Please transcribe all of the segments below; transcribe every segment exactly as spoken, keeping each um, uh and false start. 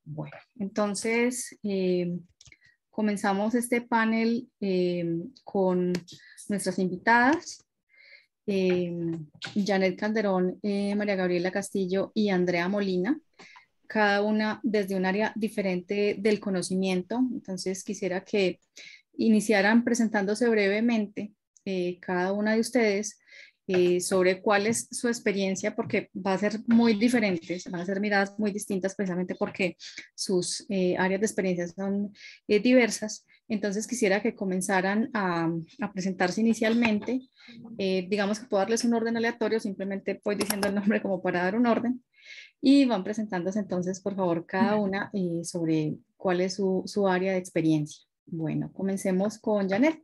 Bueno, entonces eh, comenzamos este panel eh, con nuestras invitadas, eh, Janet Calderón, eh, María Gabriela Castillo y Andrea Molina, cada una desde un área diferente del conocimiento. Entonces quisiera que iniciaran presentándose brevemente eh, cada una de ustedes eh, sobre cuál es su experiencia, porque va a ser muy diferente, van a ser miradas muy distintas precisamente porque sus eh, áreas de experiencia son eh, diversas. Entonces quisiera que comenzaran a, a presentarse inicialmente. Eh, digamos que puedo darles un orden aleatorio, simplemente voy diciendo el nombre como para dar un orden y van presentándose entonces, por favor, cada una eh, sobre cuál es su, su área de experiencia. Bueno, comencemos con Janet.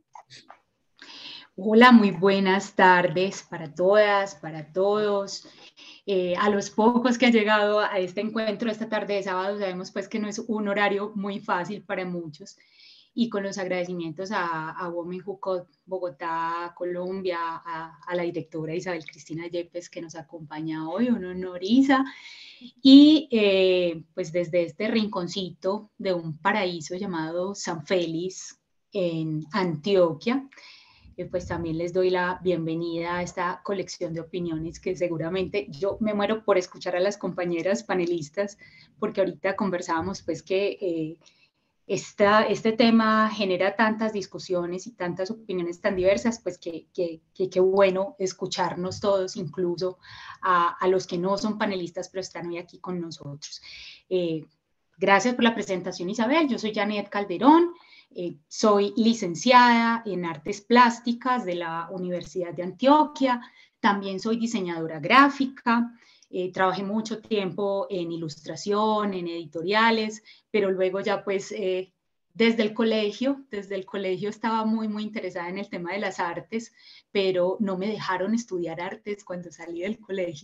Hola, muy buenas tardes para todas, para todos. Eh, a los pocos que han llegado a este encuentro esta tarde de sábado, sabemos pues que no es un horario muy fácil para muchos. Y con los agradecimientos a, a Women Who Code Bogotá, Colombia, a, a la directora Isabel Cristina Yepes que nos acompaña hoy, un honor, Isa. Y eh, pues desde este rinconcito de un paraíso llamado San Félix en Antioquia, eh, pues también les doy la bienvenida a esta colección de opiniones que seguramente yo me muero por escuchar a las compañeras panelistas, porque ahorita conversábamos pues que eh, esta, este tema genera tantas discusiones y tantas opiniones tan diversas, pues que qué que, que bueno escucharnos todos, incluso a, a los que no son panelistas, pero están hoy aquí con nosotros. Eh, gracias por la presentación, Isabel. Yo soy Janet Calderón. Eh, soy licenciada en Artes Plásticas de la Universidad de Antioquia, también soy diseñadora gráfica, eh, trabajé mucho tiempo en ilustración, en editoriales, pero luego ya pues eh, desde el colegio, desde el colegio estaba muy, muy interesada en el tema de las artes, pero no me dejaron estudiar artes cuando salí del colegio.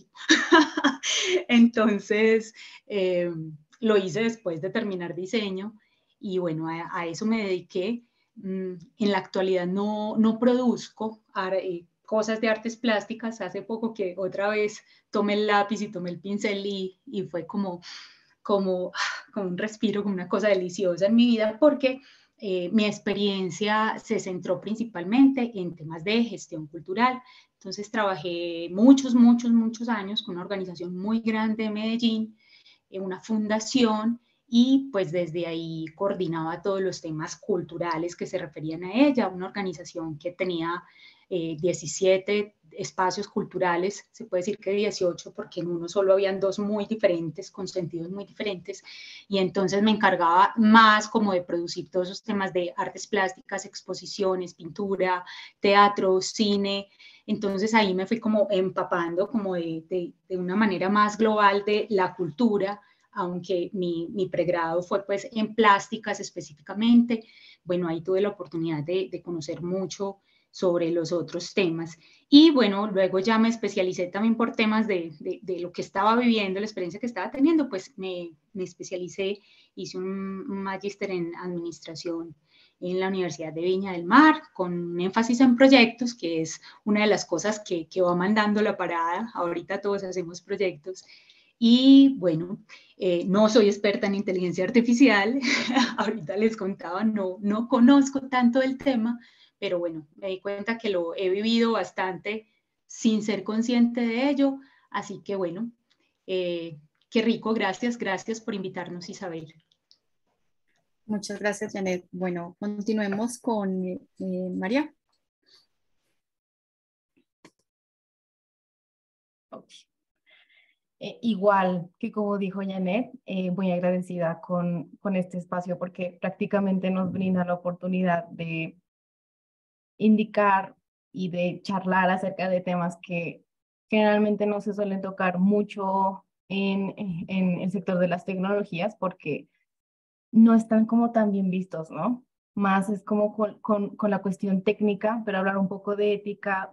Entonces, eh, lo hice después de terminar diseño. Y bueno, a, a eso me dediqué. Mm, en la actualidad no, no produzco eh, cosas de artes plásticas. Hace poco que otra vez tomé el lápiz y tomé el pincel y, y fue como, como, como un respiro, como una cosa deliciosa en mi vida, porque eh, mi experiencia se centró principalmente en temas de gestión cultural. Entonces trabajé muchos, muchos, muchos años con una organización muy grande de Medellín, en una fundación, y pues desde ahí coordinaba todos los temas culturales que se referían a ella, una organización que tenía eh, diecisiete espacios culturales, se puede decir que dieciocho, porque en uno solo habían dos muy diferentes, con sentidos muy diferentes, y entonces me encargaba más como de producir todos esos temas de artes plásticas, exposiciones, pintura, teatro, cine. Entonces ahí me fui como empapando como de, de, de una manera más global de la cultura, aunque mi, mi pregrado fue pues en plásticas específicamente. Bueno, ahí tuve la oportunidad de, de conocer mucho sobre los otros temas. Y bueno, luego ya me especialicé también por temas de, de, de lo que estaba viviendo, la experiencia que estaba teniendo, pues me, me especialicé, hice un, un magíster en administración en la Universidad de Viña del Mar, con un énfasis en proyectos, que es una de las cosas que, que va mandando la parada. Ahorita todos hacemos proyectos. Y bueno, eh, no soy experta en inteligencia artificial, ahorita les contaba, no, no conozco tanto el tema, pero bueno, me di cuenta que lo he vivido bastante sin ser consciente de ello, así que bueno, eh, qué rico, gracias, gracias por invitarnos, Isabel. Muchas gracias, Janet. Bueno, continuemos con eh, María. Okay. Eh, igual que como dijo Janet, eh, muy agradecida con, con este espacio porque prácticamente nos brinda la oportunidad de indicar y de charlar acerca de temas que generalmente no se suelen tocar mucho en, en el sector de las tecnologías porque no están como tan bien vistos, ¿no? Más es como con, con, con la cuestión técnica, pero hablar un poco de ética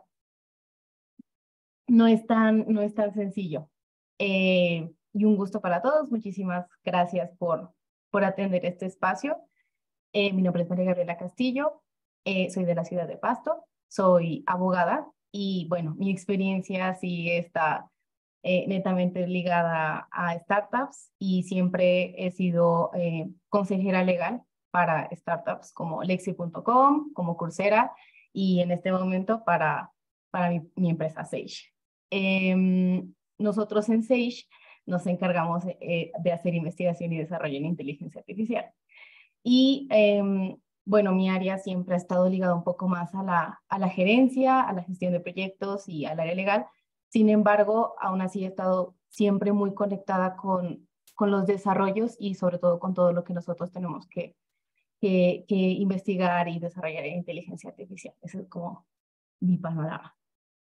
no es tan, no es tan sencillo. Eh, y un gusto para todos. Muchísimas gracias por, por atender este espacio. Eh, mi nombre es María Gabriela Castillo, eh, soy de la ciudad de Pasto, soy abogada y bueno, mi experiencia sí está eh, netamente ligada a startups y siempre he sido eh, consejera legal para startups como Lexi punto com, como Coursera y en este momento para, para mi, mi empresa Sage. Eh, nosotros en Sage nos encargamos eh, de hacer investigación y desarrollo en inteligencia artificial. Y eh, bueno, mi área siempre ha estado ligada un poco más a la, a la gerencia, a la gestión de proyectos y al área legal. Sin embargo, aún así he estado siempre muy conectada con, con los desarrollos y sobre todo con todo lo que nosotros tenemos que, que, que investigar y desarrollar en inteligencia artificial. Ese es como mi panorama.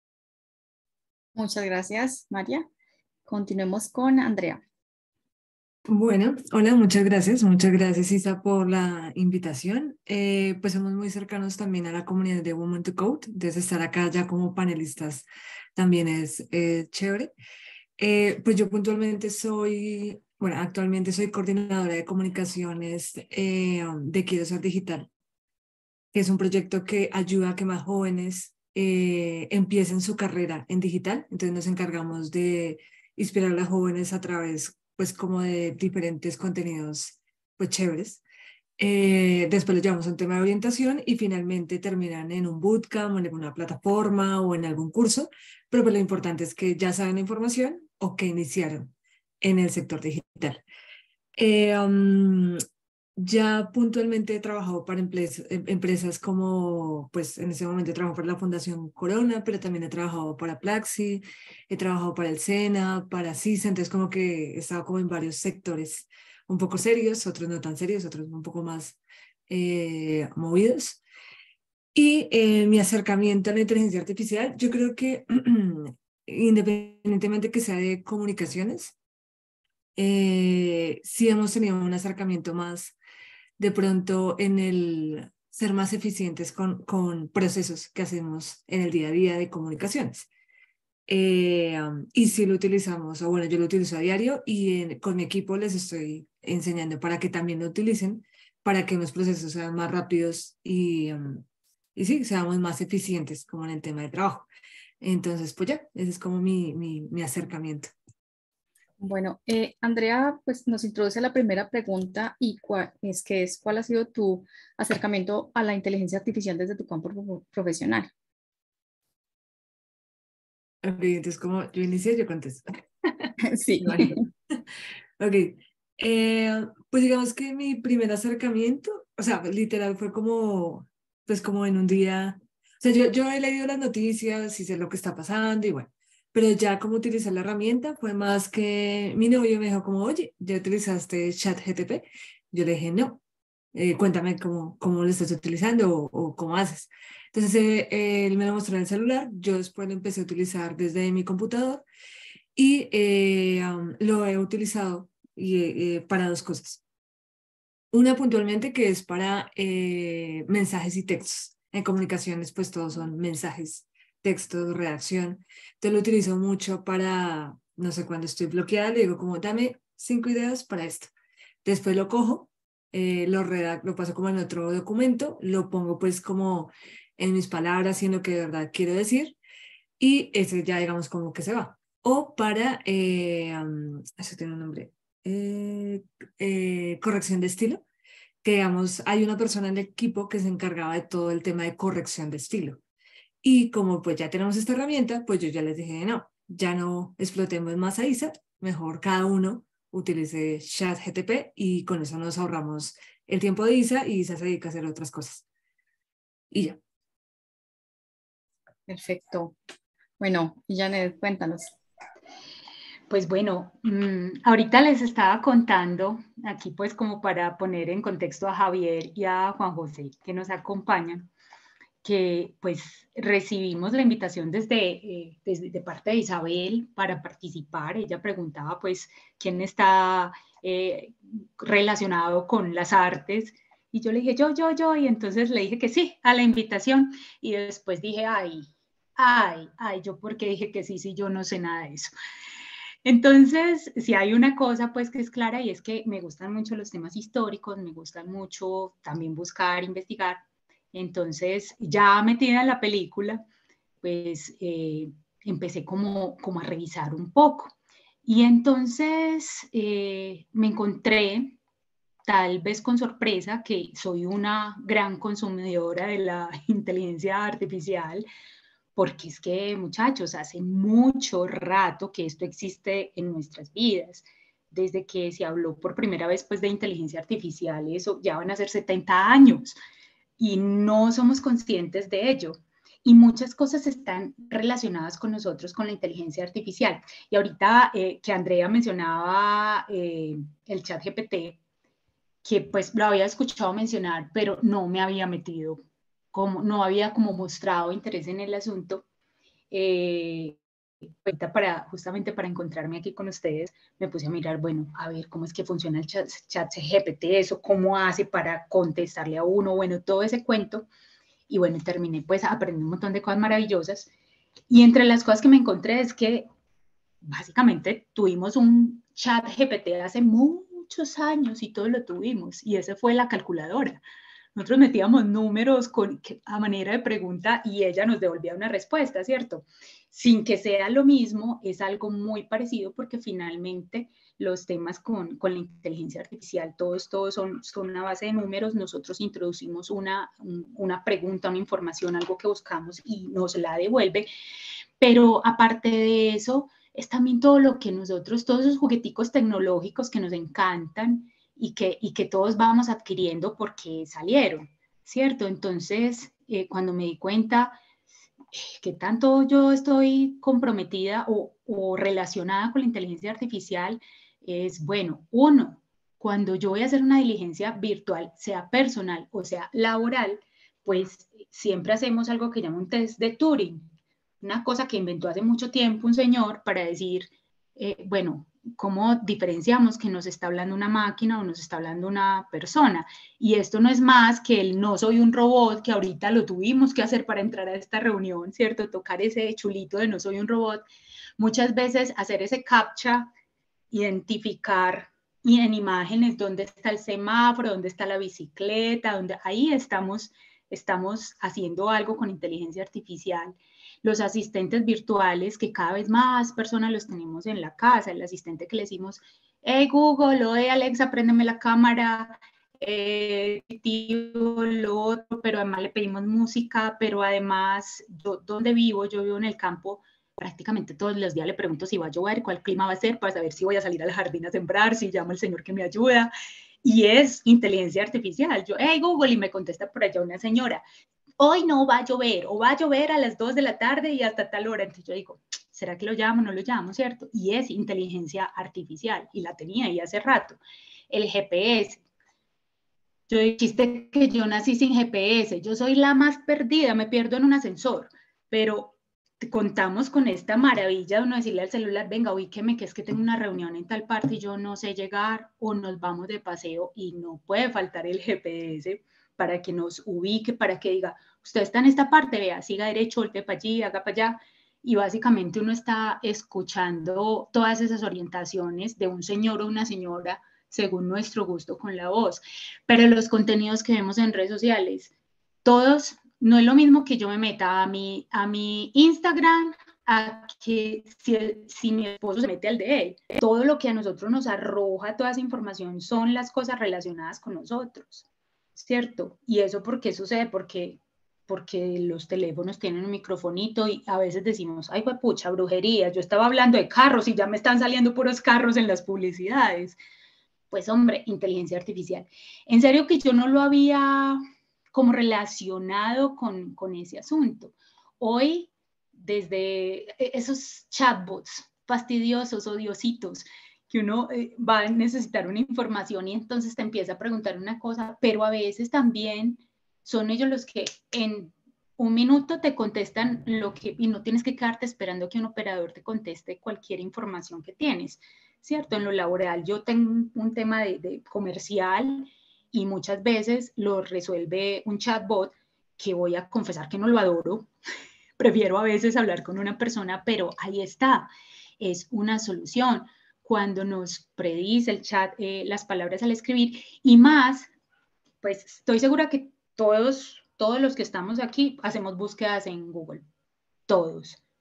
Muchas gracias, María. Continuemos con Andrea. Bueno, hola, muchas gracias. Muchas gracias, Isa, por la invitación. Eh, pues somos muy cercanos también a la comunidad de Women to Code, entonces estar acá ya como panelistas también es eh, chévere. Eh, pues yo puntualmente soy, bueno, actualmente soy coordinadora de comunicaciones eh, de Quiero Ser Digital, que es un proyecto que ayuda a que más jóvenes eh, empiecen su carrera en digital. Entonces nos encargamos de inspirar a los jóvenes a través, pues, como de diferentes contenidos, pues, chéveres. Eh, después les llevamos un tema de orientación y finalmente terminan en un bootcamp o en alguna plataforma o en algún curso, pero pues lo importante es que ya saben la información o que iniciaron en el sector digital. Eh, um, ya puntualmente he trabajado para empresas, empresas como, pues en ese momento trabajo para la Fundación Corona, pero también he trabajado para Plaxi, he trabajado para el SENA, para CISA, entonces como que he estado como en varios sectores un poco serios, otros no tan serios, otros un poco más eh, movidos. Y eh, mi acercamiento a la inteligencia artificial, yo creo que independientemente que sea de comunicaciones, eh, sí hemos tenido un acercamiento más de pronto en el ser más eficientes con, con procesos que hacemos en el día a día de comunicaciones. Eh, um, y si lo utilizamos, o bueno, yo lo utilizo a diario y en, con mi equipo les estoy enseñando para que también lo utilicen, para que los procesos sean más rápidos y, um, y sí, seamos más eficientes como en el tema de trabajo. Entonces, pues ya, ese es como mi, mi, mi acercamiento. Bueno, eh, Andrea, pues nos introduce la primera pregunta y cuál, es que es cuál ha sido tu acercamiento a la inteligencia artificial desde tu campo profesional. Ok, entonces como yo inicié, yo contesto. Sí. Ok, eh, pues digamos que mi primer acercamiento, o sea, literal fue como, pues como en un día, o sea, yo, yo he leído las noticias y sé lo que está pasando y bueno, pero ya como utilizar la herramienta fue más que mi novio me dijo como, oye, ¿ya utilizaste ChatGPT? Yo le dije, no, eh, cuéntame cómo, cómo lo estás utilizando o, o cómo haces. Entonces eh, él me lo mostró en el celular, yo después lo empecé a utilizar desde mi computador y eh, um, lo he utilizado y, eh, para dos cosas. Una puntualmente que es para eh, mensajes y textos. En comunicaciones pues todos son mensajes, textos, redacción. Entonces lo utilizo mucho para, no sé, cuando estoy bloqueada, le digo como dame cinco ideas para esto. Después lo cojo, eh, lo, redac lo paso como en otro documento, lo pongo pues como en mis palabras y en lo que de verdad quiero decir y ese ya digamos como que se va. O para, eh, um, eso tiene un nombre, eh, eh, corrección de estilo, que digamos hay una persona en el equipo que se encargaba de todo el tema de corrección de estilo. Y como pues ya tenemos esta herramienta, pues yo ya les dije, no, ya no explotemos más a Isa, mejor cada uno utilice ChatGPT y con eso nos ahorramos el tiempo de Isa y Isa se dedica a hacer otras cosas. Y ya. Perfecto. Bueno, Janet, cuéntanos. Pues bueno, mmm, ahorita les estaba contando, aquí pues como para poner en contexto a Javier y a Juan José que nos acompañan, que pues recibimos la invitación desde, eh, desde de parte de Isabel para participar. Ella preguntaba pues quién está eh, relacionado con las artes y yo le dije yo, yo, yo y entonces le dije que sí a la invitación y después dije ay, ay, ay, yo porque dije que sí, sí, yo no sé nada de eso. Entonces, si hay una cosa pues que es clara y es que me gustan mucho los temas históricos, me gustan mucho también buscar, investigar. Entonces, ya metida en la película, pues eh, empecé como, como a revisar un poco. Y entonces eh, me encontré, tal vez con sorpresa, que soy una gran consumidora de la inteligencia artificial, porque es que, muchachos, hace mucho rato que esto existe en nuestras vidas. Desde que se habló por primera vez pues, de inteligencia artificial, eso ya van a ser setenta años y no somos conscientes de ello. Y muchas cosas están relacionadas con nosotros, con la inteligencia artificial. Y ahorita eh, que Andrea mencionaba eh, el chat G P T, que pues lo había escuchado mencionar, pero no me había metido, como, no había como mostrado interés en el asunto. Eh, ahorita para, justamente para encontrarme aquí con ustedes, me puse a mirar, bueno, a ver cómo es que funciona el chat, chat G P T, eso, cómo hace para contestarle a uno, bueno, todo ese cuento. Y bueno, terminé pues aprendiendo un montón de cosas maravillosas. Y entre las cosas que me encontré es que básicamente tuvimos un chat G P T hace muchos años y todo lo tuvimos. Y esa fue la calculadora. Nosotros metíamos números con, a manera de pregunta y ella nos devolvía una respuesta, ¿cierto? Sin que sea lo mismo, es algo muy parecido porque finalmente los temas con, con la inteligencia artificial, todos, todos son, son una base de números. Nosotros introducimos una, una pregunta, una información, algo que buscamos y nos la devuelve. Pero aparte de eso, es también todo lo que nosotros, todos esos jugueticos tecnológicos que nos encantan, y que, y que todos vamos adquiriendo porque salieron, ¿cierto? Entonces, eh, cuando me di cuenta que tanto yo estoy comprometida o, o relacionada con la inteligencia artificial, es, bueno, uno, cuando yo voy a hacer una diligencia virtual, sea personal o sea laboral, pues siempre hacemos algo que llama un test de Turing, una cosa que inventó hace mucho tiempo un señor para decir, eh, bueno, ¿cómo diferenciamos que nos está hablando una máquina o nos está hablando una persona? Y esto no es más que el no soy un robot, que ahorita lo tuvimos que hacer para entrar a esta reunión, ¿cierto? Tocar ese chulito de no soy un robot. Muchas veces hacer ese captcha, identificar y en imágenes dónde está el semáforo, dónde está la bicicleta, dónde, ahí estamos, estamos haciendo algo con inteligencia artificial. Los asistentes virtuales, que cada vez más personas los tenemos en la casa, el asistente que le decimos, hey Google, o hey Alexa, préndeme la cámara, eh, tío, lo otro, pero además le pedimos música, pero además, yo, ¿dónde vivo? Yo vivo en el campo, prácticamente todos los días le pregunto si va a llover, cuál clima va a ser, para saber si voy a salir al jardín a sembrar, si llamo al señor que me ayuda, y es inteligencia artificial. Yo, hey Google, y me contesta por allá una señora, hoy no va a llover, o va a llover a las dos de la tarde y hasta tal hora. Entonces yo digo, ¿será que lo llamo o no lo llamo, cierto? Y es inteligencia artificial, y la tenía ahí hace rato. El G P S. Yo dijiste que yo nací sin G P S, yo soy la más perdida, me pierdo en un ascensor, pero contamos con esta maravilla de uno decirle al celular, venga, ubíqueme que es que tengo una reunión en tal parte y yo no sé llegar, o nos vamos de paseo y no puede faltar el G P S para que nos ubique, para que diga, usted está en esta parte, vea, siga derecho, volte para allí, haga para allá, y básicamente uno está escuchando todas esas orientaciones de un señor o una señora según nuestro gusto con la voz. Pero los contenidos que vemos en redes sociales, todos, no es lo mismo que yo me meta a mi, a mi Instagram, a que si, si mi esposo se mete al de él. Todo lo que a nosotros nos arroja toda esa información son las cosas relacionadas con nosotros, ¿cierto? Y eso ¿por qué sucede? Porque, porque los teléfonos tienen un microfonito y a veces decimos, ay, pues pucha, brujería, yo estaba hablando de carros y ya me están saliendo puros carros en las publicidades. Pues hombre, inteligencia artificial. En serio que yo no lo había como relacionado con, con ese asunto. Hoy, desde esos chatbots fastidiosos, odiositos, que uno eh, va a necesitar una información y entonces te empieza a preguntar una cosa, pero a veces también son ellos los que en un minuto te contestan lo que, y no tienes que quedarte esperando que un operador te conteste cualquier información que tienes, ¿cierto? En lo laboral yo tengo un tema de, de comercial y muchas veces lo resuelve un chatbot, que voy a confesar que no lo adoro, prefiero a veces hablar con una persona, pero ahí está, es una solución cuando nos predice el chat eh, las palabras al escribir, y más, pues estoy segura que todos, todos los que estamos aquí hacemos búsquedas en Google, todos.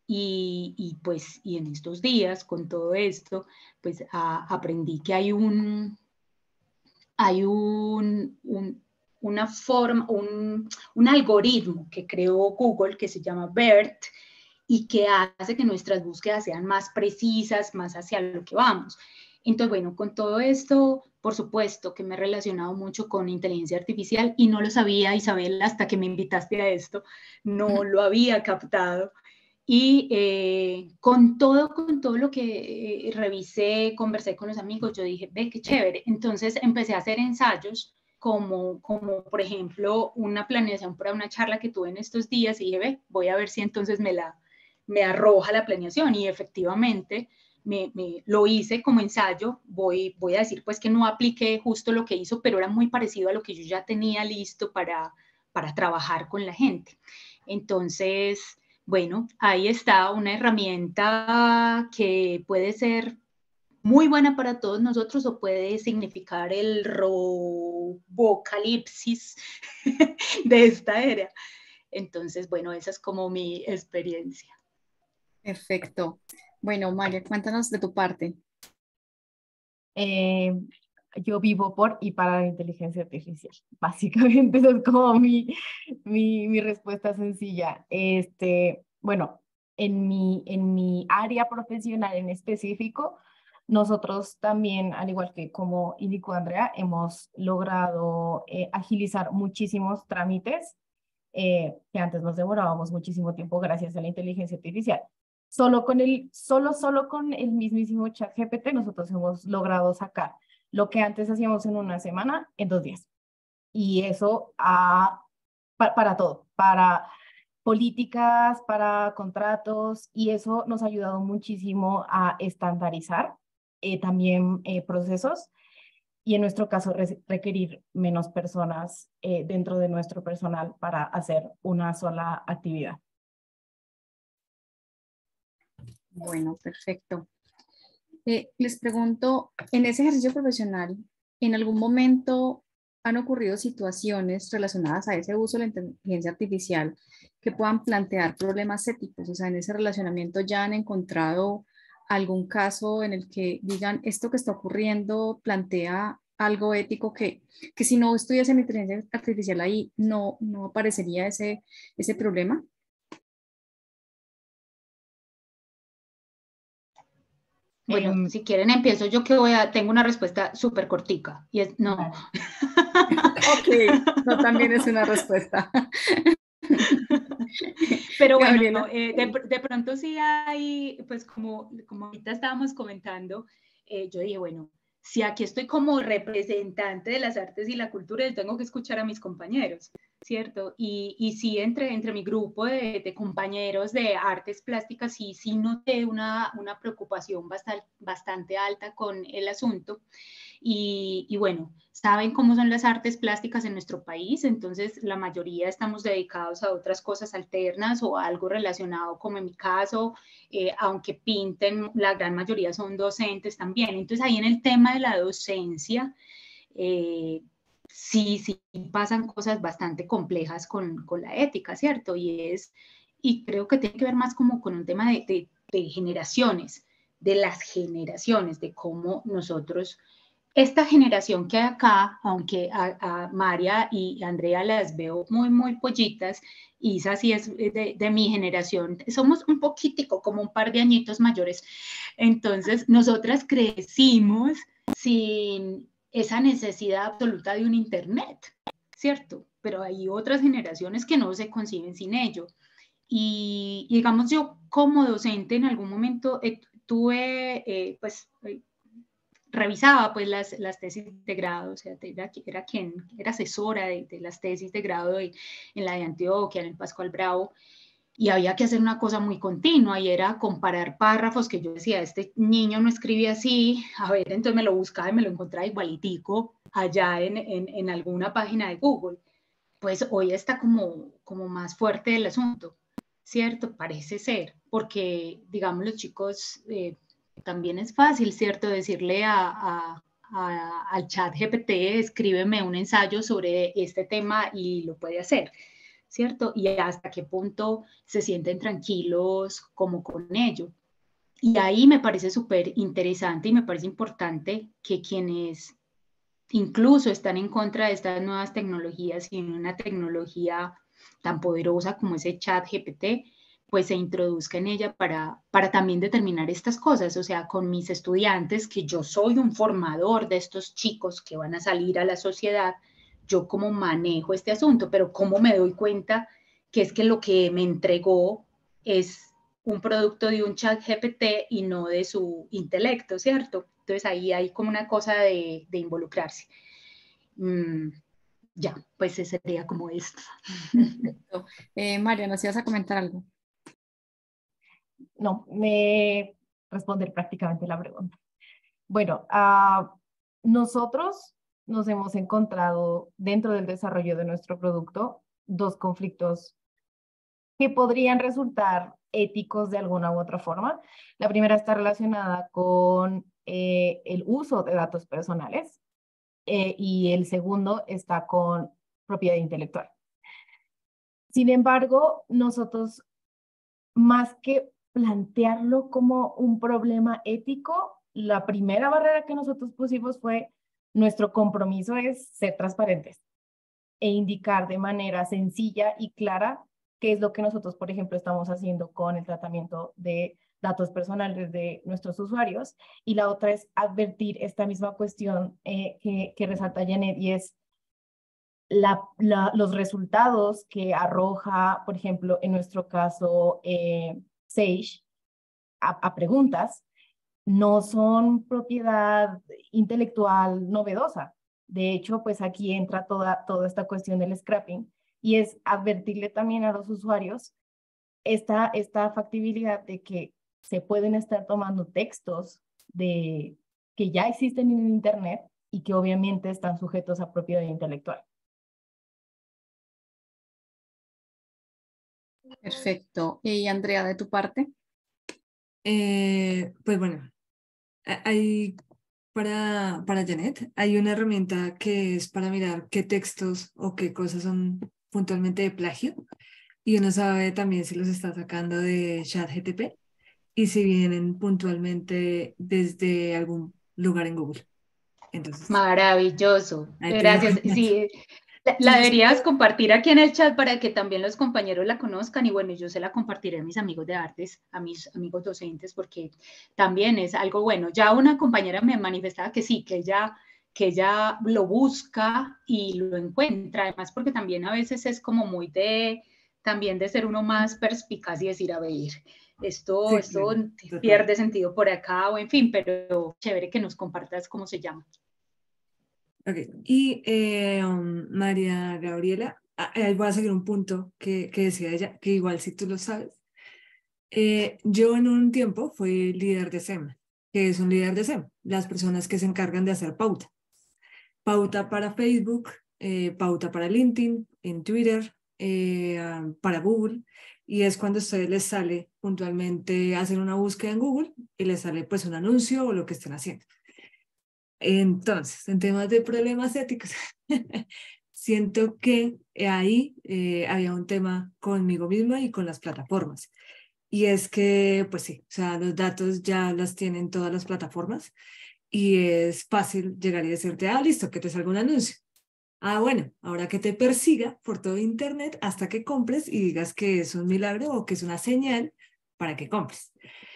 Y, y pues y en estos días con todo esto pues a, aprendí que hay un hay un, un una forma un, un algoritmo que creó Google que se llama BERT y que hace que nuestras búsquedas sean más precisas, más hacia lo que vamos. Entonces, bueno, con todo esto, por supuesto que me he relacionado mucho con inteligencia artificial y no lo sabía, Isabel, hasta que me invitaste a esto, no lo había captado. Y eh, con todo, con todo lo que eh, revisé, conversé con los amigos, yo dije, ve, qué chévere. Entonces empecé a hacer ensayos como, como, por ejemplo, una planeación para una charla que tuve en estos días y dije, ve, voy a ver si entonces me la, me arroja la planeación y efectivamente me, me, lo hice como ensayo. Voy, voy a decir pues que no apliqué justo lo que hizo, pero era muy parecido a lo que yo ya tenía listo para, para trabajar con la gente. Entonces, bueno, ahí está una herramienta que puede ser muy buena para todos nosotros o puede significar el robocalipsis de esta era. Entonces, bueno, esa es como mi experiencia. Perfecto. Bueno, María, cuéntanos de tu parte. Eh, yo vivo por y para la inteligencia artificial. Básicamente, esa es como mi, mi, mi respuesta sencilla. Este, bueno, en mi, en mi área profesional en específico, nosotros también, al igual que como indicó Andrea, hemos logrado eh, agilizar muchísimos trámites eh, que antes nos demorábamos muchísimo tiempo gracias a la inteligencia artificial. Solo con el, solo, solo con el mismísimo ChatGPT nosotros hemos logrado sacar lo que antes hacíamos en una semana en dos días. Y eso a, pa, para todo, para políticas, para contratos, y eso nos ha ayudado muchísimo a estandarizar eh, también eh, procesos y en nuestro caso re requerir menos personas eh, dentro de nuestro personal para hacer una sola actividad. Bueno, perfecto. Eh, les pregunto, en ese ejercicio profesional, ¿en algún momento han ocurrido situaciones relacionadas a ese uso de la inteligencia artificial que puedan plantear problemas éticos? O sea, en ese relacionamiento ya han encontrado algún caso en el que digan, esto que está ocurriendo plantea algo ético que, que si no estuviese la inteligencia artificial ahí, no, no aparecería ese, ese problema. Bueno, Um, si quieren empiezo yo que voy a, tengo una respuesta súper cortica y es no. Vale. Ok, no, también es una respuesta. Pero Gabriela. bueno, eh, de, de pronto sí hay, pues como, como ahorita estábamos comentando, eh, yo dije, bueno, si aquí estoy como representante de las artes y la cultura, yo tengo que escuchar a mis compañeros, ¿cierto? Y, y sí, entre, entre mi grupo de, de compañeros de artes plásticas, sí, sí noté una, una preocupación bastante, bastante alta con el asunto. Y, y bueno, saben cómo son las artes plásticas en nuestro país, entonces la mayoría estamos dedicados a otras cosas alternas o a algo relacionado, como en mi caso, eh, aunque pinten, la gran mayoría son docentes también. Entonces ahí en el tema de la docencia, eh, sí, sí pasan cosas bastante complejas con, con la ética, ¿cierto? Y es, y creo que tiene que ver más como con un tema de, de, de generaciones, de las generaciones, de cómo nosotros esta generación que hay acá, aunque a, a María y Andrea las veo muy, muy pollitas, Isa sí es de, de mi generación, somos un poquitico, como un par de añitos mayores. Entonces, nosotras crecimos sin esa necesidad absoluta de un internet, ¿cierto? Pero hay otras generaciones que no se conciben sin ello. Y, y digamos, yo como docente en algún momento eh, tuve, eh, pues, eh, revisaba pues las, las tesis de grado, o sea, era, era quien era asesora de, de las tesis de grado de, en la de Antioquia, en el Pascual Bravo, y había que hacer una cosa muy continua y era comparar párrafos que yo decía, este niño no escribe así, a ver, entonces me lo buscaba y me lo encontraba igualitico allá en, en, en alguna página de Google. Pues hoy está como, como más fuerte el asunto, ¿cierto? Parece ser, porque digamos los chicos... Eh, también es fácil, ¿cierto? Decirle a, a, a, al chat G P T, escríbeme un ensayo sobre este tema y lo puede hacer, ¿cierto? Y hasta qué punto se sienten tranquilos como con ello. Y ahí me parece súper interesante y me parece importante que quienes incluso están en contra de estas nuevas tecnologías y en una tecnología tan poderosa como ese chat G P T, pues se introduzca en ella para, para también determinar estas cosas. O sea, con mis estudiantes, que yo soy un formador de estos chicos que van a salir a la sociedad, yo cómo manejo este asunto, pero cómo me doy cuenta que es que lo que me entregó es un producto de un chat G P T y no de su intelecto, ¿cierto? Entonces ahí hay como una cosa de, de involucrarse. Mm, ya, pues ese sería como esto. Perfecto. Eh, Mariana, ¿sí vas a comentar algo? No, me responder prácticamente la pregunta. Bueno, uh, nosotros nos hemos encontrado dentro del desarrollo de nuestro producto dos conflictos que podrían resultar éticos de alguna u otra forma. La primera está relacionada con eh, el uso de datos personales eh, y el segundo está con propiedad intelectual. Sin embargo, nosotros, más que plantearlo como un problema ético, la primera barrera que nosotros pusimos fue nuestro compromiso es ser transparentes e indicar de manera sencilla y clara qué es lo que nosotros, por ejemplo, estamos haciendo con el tratamiento de datos personales de nuestros usuarios. Y la otra es advertir esta misma cuestión eh, que, que resalta Janet, y es la, la, los resultados que arroja, por ejemplo, en nuestro caso, eh, Sage, a, a preguntas, no son propiedad intelectual novedosa. De hecho, pues aquí entra toda, toda esta cuestión del scrapping y es advertirle también a los usuarios esta, esta factibilidad de que se pueden estar tomando textos de, que ya existen en Internet y que obviamente están sujetos a propiedad intelectual. Perfecto. Y Andrea, de tu parte. Eh, pues bueno, hay para, para Janet, hay una herramienta que es para mirar qué textos o qué cosas son puntualmente de plagio y uno sabe también si los está sacando de ChatGPT y si vienen puntualmente desde algún lugar en Google. Entonces, maravilloso. ahí te dejo. Gracias. Sí, la, la deberías compartir aquí en el chat para que también los compañeros la conozcan y bueno, yo se la compartiré a mis amigos de artes, a mis amigos docentes, porque también es algo bueno. Ya una compañera me manifestaba que sí, que ella, que ella lo busca y lo encuentra, además porque también a veces es como muy de, también de ser uno más perspicaz y decir, a ver, esto, Sí, esto claro, pierde sentido por acá o en fin, pero chévere que nos compartas cómo se llama. Ok, y eh, um, María Gabriela, ah, ahí voy a seguir un punto que, que decía ella, que igual si tú lo sabes, eh, yo en un tiempo fui líder de S E M. ¿Qué es un líder de S E M? Las personas que se encargan de hacer pauta. Pauta para Facebook, eh, pauta para LinkedIn, en Twitter, eh, um, para Google, y es cuando a ustedes les sale puntualmente hacer una búsqueda en Google y les sale pues un anuncio o lo que estén haciendo. Entonces, en temas de problemas éticos, siento que ahí eh, había un tema conmigo misma y con las plataformas. Y es que, pues sí, o sea, los datos ya los tienen todas las plataformas y es fácil llegar y decirte, ah, listo, que te salga un anuncio. Ah, bueno, ahora que te persiga por todo Internet hasta que compres y digas que es un milagro o que es una señal para que compres.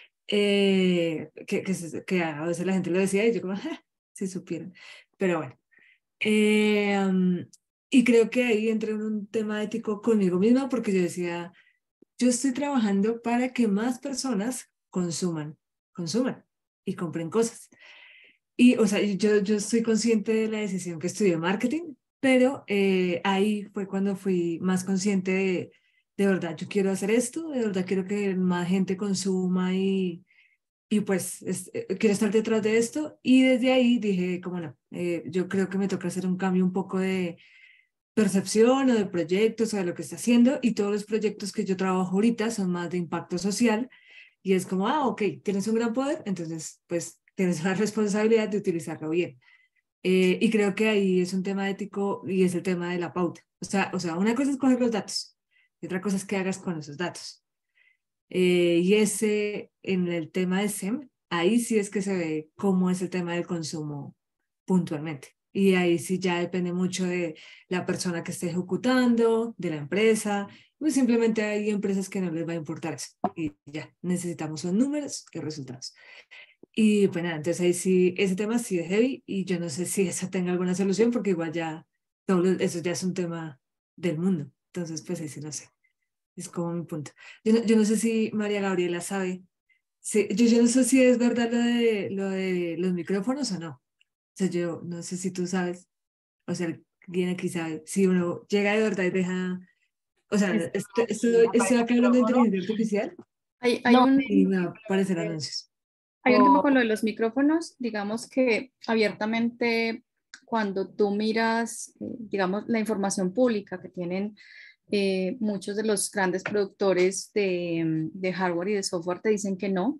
Eh, que, que, que a veces la gente lo decía y yo como, ah, si supieran. Pero bueno. Eh, um, y creo que ahí entré en un tema ético conmigo misma porque yo decía, yo estoy trabajando para que más personas consuman, consuman y compren cosas. Y, o sea, yo, yo estoy consciente de la decisión que estudié marketing, pero eh, ahí fue cuando fui más consciente de, de verdad, yo quiero hacer esto, de verdad quiero que más gente consuma y y pues es, eh, quiero estar detrás de esto y desde ahí dije, como no, eh, yo creo que me toca hacer un cambio un poco de percepción o de proyectos o de lo que está haciendo y todos los proyectos que yo trabajo ahorita son más de impacto social y es como, ah, ok, tienes un gran poder, entonces pues tienes la responsabilidad de utilizarlo bien. Eh, y creo que ahí es un tema ético y es el tema de la pauta. O sea, o sea, una cosa es coger los datos y otra cosa es qué hagas con esos datos. Eh, y ese, en el tema de S E M, ahí sí es que se ve cómo es el tema del consumo puntualmente. Y ahí sí ya depende mucho de la persona que esté ejecutando, de la empresa. Pues simplemente hay empresas que no les va a importar eso. Y ya, necesitamos los números y resultados. Y pues nada, entonces ahí sí, ese tema sí es heavy y yo no sé si eso tenga alguna solución porque igual ya, todo eso ya es un tema del mundo. Entonces pues ahí sí no sé. Es como mi punto. Yo no, yo no sé si María Gabriela sabe. Sí, yo, yo no sé si es verdad lo de, lo de los micrófonos o no. O sea, yo no sé si tú sabes, o sea, alguien aquí sabe, si uno llega de verdad y deja, o sea, Es- esto- esto- apaga estoy el acá hablando de micrófono. inteligencia artificial Hay, hay No, un, y me simplemente aparecen anuncios. hay un tema con por- lo de los micrófonos, digamos que abiertamente cuando tú miras, eh, digamos, la información pública que tienen eh, muchos de los grandes productores de, de hardware y de software te dicen que no.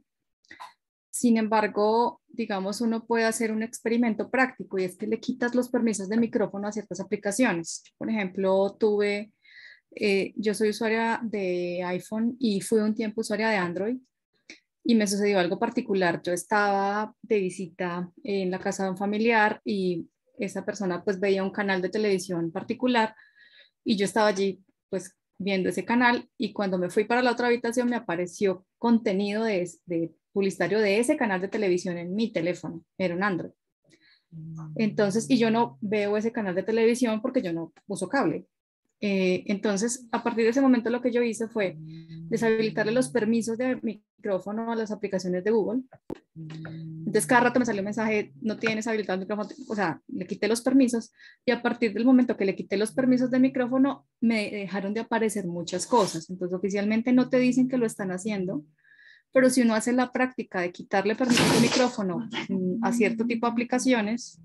Sin embargo, digamos, uno puede hacer un experimento práctico y es que le quitas los permisos de micrófono a ciertas aplicaciones. Por ejemplo, tuve, eh, yo soy usuaria de iPhone y fui un tiempo usuaria de Android y me sucedió algo particular. Yo estaba de visita en la casa de un familiar y esa persona pues veía un canal de televisión particular y yo estaba allí pues viendo ese canal y cuando me fui para la otra habitación me apareció contenido de, de publicitario de ese canal de televisión en mi teléfono, era un Android. Entonces, y yo no veo ese canal de televisión porque yo no uso cable. Eh, entonces, a partir de ese momento lo que yo hice fue deshabilitarle los permisos de micrófono a las aplicaciones de Google. Entonces, cada rato me salió un mensaje, no tienes habilitado el micrófono, o sea, le quité los permisos y a partir del momento que le quité los permisos de micrófono, me dejaron de aparecer muchas cosas. Entonces, oficialmente no te dicen que lo están haciendo, pero si uno hace la práctica de quitarle permisos de micrófono a cierto tipo de aplicaciones,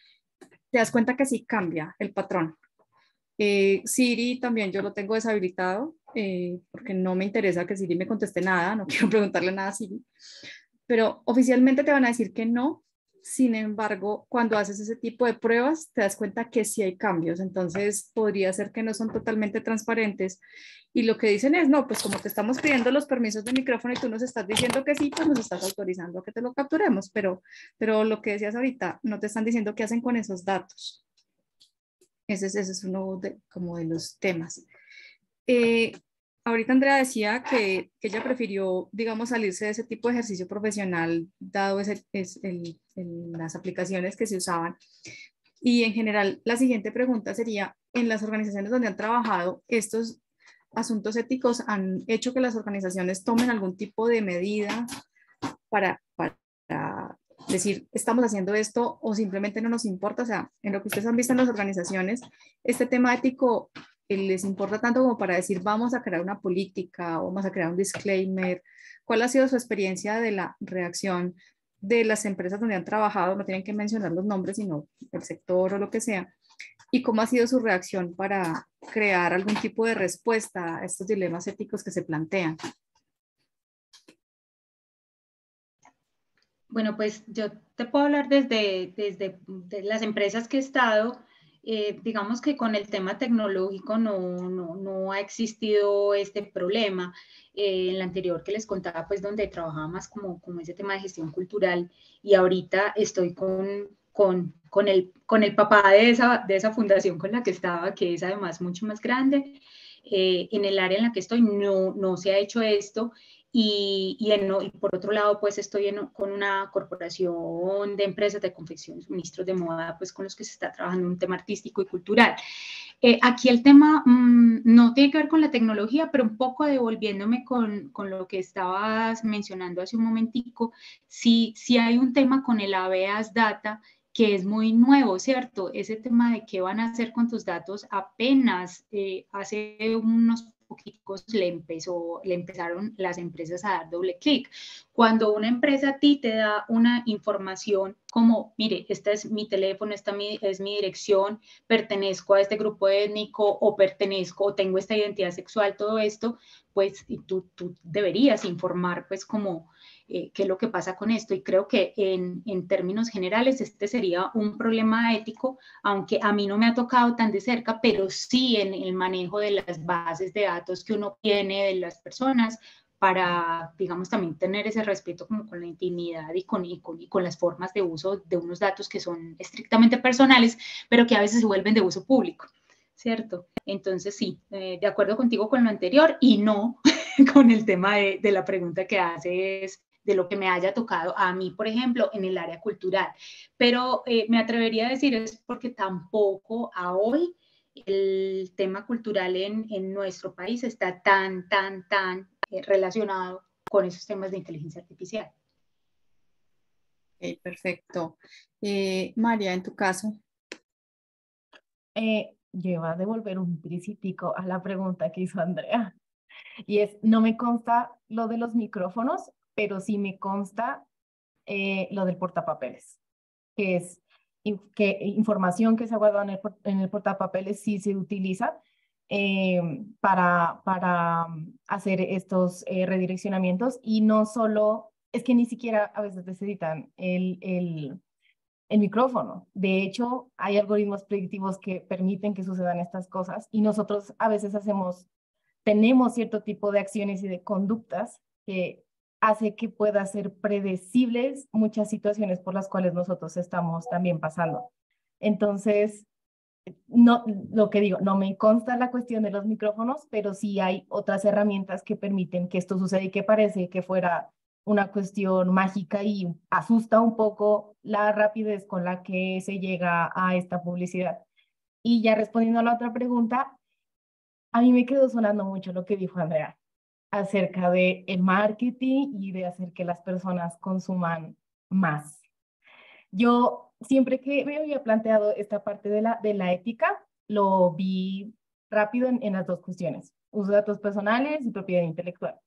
te das cuenta que sí cambia el patrón. Eh, Siri también yo lo tengo deshabilitado eh, porque no me interesa que Siri me conteste nada, no quiero preguntarle nada a Siri, pero oficialmente te van a decir que no. Sin embargo, cuando haces ese tipo de pruebas, te das cuenta que sí hay cambios, entonces podría ser que no son totalmente transparentes y lo que dicen es, no, pues como te estamos pidiendo los permisos de micrófono y tú nos estás diciendo que sí, pues nos estás autorizando a que te lo capturemos, pero, pero lo que decías ahorita, no te están diciendo qué hacen con esos datos. Ese es, ese es uno de, como de los temas. Eh, ahorita Andrea decía que, que ella prefirió, digamos, salirse de ese tipo de ejercicio profesional, dado ese, es el, el, las aplicaciones que se usaban. Y en general, la siguiente pregunta sería, en las organizaciones donde han trabajado, estos asuntos éticos han hecho que las organizaciones tomen algún tipo de medida para, para decir, estamos haciendo esto o simplemente no nos importa. O sea, en lo que ustedes han visto en las organizaciones, este tema ético les importa tanto como para decir, vamos a crear una política, vamos a crear un disclaimer. ¿Cuál ha sido su experiencia de la reacción de las empresas donde han trabajado? No tienen que mencionar los nombres, sino el sector o lo que sea. ¿Y cómo ha sido su reacción para crear algún tipo de respuesta a estos dilemas éticos que se plantean? Bueno, pues yo te puedo hablar desde, desde de las empresas que he estado. Eh, digamos que con el tema tecnológico no, no, no ha existido este problema. Eh, en la anterior que les contaba, pues donde trabajaba más como, como ese tema de gestión cultural y ahorita estoy con, con, con, el, con el papá de esa, de esa fundación con la que estaba, que es además mucho más grande. Eh, en el área en la que estoy no, no se ha hecho esto. Y, y, en, y por otro lado, pues estoy en, con una corporación de empresas de confección, suministros de moda, pues con los que se está trabajando un tema artístico y cultural. Eh, aquí el tema mmm, no tiene que ver con la tecnología, pero un poco devolviéndome con, con lo que estabas mencionando hace un momentico, sí, sí hay un tema con el habeas data que es muy nuevo, ¿cierto? Ese tema de qué van a hacer con tus datos apenas eh, hace unos poquitos le empezó, le empezaron las empresas a dar doble clic. Cuando una empresa a ti te da una información como, mire, este es mi teléfono, esta es mi dirección, pertenezco a este grupo étnico o pertenezco o tengo esta identidad sexual, todo esto, pues tú, tú deberías informar pues como eh, qué es lo que pasa con esto. Y creo que en, en términos generales este sería un problema ético, aunque a mí no me ha tocado tan de cerca, pero sí en el manejo de las bases de datos que uno tiene de las personas, para, digamos, también tener ese respeto como con la intimidad y con, y, con, y con las formas de uso de unos datos que son estrictamente personales, pero que a veces se vuelven de uso público, ¿cierto? Entonces, sí, eh, de acuerdo contigo con lo anterior y no con el tema de, de la pregunta que haces de lo que me haya tocado a mí, por ejemplo, en el área cultural. Pero eh, me atrevería a decir es porque tampoco a hoy el tema cultural en, en nuestro país está tan, tan, tan eh, relacionado con esos temas de inteligencia artificial. Ok, perfecto. Eh, María, en tu caso. Eh, yo iba a devolver un principico a la pregunta que hizo Andrea. Y es, no me consta lo de los micrófonos, pero sí me consta eh, lo del portapapeles, que es in, que información que se ha guardado en el, en el portapapeles sí se utiliza eh, para, para hacer estos eh, redireccionamientos y no solo, es que ni siquiera a veces necesitan el, el, el micrófono. De hecho, hay algoritmos predictivos que permiten que sucedan estas cosas y nosotros a veces hacemos tenemos cierto tipo de acciones y de conductas que hace que pueda ser predecibles muchas situaciones por las cuales nosotros estamos también pasando. Entonces, no, lo que digo, no me consta la cuestión de los micrófonos, pero sí hay otras herramientas que permiten que esto suceda y que parece que fuera una cuestión mágica y asusta un poco la rapidez con la que se llega a esta publicidad. Y ya respondiendo a la otra pregunta, a mí me quedó sonando mucho lo que dijo Andrea acerca de el marketing y de hacer que las personas consuman más. Yo siempre que me había planteado esta parte de la, de la ética, lo vi rápido en, en las dos cuestiones, uso de datos personales y propiedad intelectual.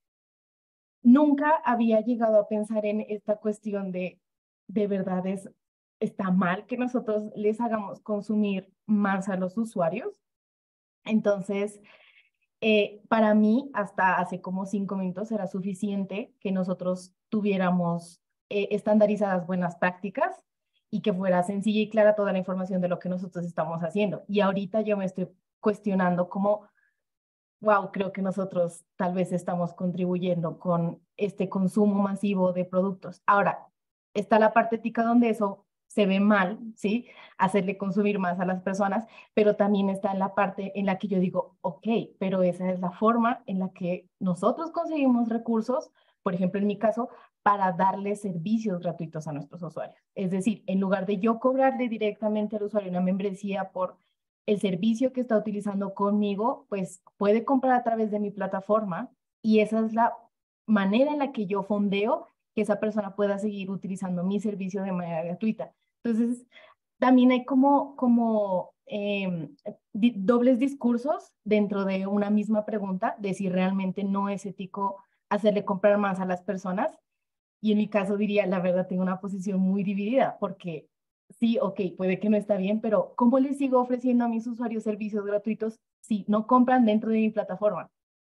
Nunca había llegado a pensar en esta cuestión de, de verdad es, está mal que nosotros les hagamos consumir más a los usuarios. Entonces, Eh, para mí, hasta hace como cinco minutos era suficiente que nosotros tuviéramos eh, estandarizadas buenas prácticas y que fuera sencilla y clara toda la información de lo que nosotros estamos haciendo. Y ahorita yo me estoy cuestionando como, wow, creo que nosotros tal vez estamos contribuyendo con este consumo masivo de productos. Ahora, está la parte ética donde eso se ve mal, ¿sí? Hacerle consumir más a las personas, pero también está en la parte en la que yo digo, ok, pero esa es la forma en la que nosotros conseguimos recursos, por ejemplo, en mi caso, para darle servicios gratuitos a nuestros usuarios. Es decir, en lugar de yo cobrarle directamente al usuario una membresía por el servicio que está utilizando conmigo, pues puede comprar a través de mi plataforma y esa es la manera en la que yo fondeo que esa persona pueda seguir utilizando mi servicio de manera gratuita. Entonces, también hay como, como eh, di dobles discursos dentro de una misma pregunta de si realmente no es ético hacerle comprar más a las personas. Y en mi caso diría, la verdad, tengo una posición muy dividida porque sí, ok, puede que no está bien, pero ¿cómo les sigo ofreciendo a mis usuarios servicios gratuitos si no compran dentro de mi plataforma?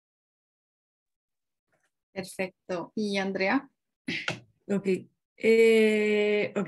Perfecto. ¿Y Andrea? Ok. Eh, ok.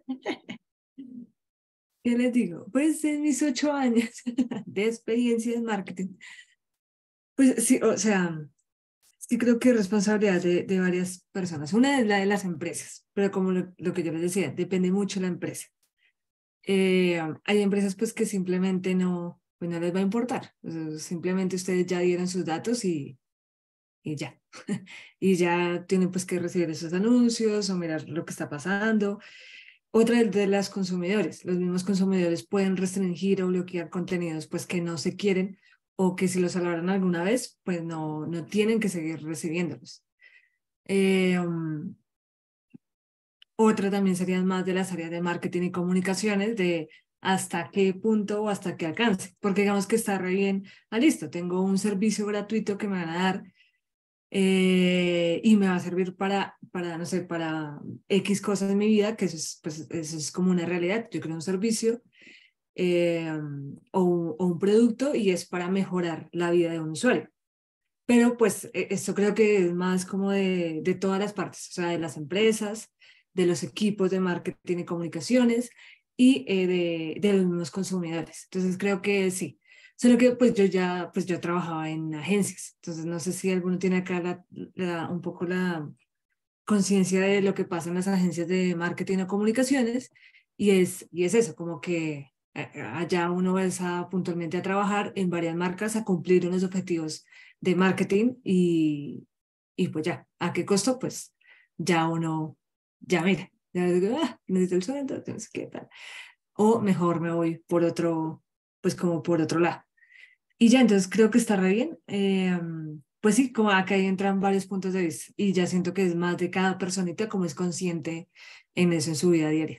¿Qué les digo? Pues en mis ocho años de experiencia en marketing, pues sí, o sea, sí creo que es responsabilidad de, de varias personas. Una es la de las empresas, pero como lo, lo que yo les decía, depende mucho de la empresa. Eh, hay empresas pues que simplemente no, pues no les va a importar. O sea, simplemente ustedes ya dieron sus datos y, y ya. Y ya tienen pues que recibir esos anuncios o mirar lo que está pasando. Otra es de las consumidores. Los mismos consumidores pueden restringir o bloquear contenidos pues que no se quieren o que si los hablaron alguna vez pues no, no tienen que seguir recibiéndolos. Eh, um, Otra también serían más de las áreas de marketing y comunicaciones, de hasta qué punto o hasta qué alcance, porque digamos que está re bien, ah, listo, tengo un servicio gratuito que me van a dar eh, y me va a servir para, para, no sé, para X cosas en mi vida, que eso es, pues, eso es como una realidad, yo creo un servicio eh, o, o un producto y es para mejorar la vida de un usuario. pero pues eh, esto creo que es más como de, de todas las partes, o sea, de las empresas, de los equipos de marketing y comunicaciones y eh, de, de los mismos consumidores. Entonces creo que sí. Solo que pues yo ya, pues yo trabajaba en agencias, entonces no sé si alguno tiene acá la, la, un poco la conciencia de lo que pasa en las agencias de marketing o comunicaciones, y es, y es eso, como que eh, allá uno va a, puntualmente a trabajar en varias marcas a cumplir unos objetivos de marketing y, y pues ya, ¿a qué costo? Pues ya uno, ya mira, ya digo, ah, necesito el sueldo, no sé qué tal. O mejor me voy por otro, pues como por otro lado. Y ya, entonces creo que está re bien. Eh, pues sí, como acá ahí entran varios puntos de vista y ya siento que es más de cada personita como es consciente en eso en su vida diaria.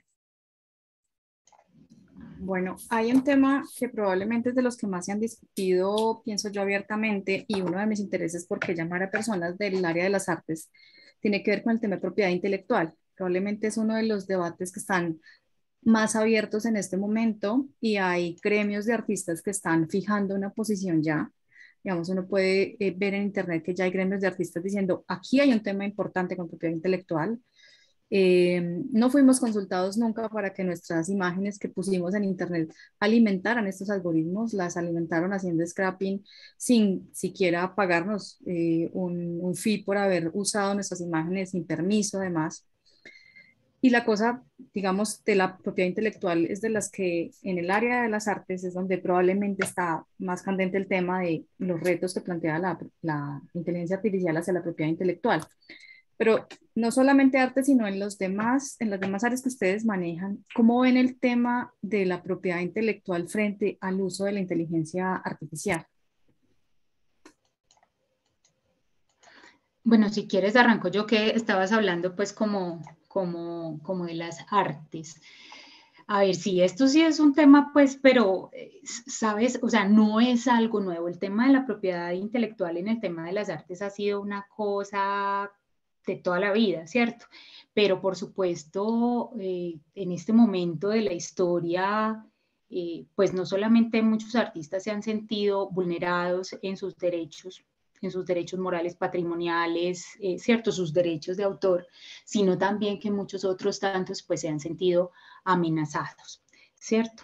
Bueno, hay un tema que probablemente es de los que más se han discutido, pienso yo abiertamente, y uno de mis intereses por qué llamar a personas del área de las artes tiene que ver con el tema de propiedad intelectual. Probablemente es uno de los debates que están más abiertos en este momento y hay gremios de artistas que están fijando una posición ya. Digamos, uno puede eh, ver en internet que ya hay gremios de artistas diciendo, aquí hay un tema importante con propiedad intelectual. Eh, no fuimos consultados nunca para que nuestras imágenes que pusimos en internet alimentaran estos algoritmos, las alimentaron haciendo scrapping sin siquiera pagarnos eh, un, un fee por haber usado nuestras imágenes sin permiso además. Y la cosa, digamos, de la propiedad intelectual es de las que en el área de las artes es donde probablemente está más candente el tema de los retos que plantea la, la inteligencia artificial hacia la propiedad intelectual. Pero no solamente arte, sino en los demás, en las demás áreas que ustedes manejan, ¿cómo ven el tema de la propiedad intelectual frente al uso de la inteligencia artificial? Bueno, si quieres arranco yo, que estabas hablando pues como, como, como de las artes. A ver, sí, esto sí es un tema, pues, pero, ¿sabes? O sea, no es algo nuevo. El tema de la propiedad intelectual en el tema de las artes ha sido una cosa de toda la vida, ¿cierto? Pero, por supuesto, eh, en este momento de la historia, eh, pues, no solamente muchos artistas se han sentido vulnerados en sus derechos, en sus derechos morales patrimoniales, eh, ¿cierto? Sus derechos de autor, sino también que muchos otros tantos, pues, se han sentido amenazados, ¿cierto?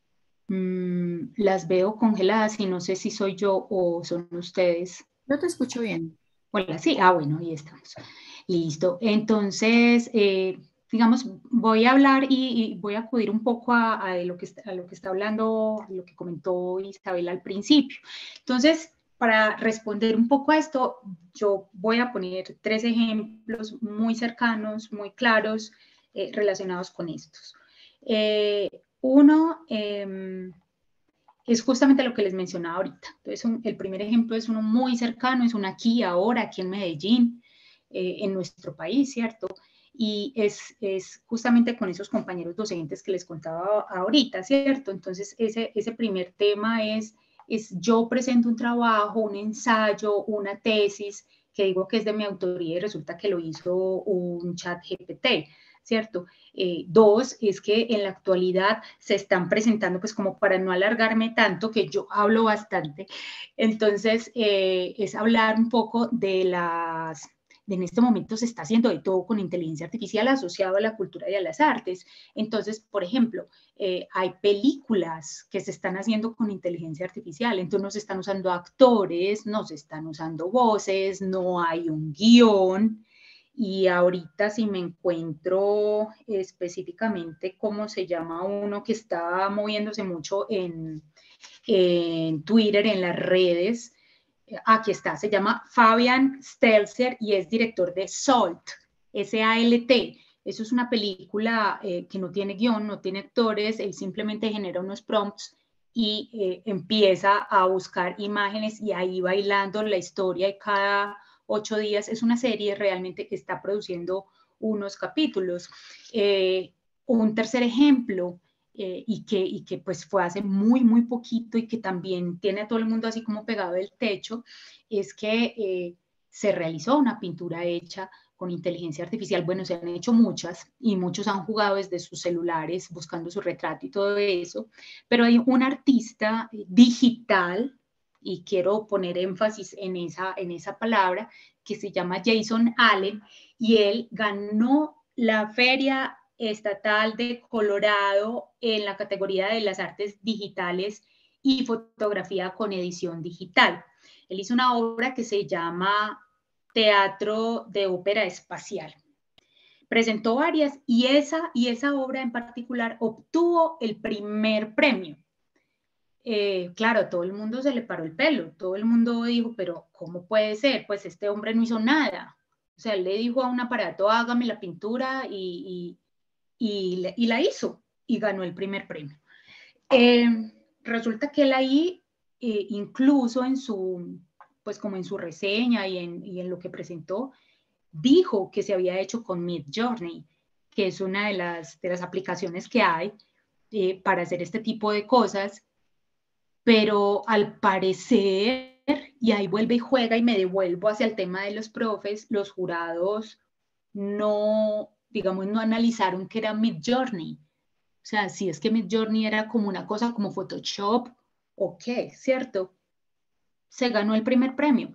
Mm, las veo congeladas y no sé si soy yo o son ustedes. Yo te escucho bien. Hola, sí, ah, bueno, ahí estamos. Listo. Entonces, eh, digamos, voy a hablar y, y, voy a acudir un poco a, a, lo que está, a lo que está hablando, a lo que comentó Isabel al principio. Entonces, para responder un poco a esto, yo voy a poner tres ejemplos muy cercanos, muy claros, eh, relacionados con estos. Eh, uno eh, es justamente lo que les mencionaba ahorita. Entonces, un, el primer ejemplo es uno muy cercano, es un aquí, ahora, aquí en Medellín, eh, en nuestro país, ¿cierto? Y es, es justamente con esos compañeros docentes que les contaba ahorita, ¿cierto? Entonces, ese, ese primer tema es, es yo presento un trabajo, un ensayo, una tesis, que digo que es de mi autoría y resulta que lo hizo un chat G P T, ¿cierto? Eh, dos, es que en la actualidad se están presentando, pues como para no alargarme tanto, que yo hablo bastante, entonces eh, es hablar un poco de las... En este momento se está haciendo de todo con inteligencia artificial asociado a la cultura y a las artes. Entonces, por ejemplo, eh, hay películas que se están haciendo con inteligencia artificial, entonces no se están usando actores, no se están usando voces, no hay un guión. Y ahorita si me encuentro específicamente cómo se llama uno que está moviéndose mucho en, en Twitter, en las redes, aquí está, se llama Fabian Stelzer y es director de Salt, S A L T. Eso es una película eh, que no tiene guión, no tiene actores, él simplemente genera unos prompts y eh, empieza a buscar imágenes y ahí bailando la historia y cada ocho días es una serie realmente que está produciendo unos capítulos. Eh, un tercer ejemplo, Eh, y, que, y que pues fue hace muy, muy poquito y que también tiene a todo el mundo así como pegado del techo, es que eh, se realizó una pintura hecha con inteligencia artificial. Bueno, se han hecho muchas y muchos han jugado desde sus celulares buscando su retrato y todo eso, pero hay un artista digital y quiero poner énfasis en esa, en esa palabra, que se llama Jason Allen, y él ganó la Feria Estatal de Colorado en la categoría de las artes digitales y fotografía con edición digital. Él hizo una obra que se llama Teatro de Ópera Espacial. Presentó varias y esa, y esa obra en particular obtuvo el primer premio. Eh, claro, todo el mundo se le paró el pelo, todo el mundo dijo, pero ¿cómo puede ser? Pues este hombre no hizo nada. O sea, él le dijo a un aparato, hágame la pintura y, y, y, y la hizo y ganó el primer premio. Eh, resulta que él ahí, eh, incluso en su, pues como en su reseña y en, y en lo que presentó, dijo que se había hecho con Midjourney, que es una de las, de las aplicaciones que hay eh, para hacer este tipo de cosas, pero al parecer, y ahí vuelve y juega y me devuelvo hacia el tema de los profes, los jurados no, digamos, no analizaron que era Midjourney. O sea, si es que Midjourney era como una cosa como Photoshop o qué, ¿cierto? Se ganó el primer premio.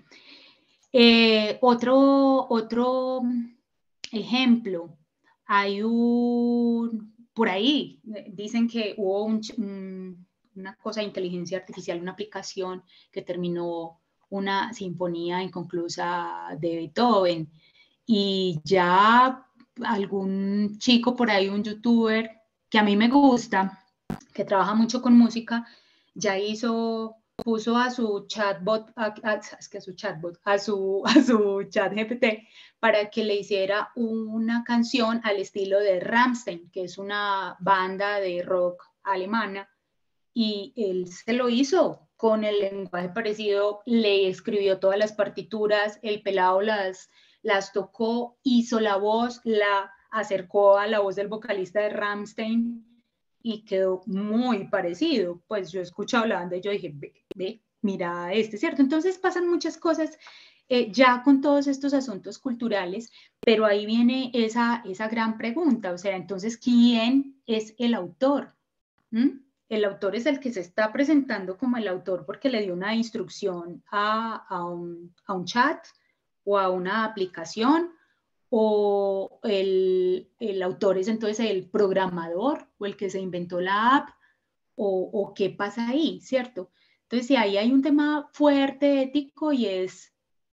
Eh, otro, otro ejemplo, hay un, por ahí, dicen que hubo un, un, una cosa de inteligencia artificial, una aplicación que terminó una sinfonía inconclusa de Beethoven, y ya algún chico por ahí, un youtuber que a mí me gusta, que trabaja mucho con música, ya hizo, puso a su chatbot, a, a, es que a su chatbot, a su, a su chat G P T para que le hiciera una canción al estilo de Rammstein, que es una banda de rock alemana, y él se lo hizo con el lenguaje parecido, le escribió todas las partituras, el pelado las, las tocó, hizo la voz, la acercó a la voz del vocalista de Rammstein y quedó muy parecido. Pues yo escuchaba la banda y yo dije, ve, ve, mira este, ¿cierto? Entonces pasan muchas cosas eh, ya con todos estos asuntos culturales, pero ahí viene esa, esa gran pregunta, o sea, entonces, ¿quién es el autor? ¿Mm? El autor es el que se está presentando como el autor porque le dio una instrucción a, a, un, a un chat o a una aplicación, o el, el autor es entonces el programador o el que se inventó la app, o, o qué pasa ahí, ¿cierto? Entonces, sí, ahí hay un tema fuerte ético y es,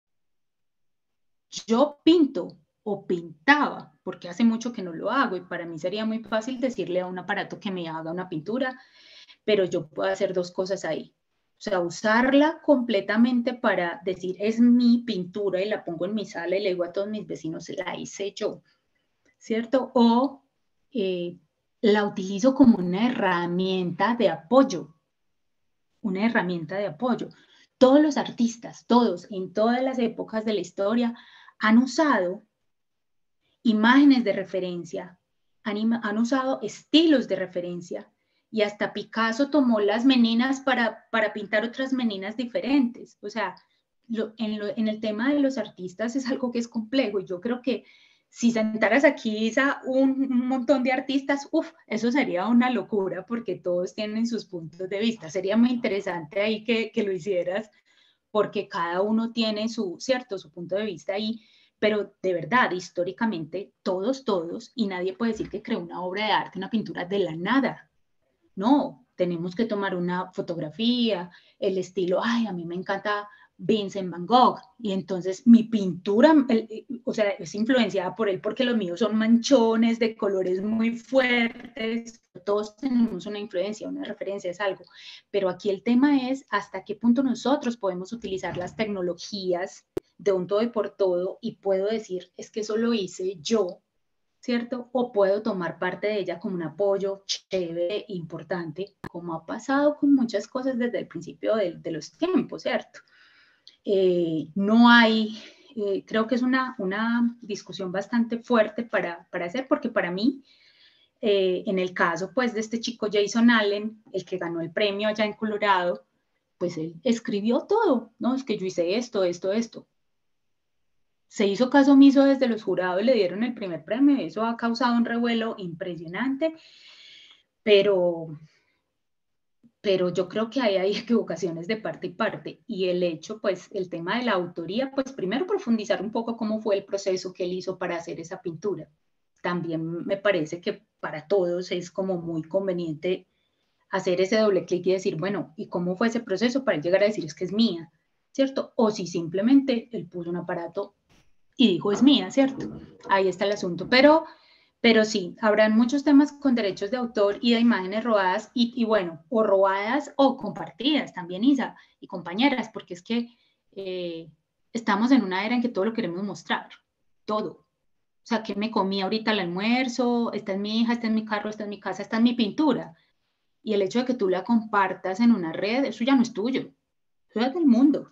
yo pinto o pintaba, porque hace mucho que no lo hago y para mí sería muy fácil decirle a un aparato que me haga una pintura, pero yo puedo hacer dos cosas ahí. O sea, usarla completamente para decir, es mi pintura y la pongo en mi sala y le digo a todos mis vecinos, la hice yo, ¿cierto? O eh, la utilizo como una herramienta de apoyo, una herramienta de apoyo. Todos los artistas, todos, en todas las épocas de la historia, han usado imágenes de referencia, han, han usado estilos de referencia, y hasta Picasso tomó las meninas para, para pintar otras meninas diferentes. O sea, lo, en, lo, en el tema de los artistas es algo que es complejo, y yo creo que si sentaras aquí a un, un montón de artistas, uf, eso sería una locura porque todos tienen sus puntos de vista. Sería muy interesante ahí que, que lo hicieras, porque cada uno tiene su, cierto, su punto de vista ahí, pero de verdad, históricamente, todos, todos, y nadie puede decir que creó una obra de arte, una pintura de la nada. No, tenemos que tomar una fotografía, el estilo, ay, a mí me encanta Vincent Van Gogh, y entonces mi pintura, el, o sea, es influenciada por él porque los míos son manchones de colores muy fuertes, todos tenemos una influencia, una referencia, es algo, pero aquí el tema es hasta qué punto nosotros podemos utilizar las tecnologías de un todo y por todo, y puedo decir, es que eso lo hice yo, ¿cierto? O puedo tomar parte de ella como un apoyo chévere, importante, como ha pasado con muchas cosas desde el principio de, de los tiempos, ¿cierto? Eh, no hay, eh, creo que es una, una discusión bastante fuerte para, para hacer, porque para mí, eh, en el caso pues de este chico Jason Allen, el que ganó el premio allá en Colorado, pues él escribió todo, ¿no? Es que yo hice esto, esto, esto. Se hizo caso omiso desde los jurados y le dieron el primer premio. Eso ha causado un revuelo impresionante, pero, pero yo creo que ahí hay equivocaciones de parte y parte, y el hecho, pues, el tema de la autoría, pues primero profundizar un poco cómo fue el proceso que él hizo para hacer esa pintura. También me parece que para todos es como muy conveniente hacer ese doble clic y decir, bueno, ¿y cómo fue ese proceso para llegar a decir es que es mía? ¿Cierto? O si simplemente él puso un aparato y dijo es mía, ¿cierto? Ahí está el asunto, pero... Pero sí, habrán muchos temas con derechos de autor y de imágenes robadas y, y bueno, o robadas o compartidas también, Isa, y compañeras, porque es que eh, estamos en una era en que todo lo queremos mostrar, todo. O sea, ¿qué me comí ahorita al almuerzo? Esta es mi hija, esta es mi carro, esta es mi casa, esta es mi pintura. Y el hecho de que tú la compartas en una red, eso ya no es tuyo, eso es del mundo.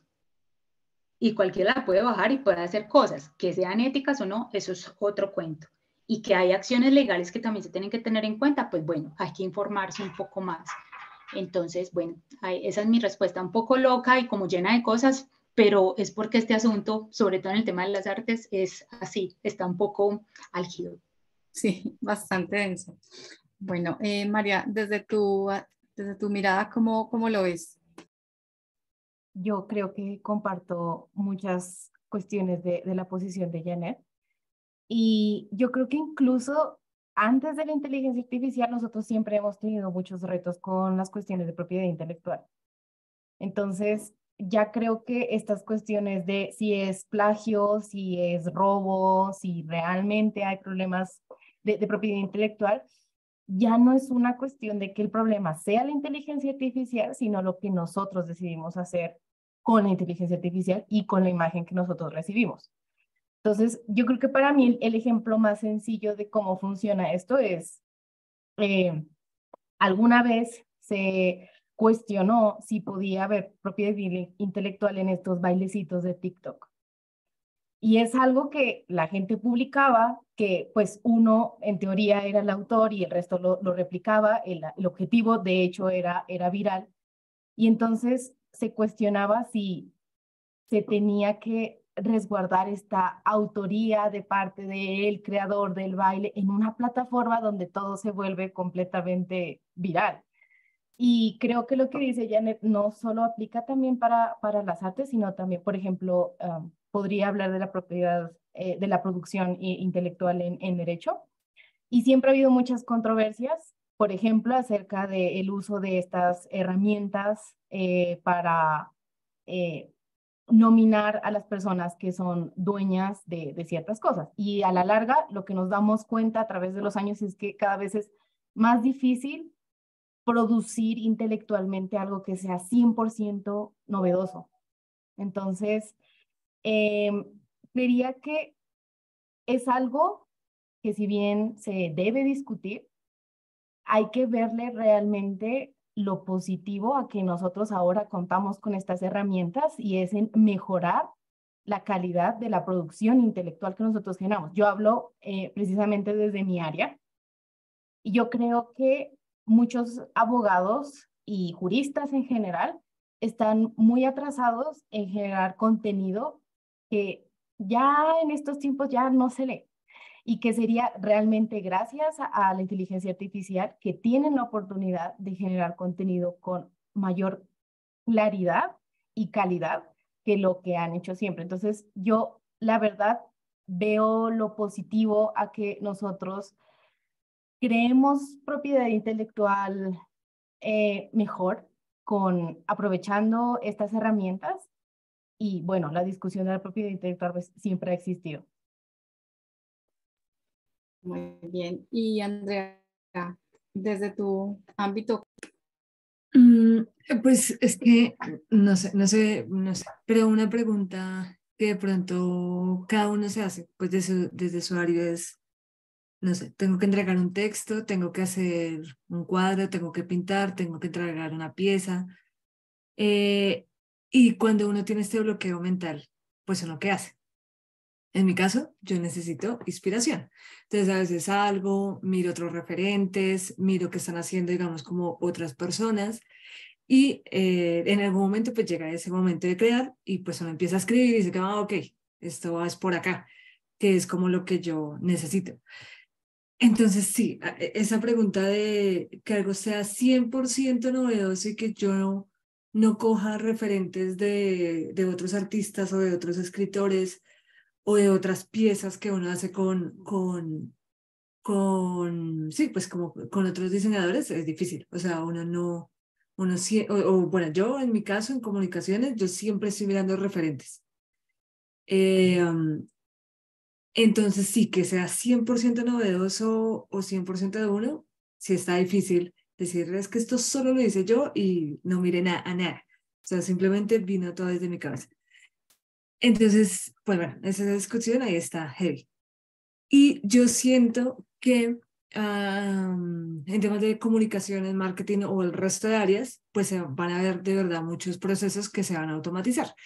Y cualquiera la puede bajar y puede hacer cosas, que sean éticas o no, eso es otro cuento. Y que hay acciones legales que también se tienen que tener en cuenta, pues bueno, hay que informarse un poco más. Entonces, bueno, hay, esa es mi respuesta, un poco loca y como llena de cosas, pero es porque este asunto, sobre todo en el tema de las artes, es así, está un poco álgido. Sí, bastante denso. Bueno, eh, María, desde tu, desde tu mirada, ¿cómo, cómo lo ves? Yo creo que comparto muchas cuestiones de, de la posición de Janet. Y yo creo que incluso antes de la inteligencia artificial, nosotros siempre hemos tenido muchos retos con las cuestiones de propiedad intelectual. Entonces, ya creo que estas cuestiones de si es plagio, si es robo, si realmente hay problemas de, de propiedad intelectual, ya no es una cuestión de que el problema sea la inteligencia artificial, sino lo que nosotros decidimos hacer con la inteligencia artificial y con la imagen que nosotros recibimos. Entonces, yo creo que para mí el, el ejemplo más sencillo de cómo funciona esto es, eh, alguna vez se cuestionó si podía haber propiedad intelectual en estos bailecitos de TikTok. Y es algo que la gente publicaba, que pues uno en teoría era el autor y el resto lo, lo replicaba, el, el objetivo de hecho era, era viral. Y entonces se cuestionaba si se tenía que resguardar esta autoría de parte del creador del baile en una plataforma donde todo se vuelve completamente viral. Y creo que lo que dice Janet no solo aplica también para, para las artes, sino también, por ejemplo, um, podría hablar de la propiedad, eh, de la producción intelectual en, en derecho. Y siempre ha habido muchas controversias, por ejemplo, acerca del uso de estas herramientas eh, para eh, nominar a las personas que son dueñas de, de ciertas cosas. Y a la larga, lo que nos damos cuenta a través de los años es que cada vez es más difícil producir intelectualmente algo que sea cien por ciento novedoso. Entonces, eh, diría que es algo que si bien se debe discutir, hay que verle realmente lo positivo a que nosotros ahora contamos con estas herramientas y es en mejorar la calidad de la producción intelectual que nosotros generamos. Yo hablo eh, precisamente desde mi área y yo creo que muchos abogados y juristas en general están muy atrasados en generar contenido que ya en estos tiempos ya no se lee y que sería realmente gracias a, a la inteligencia artificial que tienen la oportunidad de generar contenido con mayor claridad y calidad que lo que han hecho siempre. Entonces, yo la verdad veo lo positivo a que nosotros creemos propiedad intelectual eh, mejor con aprovechando estas herramientas y bueno, la discusión de la propiedad intelectual pues, siempre ha existido. Muy bien. Y Andrea, desde tu ámbito. Mm, pues es que no sé, no sé, no sé, pero una pregunta que de pronto cada uno se hace, pues desde, desde su área es, no sé, tengo que entregar un texto, tengo que hacer un cuadro, tengo que pintar, tengo que entregar una pieza. Eh, y cuando uno tiene este bloqueo mental, pues uno qué hace. En mi caso, yo necesito inspiración. Entonces, a veces salgo, miro otros referentes, miro qué están haciendo, digamos, como otras personas. Y eh, en algún momento, pues llega ese momento de crear y pues uno empieza a escribir y dice que, ah, ok, esto es por acá, que es como lo que yo necesito. Entonces, sí, a- e- esa pregunta de que algo sea cien por ciento novedoso y que yo no, no coja referentes de, de otros artistas o de otros escritores o de otras piezas que uno hace con, con, con, sí, pues como con otros diseñadores, es difícil. O sea, uno no, uno sí, o, o, bueno, yo en mi caso, en comunicaciones, yo siempre estoy mirando referentes. Eh, um, entonces, sí, que sea cien por ciento novedoso o cien por ciento de uno, sí está difícil decirles que esto solo lo hice yo y no miren a, a nada. O sea, simplemente vino todo desde mi cabeza. Entonces, pues bueno, esa discusión ahí está heavy. Y yo siento que um, en temas de comunicaciones, marketing o el resto de áreas, pues se van a ver de verdad muchos procesos que se van a automatizar.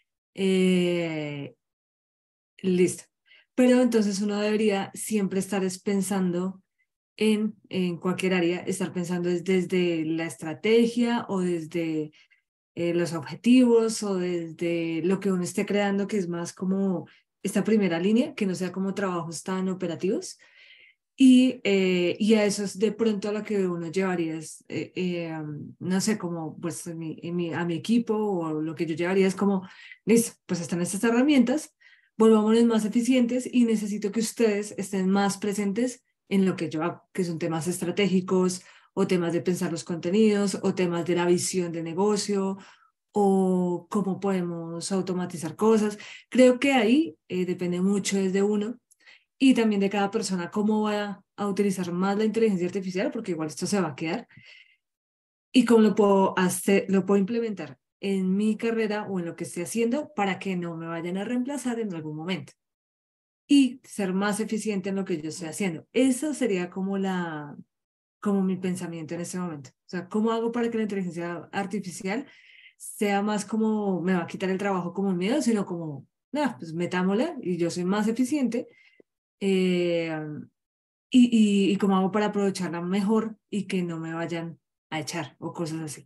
Eh, listo. Pero entonces uno debería siempre estar es pensando en, en cualquier área, estar pensando es desde la estrategia o desde eh, los objetivos o desde lo que uno esté creando, que es más como esta primera línea, que no sea como trabajos tan operativos. Y, eh, y a eso es de pronto a lo que uno llevaría, es, eh, eh, um, no sé, como pues en mi, en mi, a mi equipo o lo que yo llevaría es como, listo, pues están estas herramientas, volvámonos más eficientes y necesito que ustedes estén más presentes en lo que yo hago, que son temas estratégicos o temas de pensar los contenidos o temas de la visión de negocio o cómo podemos automatizar cosas. Creo que ahí eh, depende mucho desde uno y también de cada persona cómo va a utilizar más la inteligencia artificial, porque igual esto se va a quedar, y cómo lo puedo hacer, lo puedo implementar en mi carrera o en lo que esté haciendo para que no me vayan a reemplazar en algún momento y ser más eficiente en lo que yo estoy haciendo. Eso sería como la, como mi pensamiento en este momento. O sea, ¿cómo hago para que la inteligencia artificial sea más como, me va a quitar el trabajo como miedo, sino como, nada, pues metámosla y yo soy más eficiente eh, y, y, y cómo hago para aprovecharla mejor y que no me vayan a echar o cosas así.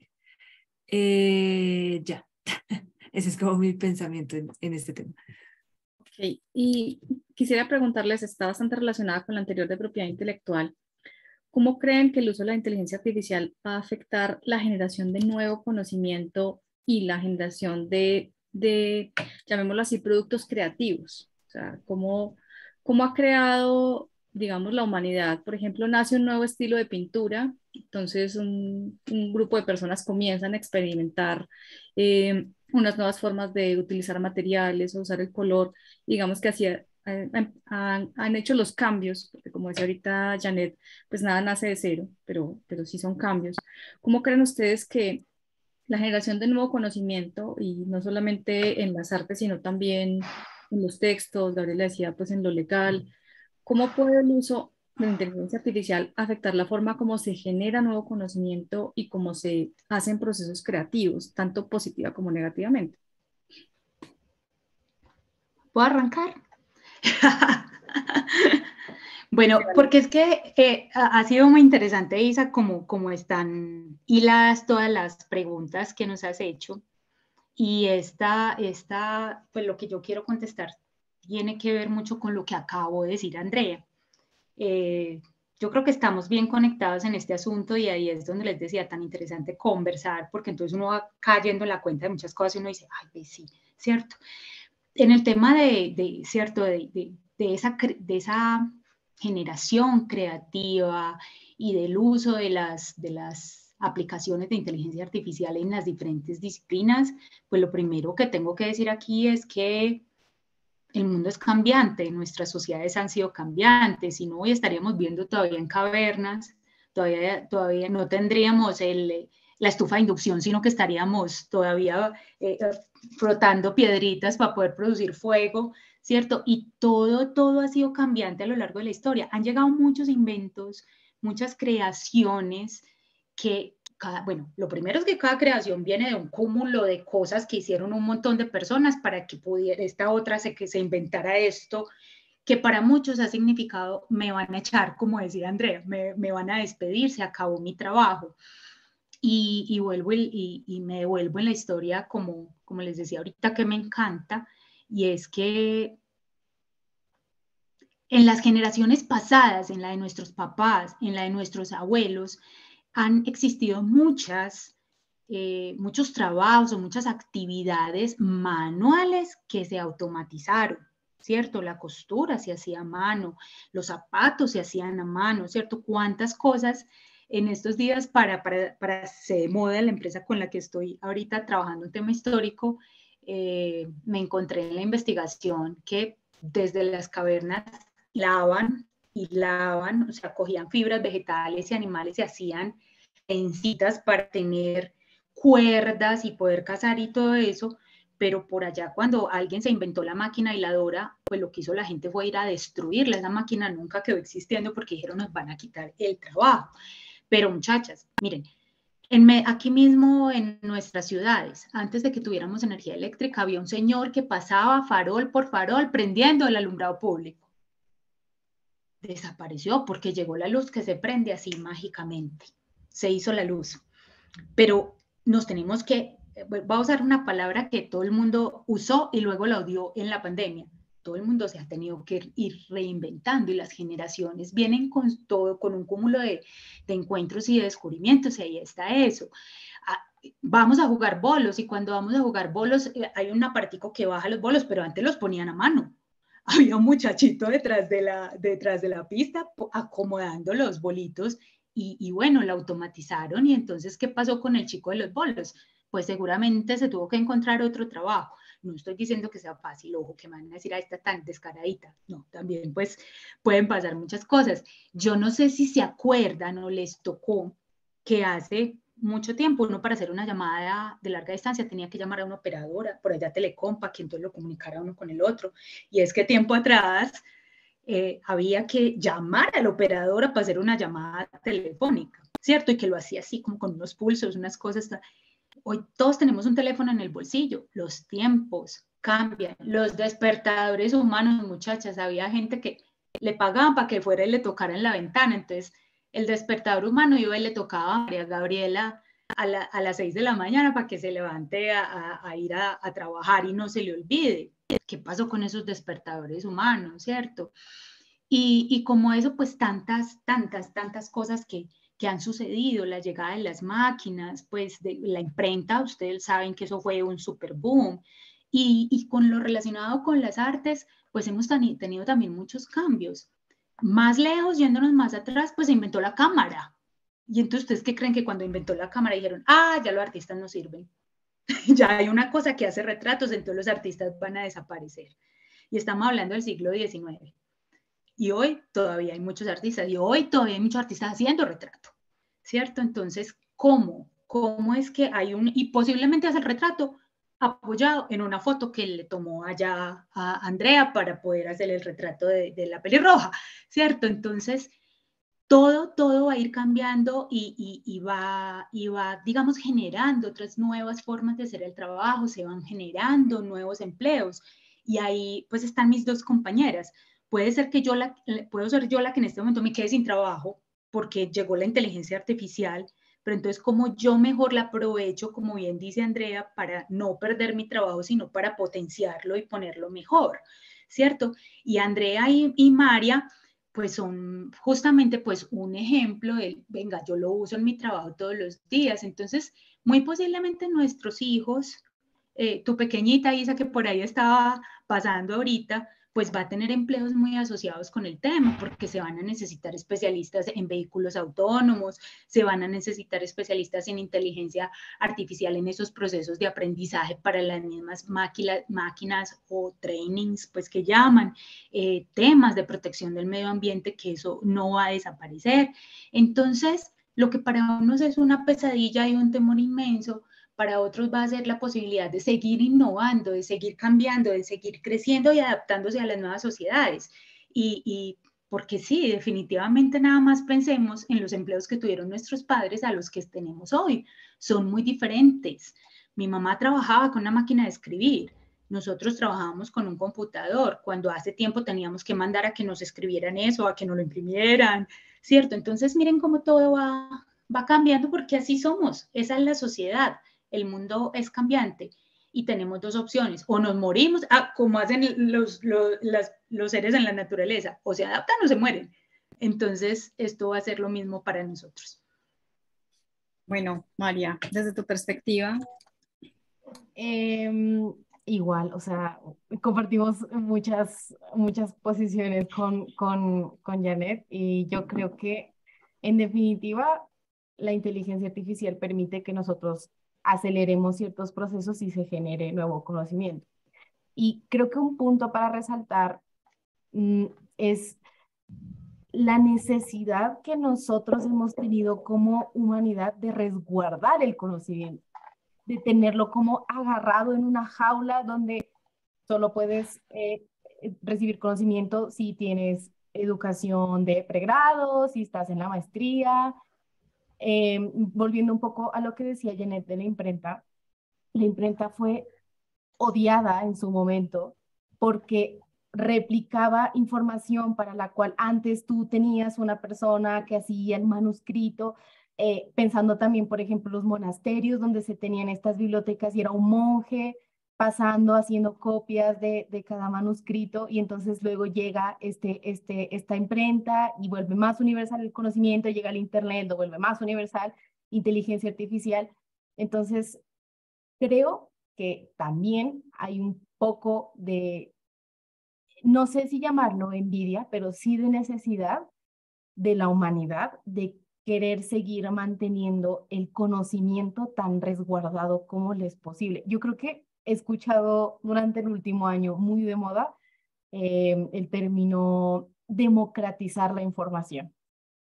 Eh, ya, ese es como mi pensamiento en, en este tema. Ok, y quisiera preguntarles, está bastante relacionada con la anterior de propiedad intelectual. ¿Cómo creen que el uso de la inteligencia artificial va a afectar la generación de nuevo conocimiento y la generación de, de llamémoslo así, productos creativos? O sea, ¿cómo, cómo ha creado, digamos, la humanidad? Por ejemplo, nace un nuevo estilo de pintura, entonces un, un grupo de personas comienzan a experimentar eh, unas nuevas formas de utilizar materiales o usar el color, digamos que hacía, han, han, han hecho los cambios, porque como decía ahorita Janet, pues nada nace de cero, pero, pero sí son cambios. ¿Cómo creen ustedes que la generación de nuevo conocimiento, y no solamente en las artes, sino también en los textos, Gabriela decía, pues en lo legal, cómo puede el uso de la inteligencia artificial afectar la forma como se genera nuevo conocimiento y cómo se hacen procesos creativos, tanto positiva como negativamente? ¿Puedo arrancar? Bueno, porque es que eh, ha sido muy interesante, Isa, como, como están hiladas todas las preguntas que nos has hecho. Y esta, esta, pues lo que yo quiero contestar tiene que ver mucho con lo que acabo de decir, Andrea. Eh, yo creo que estamos bien conectados en este asunto y ahí es donde les decía tan interesante conversar, porque entonces uno va cayendo en la cuenta de muchas cosas y uno dice, ay, pues sí, ¿cierto? En el tema de, de ¿cierto? De, de, de, esa, de esa generación creativa y del uso de las, de las aplicaciones de inteligencia artificial en las diferentes disciplinas, pues lo primero que tengo que decir aquí es que el mundo es cambiante, nuestras sociedades han sido cambiantes, si no hoy estaríamos viendo todavía en cavernas, todavía, todavía no tendríamos el, la estufa de inducción, sino que estaríamos todavía eh, frotando piedritas para poder producir fuego, ¿cierto? Y todo, todo ha sido cambiante a lo largo de la historia. Han llegado muchos inventos, muchas creaciones que, cada, bueno, lo primero es que cada creación viene de un cúmulo de cosas que hicieron un montón de personas para que pudiera esta otra se, que se inventara esto, que para muchos ha significado me van a echar, como decía Andrea, me, me van a despedir, se acabó mi trabajo. Y, y vuelvo y, y me devuelvo en la historia como, como les decía ahorita que me encanta, y es que en las generaciones pasadas, en la de nuestros papás, en la de nuestros abuelos, han existido muchas, eh, muchos trabajos o muchas actividades manuales que se automatizaron, ¿cierto? La costura se hacía a mano, los zapatos se hacían a mano, ¿cierto? ¿Cuántas cosas en estos días para, para, para se de moda la empresa con la que estoy ahorita trabajando un tema histórico? Eh, me encontré en la investigación que desde las cavernas lavan y lavan, o sea, cogían fibras vegetales y animales y hacían trencitas para tener cuerdas y poder cazar y todo eso, pero por allá cuando alguien se inventó la máquina hiladora, pues lo que hizo la gente fue ir a destruirla. Esa máquina nunca quedó existiendo porque dijeron nos van a quitar el trabajo. Pero muchachas, miren, en me, aquí mismo en nuestras ciudades, antes de que tuviéramos energía eléctrica, había un señor que pasaba farol por farol prendiendo el alumbrado público. Desapareció porque llegó la luz que se prende así mágicamente. Se hizo la luz. Pero nos tenemos que, voy a usar una palabra que todo el mundo usó y luego la odió en la pandemia. Todo el mundo se ha tenido que ir reinventando y las generaciones vienen con todo, con un cúmulo de, de encuentros y de descubrimientos, y ahí está eso. Ah, vamos a jugar bolos, y cuando vamos a jugar bolos hay un aparatico que baja los bolos, pero antes los ponían a mano. Había un muchachito detrás de la, detrás de la pista acomodando los bolitos y, y bueno, la automatizaron. Y entonces, ¿qué pasó con el chico de los bolos? Pues seguramente se tuvo que encontrar otro trabajo. No estoy diciendo que sea fácil, ojo, que me van a decir, ah, está tan descaradita. No, también pues pueden pasar muchas cosas. Yo no sé si se acuerdan o les tocó que hace mucho tiempo uno para hacer una llamada de larga distancia tenía que llamar a una operadora, por allá Telecom, para que entonces lo comunicara uno con el otro. Y es que tiempo atrás eh, había que llamar a la operadora para hacer una llamada telefónica, ¿cierto? Y que lo hacía así como con unos pulsos, unas cosas. Hoy todos tenemos un teléfono en el bolsillo, los tiempos cambian, los despertadores humanos, muchachas, había gente que le pagaban para que fuera y le tocara en la ventana, entonces el despertador humano iba y le tocaba a María Gabriela a, la, a las seis de la mañana para que se levante a, a, a ir a, a trabajar y no se le olvide. ¿Qué pasó con esos despertadores humanos, cierto? Y, y como eso, pues tantas, tantas, tantas cosas que, que han sucedido, la llegada de las máquinas, pues de la imprenta, ustedes saben que eso fue un super boom. Y, y con lo relacionado con las artes, pues hemos tenido también muchos cambios. Más lejos, yéndonos más atrás, pues se inventó la cámara. Y entonces, ¿ustedes qué creen que cuando inventó la cámara dijeron, ah, ya los artistas no sirven? Ya hay una cosa que hace retratos, entonces los artistas van a desaparecer. Y estamos hablando del siglo diecinueve. Y hoy todavía hay muchos artistas, y hoy todavía hay muchos artistas haciendo retrato, ¿cierto? Entonces, ¿cómo? ¿Cómo es que hay un, y posiblemente hace el retrato apoyado en una foto que le tomó allá a Andrea para poder hacer el retrato de, de la pelirroja, ¿cierto? Entonces, todo, todo va a ir cambiando y, y, y, va, y va, digamos, generando otras nuevas formas de hacer el trabajo, se van generando nuevos empleos. Y ahí, pues, están mis dos compañeras. Puede ser que yo la, puedo ser yo la que en este momento me quede sin trabajo porque llegó la inteligencia artificial, pero entonces como yo mejor la aprovecho, como bien dice Andrea, para no perder mi trabajo, sino para potenciarlo y ponerlo mejor, ¿cierto? Y Andrea y, y María, pues son justamente pues un ejemplo de, venga, yo lo uso en mi trabajo todos los días, entonces muy posiblemente nuestros hijos, eh, tu pequeñita Isa que por ahí estaba pasando ahorita, pues va a tener empleos muy asociados con el tema, porque se van a necesitar especialistas en vehículos autónomos, se van a necesitar especialistas en inteligencia artificial en esos procesos de aprendizaje para las mismas máquina, máquinas o trainings, pues que llaman, eh, temas de protección del medio ambiente, que eso no va a desaparecer. Entonces, lo que para unos es una pesadilla y un temor inmenso, para otros va a ser la posibilidad de seguir innovando, de seguir cambiando, de seguir creciendo y adaptándose a las nuevas sociedades. Y, y porque sí, definitivamente nada más pensemos en los empleos que tuvieron nuestros padres a los que tenemos hoy. Son muy diferentes. Mi mamá trabajaba con una máquina de escribir. Nosotros trabajábamos con un computador, cuando hace tiempo teníamos que mandar a que nos escribieran eso, a que nos lo imprimieran, ¿cierto? Entonces miren cómo todo va, va cambiando porque así somos. Esa es la sociedad. El mundo es cambiante y tenemos dos opciones, o nos morimos, ah, como hacen los, los, las, los seres en la naturaleza, o se adaptan o se mueren. Entonces, esto va a ser lo mismo para nosotros. Bueno, María, desde tu perspectiva. Eh, igual, o sea, compartimos muchas, muchas posiciones con, con, con Janet y yo creo que en definitiva la inteligencia artificial permite que nosotros aceleremos ciertos procesos y se genere nuevo conocimiento. Y creo que un punto para resaltar mm, es la necesidad que nosotros hemos tenido como humanidad de resguardar el conocimiento, de tenerlo como agarrado en una jaula donde solo puedes eh, recibir conocimiento si tienes educación de pregrado, si estás en la maestría. Eh, volviendo un poco a lo que decía Janet de la imprenta, la imprenta fue odiada en su momento porque replicaba información para la cual antes tú tenías una persona que hacía el manuscrito, eh, pensando también, por ejemplo, los monasterios donde se tenían estas bibliotecas y era un monje pasando, haciendo copias de, de cada manuscrito y entonces luego llega este, este, esta imprenta y vuelve más universal el conocimiento, llega el internet, lo vuelve más universal, inteligencia artificial. Entonces, creo que también hay un poco de, no sé si llamarlo envidia, pero sí de necesidad de la humanidad de querer seguir manteniendo el conocimiento tan resguardado como les es posible. Yo creo que he escuchado durante el último año muy de moda eh, el término democratizar la información.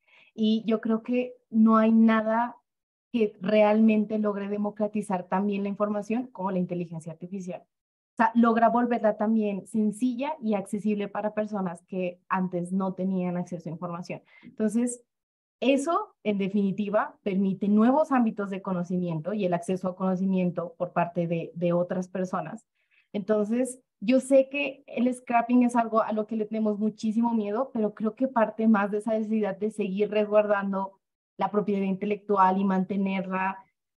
Y yo creo que no hay nada que realmente logre democratizar también la información como la inteligencia artificial. O sea, logra volverla también sencilla y accesible para personas que antes no tenían acceso a información. Entonces, eso, en definitiva, permite nuevos ámbitos de conocimiento y el acceso a conocimiento por parte de, de otras personas. Entonces, yo sé que el scrapping es algo a lo que le tenemos muchísimo miedo, pero creo que parte más de esa necesidad de seguir resguardando la propiedad intelectual y mantenerla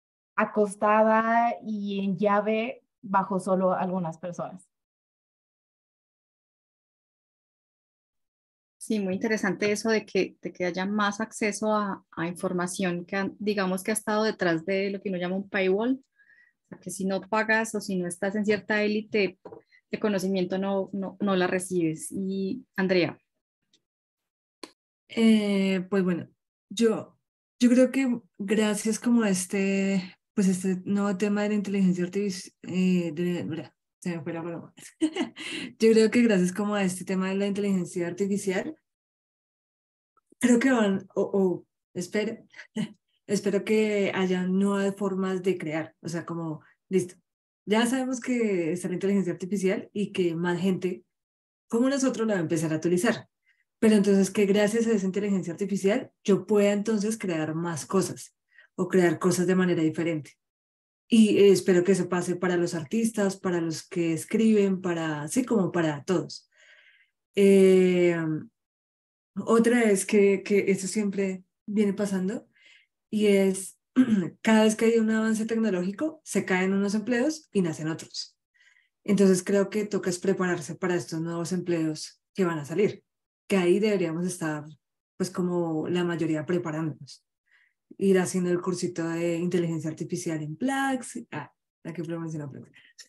acostada y en llave bajo solo algunas personas. Sí, muy interesante eso de que, de que haya más acceso a, a información que han- digamos que ha estado detrás de lo que uno llama un paywall. O sea, que si no pagas o si no estás en cierta élite de conocimiento no, no, no la recibes. Y Andrea. Eh, pues bueno, yo, yo creo que gracias como a este, pues este nuevo tema de la inteligencia artificial, eh, de, bra, se me fue la palabra. Yo creo que gracias como a este tema de la inteligencia artificial, creo que van, o, o espero, espero que haya nuevas formas de crear, o sea, como, listo, ya sabemos que está la inteligencia artificial y que más gente como nosotros la va a empezar a utilizar. Pero entonces que gracias a esa inteligencia artificial yo pueda entonces crear más cosas o crear cosas de manera diferente. Y eh, espero que eso pase para los artistas, para los que escriben, para, así como para todos. Eh, otra es que, que eso siempre viene pasando y es cada vez que hay un avance tecnológico se caen unos empleos y nacen otros. Entonces creo que toca es prepararse para estos nuevos empleos que van a salir, que ahí deberíamos estar, pues como la mayoría preparándonos. Ir haciendo el cursito de inteligencia artificial en Plax, ah, la que promocionó Plax.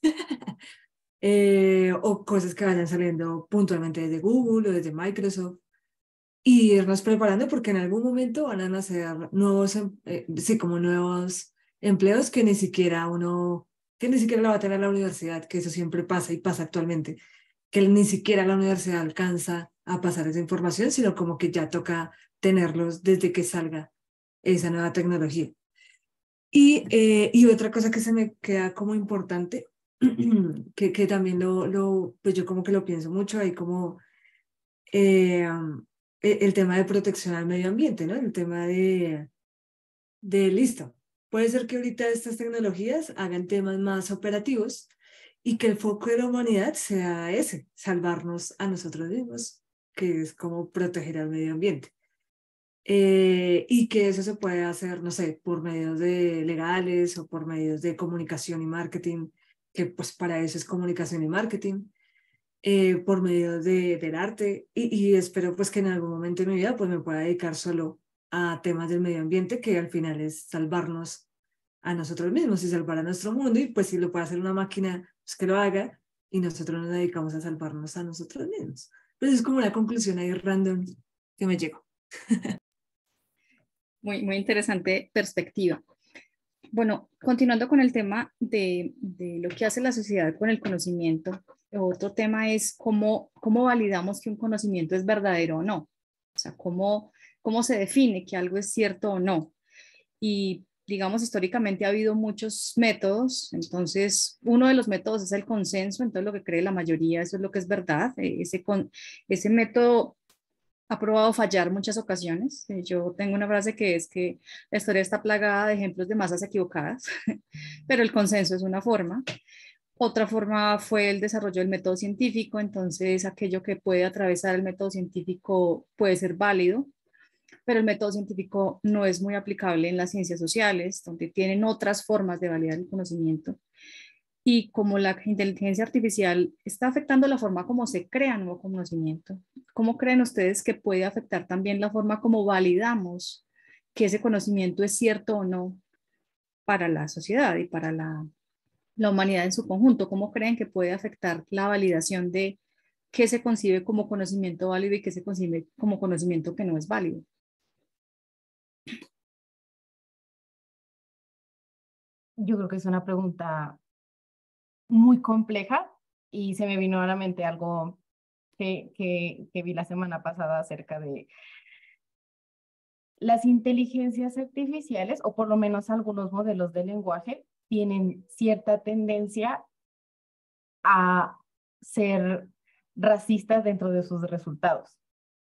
eh, o cosas que vayan saliendo puntualmente desde Google o desde Microsoft y irnos preparando porque en algún momento van a nacer nuevos, eh, sí, como nuevos empleos que ni siquiera uno que ni siquiera la va a tener la universidad, que eso siempre pasa y pasa actualmente, que ni siquiera la universidad alcanza a pasar esa información, sino como que ya toca tenerlos desde que salga esa nueva tecnología. Y, eh, y otra cosa que se me queda como importante, que, que también lo, lo, pues yo como que lo pienso mucho, ahí como eh, el tema de protección al medio ambiente, ¿no? El tema de, de listo. Puede ser que ahorita estas tecnologías hagan temas más operativos y que el foco de la humanidad sea ese, salvarnos a nosotros mismos, que es como proteger al medio ambiente. Eh, y que eso se puede hacer, no sé, por medios de legales o por medios de comunicación y marketing que pues para eso es comunicación y marketing, eh, por medio de, del arte, y, y espero pues que en algún momento de mi vida pues me pueda dedicar solo a temas del medio ambiente, que al final es salvarnos a nosotros mismos y salvar a nuestro mundo, y pues si lo puede hacer una máquina, pues que lo haga, y nosotros nos dedicamos a salvarnos a nosotros mismos. Pues es como una conclusión ahí random que me llegó. Muy, muy interesante perspectiva. Bueno, continuando con el tema de, de lo que hace la sociedad con el conocimiento, otro tema es cómo, cómo validamos que un conocimiento es verdadero o no. O sea, cómo, cómo se define que algo es cierto o no. Y digamos, históricamente ha habido muchos métodos, entonces uno de los métodos es el consenso, entonces lo que cree la mayoría, eso es lo que es verdad. Ese, con, ese método ha probado fallar muchas ocasiones. Yo tengo una frase que es que la historia está plagada de ejemplos de masas equivocadas, pero el consenso es una forma. Otra forma fue el desarrollo del método científico, entonces aquello que puede atravesar el método científico puede ser válido, pero el método científico no es muy aplicable en las ciencias sociales, donde tienen otras formas de validar el conocimiento. Y como la inteligencia artificial está afectando la forma como se crea nuevo conocimiento, ¿cómo creen ustedes que puede afectar también la forma como validamos que ese conocimiento es cierto o no para la sociedad y para la, la humanidad en su conjunto? ¿Cómo creen que puede afectar la validación de qué se concibe como conocimiento válido y qué se concibe como conocimiento que no es válido? Yo creo que es una pregunta muy compleja y se me vino a la mente algo que, que, que vi la semana pasada acerca de las inteligencias artificiales, o por lo menos algunos modelos de lenguaje, tienen cierta tendencia a ser racistas dentro de sus resultados.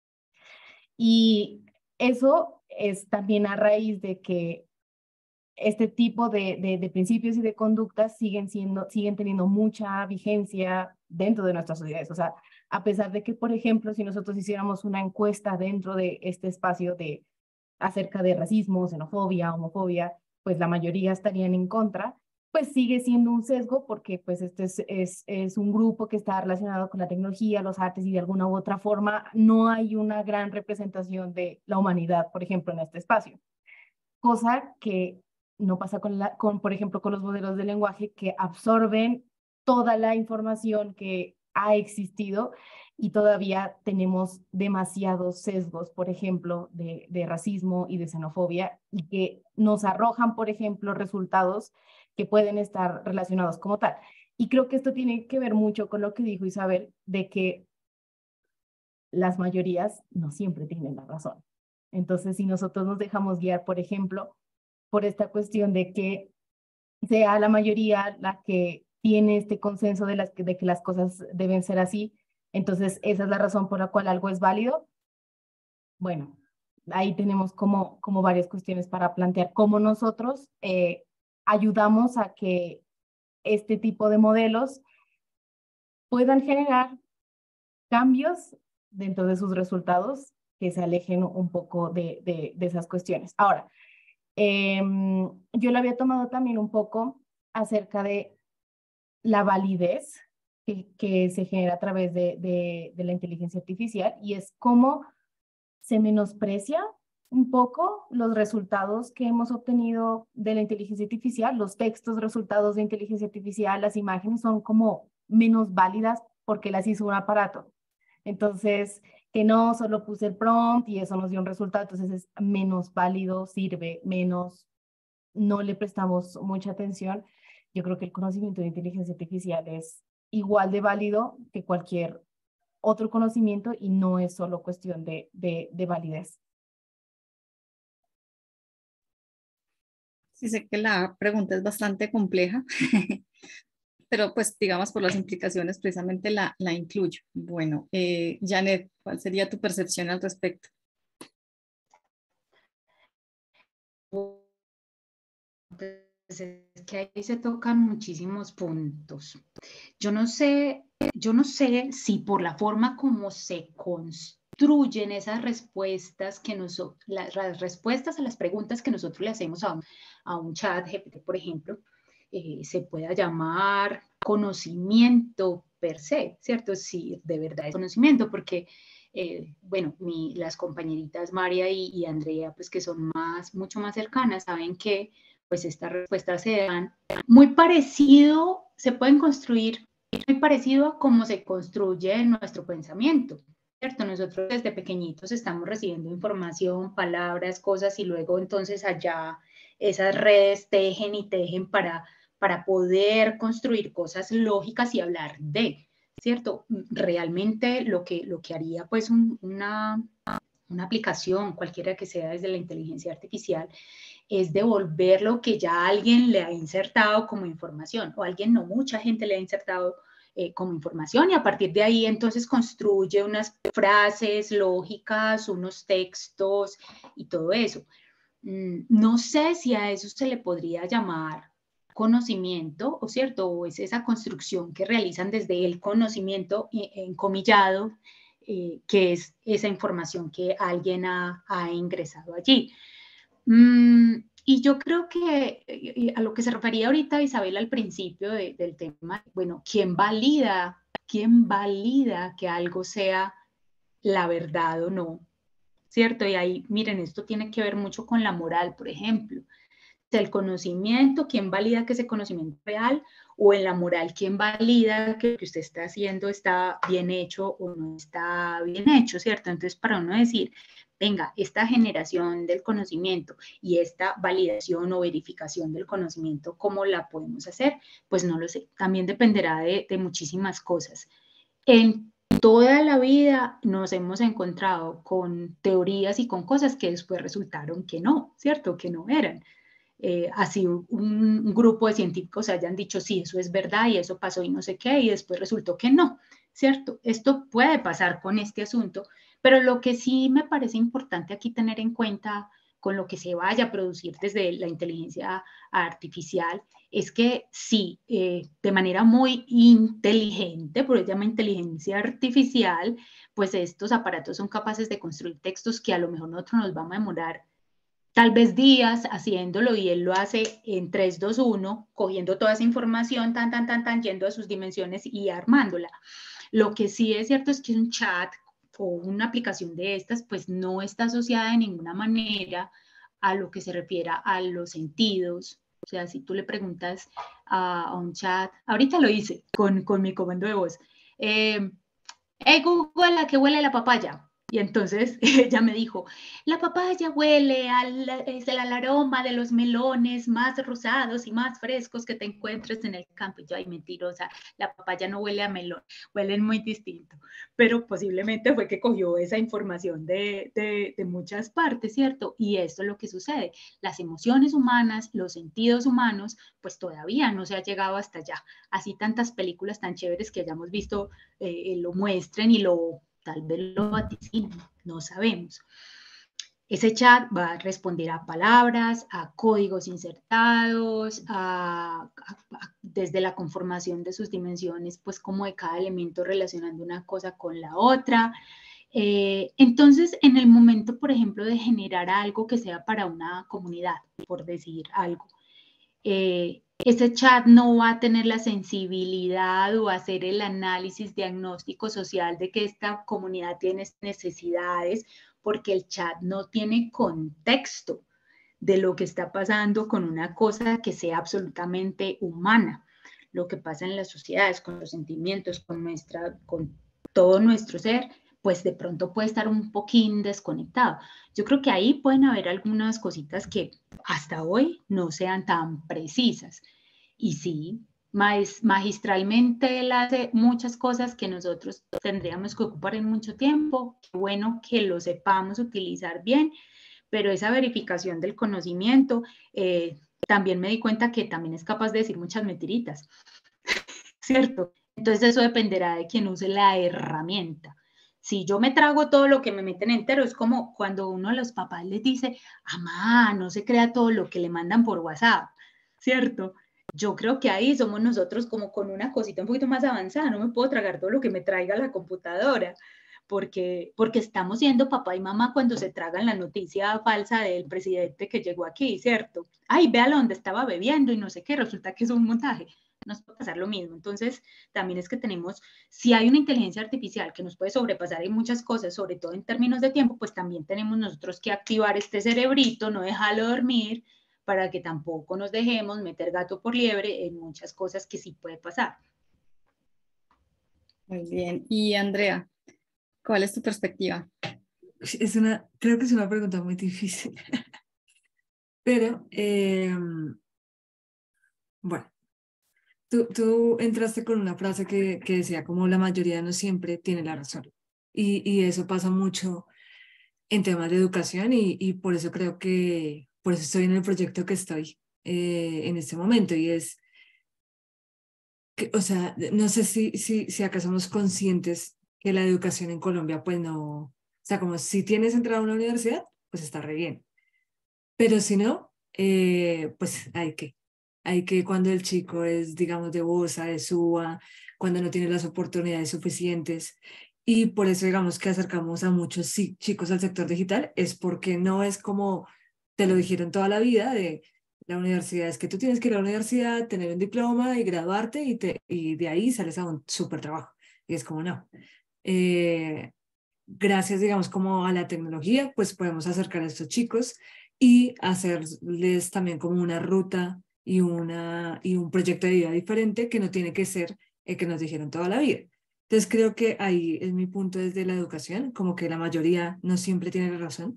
Y eso es también a raíz de que este tipo de, de, de principios y de conductas siguen, siendo, siguen teniendo mucha vigencia dentro de nuestras sociedades. O sea, a pesar de que, por ejemplo, si nosotros hiciéramos una encuesta dentro de este espacio de acerca de racismo, xenofobia, homofobia, pues la mayoría estarían en contra, pues sigue siendo un sesgo porque pues este es, es, es un grupo que está relacionado con la tecnología, los artes, y de alguna u otra forma no hay una gran representación de la humanidad, por ejemplo, en este espacio. Cosa que no pasa con, la, con, por ejemplo, con los modelos de lenguaje que absorben toda la información que ha existido, y todavía tenemos demasiados sesgos, por ejemplo, de, de racismo y de xenofobia, y que nos arrojan, por ejemplo, resultados que pueden estar relacionados como tal. Y creo que esto tiene que ver mucho con lo que dijo Isabel, de que las mayorías no siempre tienen la razón. Entonces, si nosotros nos dejamos guiar, por ejemplo, por esta cuestión de que sea la mayoría la que tiene este consenso de, las, de que las cosas deben ser así, entonces esa es la razón por la cual algo es válido. Bueno, ahí tenemos como, como varias cuestiones para plantear cómo nosotros eh, ayudamos a que este tipo de modelos puedan generar cambios dentro de sus resultados que se alejen un poco de, de, de esas cuestiones. Ahora, eh, yo lo había tomado también un poco acerca de la validez que, que se genera a través de, de, de la inteligencia artificial, y es cómo se menosprecia un poco los resultados que hemos obtenido de la inteligencia artificial. Los textos resultados de inteligencia artificial, las imágenes son como menos válidas porque las hizo un aparato. Entonces, que no, solo puse el prompt y eso nos dio un resultado, entonces es menos válido, sirve menos, no le prestamos mucha atención. Yo creo que el conocimiento de inteligencia artificial es igual de válido que cualquier otro conocimiento y no es solo cuestión de, de, de validez. Sí, sé que la pregunta es bastante compleja, pero pues digamos por las implicaciones precisamente la, la incluyo. Bueno, eh, Janet, ¿cuál sería tu percepción al respecto? Pues es que ahí se tocan muchísimos puntos. Yo no sé, yo no sé si por la forma como se construyen esas respuestas que nosotros, las respuestas a las preguntas que nosotros le hacemos a un, a un chat G P T, por ejemplo, eh, se pueda llamar conocimiento per se, ¿cierto? Sí, de verdad es conocimiento, porque, eh, bueno, mi, las compañeritas María y, y Andrea, pues que son más, mucho más cercanas, saben que pues estas respuestas se dan muy parecido, se pueden construir muy parecido a cómo se construye nuestro pensamiento, ¿cierto? Nosotros desde pequeñitos estamos recibiendo información, palabras, cosas, y luego entonces allá esas redes tejen y tejen para, para poder construir cosas lógicas y hablar de, ¿cierto? Realmente lo que, lo que haría pues un, una, una aplicación, cualquiera que sea desde la inteligencia artificial, es devolver lo que ya alguien le ha insertado como información, o alguien, no, mucha gente le ha insertado eh, como información, y a partir de ahí entonces construye unas frases lógicas, unos textos y todo eso. Mm, no sé si a eso se le podría llamar conocimiento, ¿o cierto? O es esa construcción que realizan desde el conocimiento encomillado, eh, que es esa información que alguien ha, ha ingresado allí. Mm, y yo creo que a lo que se refería ahorita Isabel al principio de, del tema, bueno, ¿quién valida, quién valida que algo sea la verdad o no? ¿Cierto? Y ahí, miren, esto tiene que ver mucho con la moral, por ejemplo. El conocimiento, ¿quién valida que ese conocimiento es real? O en la moral, ¿quién valida que lo que usted está haciendo está bien hecho o no está bien hecho? ¿Cierto? Entonces, para uno decir, venga, esta generación del conocimiento y esta validación o verificación del conocimiento, ¿cómo la podemos hacer? Pues no lo sé. También dependerá de, de muchísimas cosas. En toda la vida nos hemos encontrado con teorías y con cosas que después resultaron que no, ¿cierto? Que no eran. Eh, así un, un grupo de científicos hayan dicho, sí, eso es verdad y eso pasó y no sé qué, y después resultó que no, ¿cierto? Esto puede pasar con este asunto, pero lo que sí me parece importante aquí tener en cuenta con lo que se vaya a producir desde la inteligencia artificial es que sí, eh, de manera muy inteligente, por eso se llama inteligencia artificial, pues estos aparatos son capaces de construir textos que a lo mejor nosotros nos vamos a demorar tal vez días haciéndolo, y él lo hace en tres, dos, uno, cogiendo toda esa información, tan, tan, tan, tan, yendo a sus dimensiones y armándola. Lo que sí es cierto es que un chat o una aplicación de estas, pues no está asociada de ninguna manera a lo que se refiera a los sentidos. O sea, si tú le preguntas a, a un chat, ahorita lo hice con, con mi comando de voz, eh, hey Google, ¿a qué huele la papaya? Y entonces ella me dijo, la papaya huele al, es el, al aroma de los melones más rosados y más frescos que te encuentres en el campo. Y yo, ay, mentirosa, la papaya no huele a melón, huelen muy distinto. Pero posiblemente fue que cogió esa información de, de, de muchas partes, ¿cierto? Y esto es lo que sucede. Las emociones humanas, los sentidos humanos, pues todavía no se ha llegado hasta allá. Así tantas películas tan chéveres que hayamos visto eh, lo muestren y lo tal vez lo vaticinen, no sabemos. Ese chat va a responder a palabras, a códigos insertados, a, a, a, desde la conformación de sus dimensiones, pues como de cada elemento relacionando una cosa con la otra. Eh, entonces, en el momento, por ejemplo, de generar algo que sea para una comunidad, por decir algo, eh, ese chat no va a tener la sensibilidad o hacer el análisis diagnóstico social de que esta comunidad tiene necesidades, porque el chat no tiene contexto de lo que está pasando con una cosa que sea absolutamente humana, lo que pasa en las sociedades, con los sentimientos, con, nuestra, con todo nuestro ser, pues de pronto puede estar un poquín desconectado. Yo creo que ahí pueden haber algunas cositas que hasta hoy no sean tan precisas. Y sí, magistralmente él hace muchas cosas que nosotros tendríamos que ocupar en mucho tiempo. Qué bueno que lo sepamos utilizar bien, pero esa verificación del conocimiento, eh, también me di cuenta que también es capaz de decir muchas mentiritas, ¿cierto? Entonces eso dependerá de quien use la herramienta. Si yo me trago todo lo que me meten entero, es como cuando uno a los papás les dice, mamá, no se crea todo lo que le mandan por WhatsApp, ¿cierto? Yo creo que ahí somos nosotros como con una cosita un poquito más avanzada, no me puedo tragar todo lo que me traiga la computadora, porque, porque estamos siendo papá y mamá cuando se tragan la noticia falsa del presidente que llegó aquí, ¿cierto? Ay, véalo donde estaba bebiendo y no sé qué, resulta que es un montaje. Nos puede pasar lo mismo. Entonces, también es que tenemos, si hay una inteligencia artificial que nos puede sobrepasar en muchas cosas, sobre todo en términos de tiempo, pues también tenemos nosotros que activar este cerebrito, no dejarlo dormir, para que tampoco nos dejemos meter gato por liebre en muchas cosas que sí puede pasar. Muy bien. Y Andrea, ¿cuál es tu perspectiva? Es una, creo que es una pregunta muy difícil. Pero, eh, bueno, tú, tú entraste con una frase que, que decía como la mayoría no siempre tiene la razón. Y, y eso pasa mucho en temas de educación y, y por eso creo que, por eso estoy en el proyecto que estoy eh, en este momento. Y es, que, o sea, no sé si, si, si acá somos conscientes que la educación en Colombia, pues no, o sea, como si tienes entrada a una universidad, pues está re bien. Pero si no, eh, pues hay que. Hay que cuando el chico es, digamos, de Bosa, de Suba, cuando no tiene las oportunidades suficientes. Y por eso, digamos, que acercamos a muchos sí, chicos al sector digital, es porque no es como te lo dijeron toda la vida de la universidad, es que tú tienes que ir a la universidad, tener un diploma y graduarte y, te, y de ahí sales a un súper trabajo. Y es como no. Eh, gracias, digamos, como a la tecnología, pues podemos acercar a estos chicos y hacerles también como una ruta y, una, y un proyecto de vida diferente que no tiene que ser el que nos dijeron toda la vida. Entonces creo que ahí es mi punto desde la educación, como que la mayoría no siempre tiene la razón,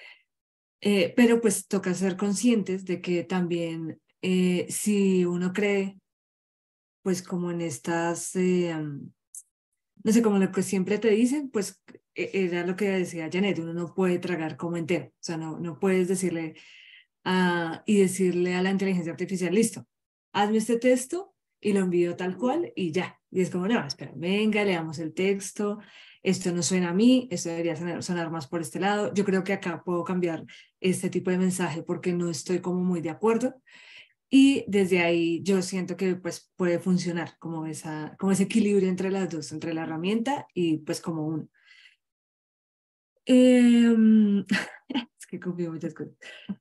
eh, pero pues toca ser conscientes de que también eh, si uno cree pues como en estas... Eh, no sé, como lo que siempre te dicen, pues era lo que decía Janet, uno no puede tragar como entero, o sea, no, no puedes decirle a, y decirle a la inteligencia artificial, listo, hazme este texto y lo envío tal cual y ya. Y es como, no, espera, venga, leamos el texto, esto no suena a mí, esto debería sonar, sonar más por este lado. Yo creo que acá puedo cambiar este tipo de mensaje porque no estoy como muy de acuerdo. Y desde ahí yo siento que pues puede funcionar como, esa, como ese equilibrio entre las dos, entre la herramienta y pues como uno. Eh, es que confío muchas cosas.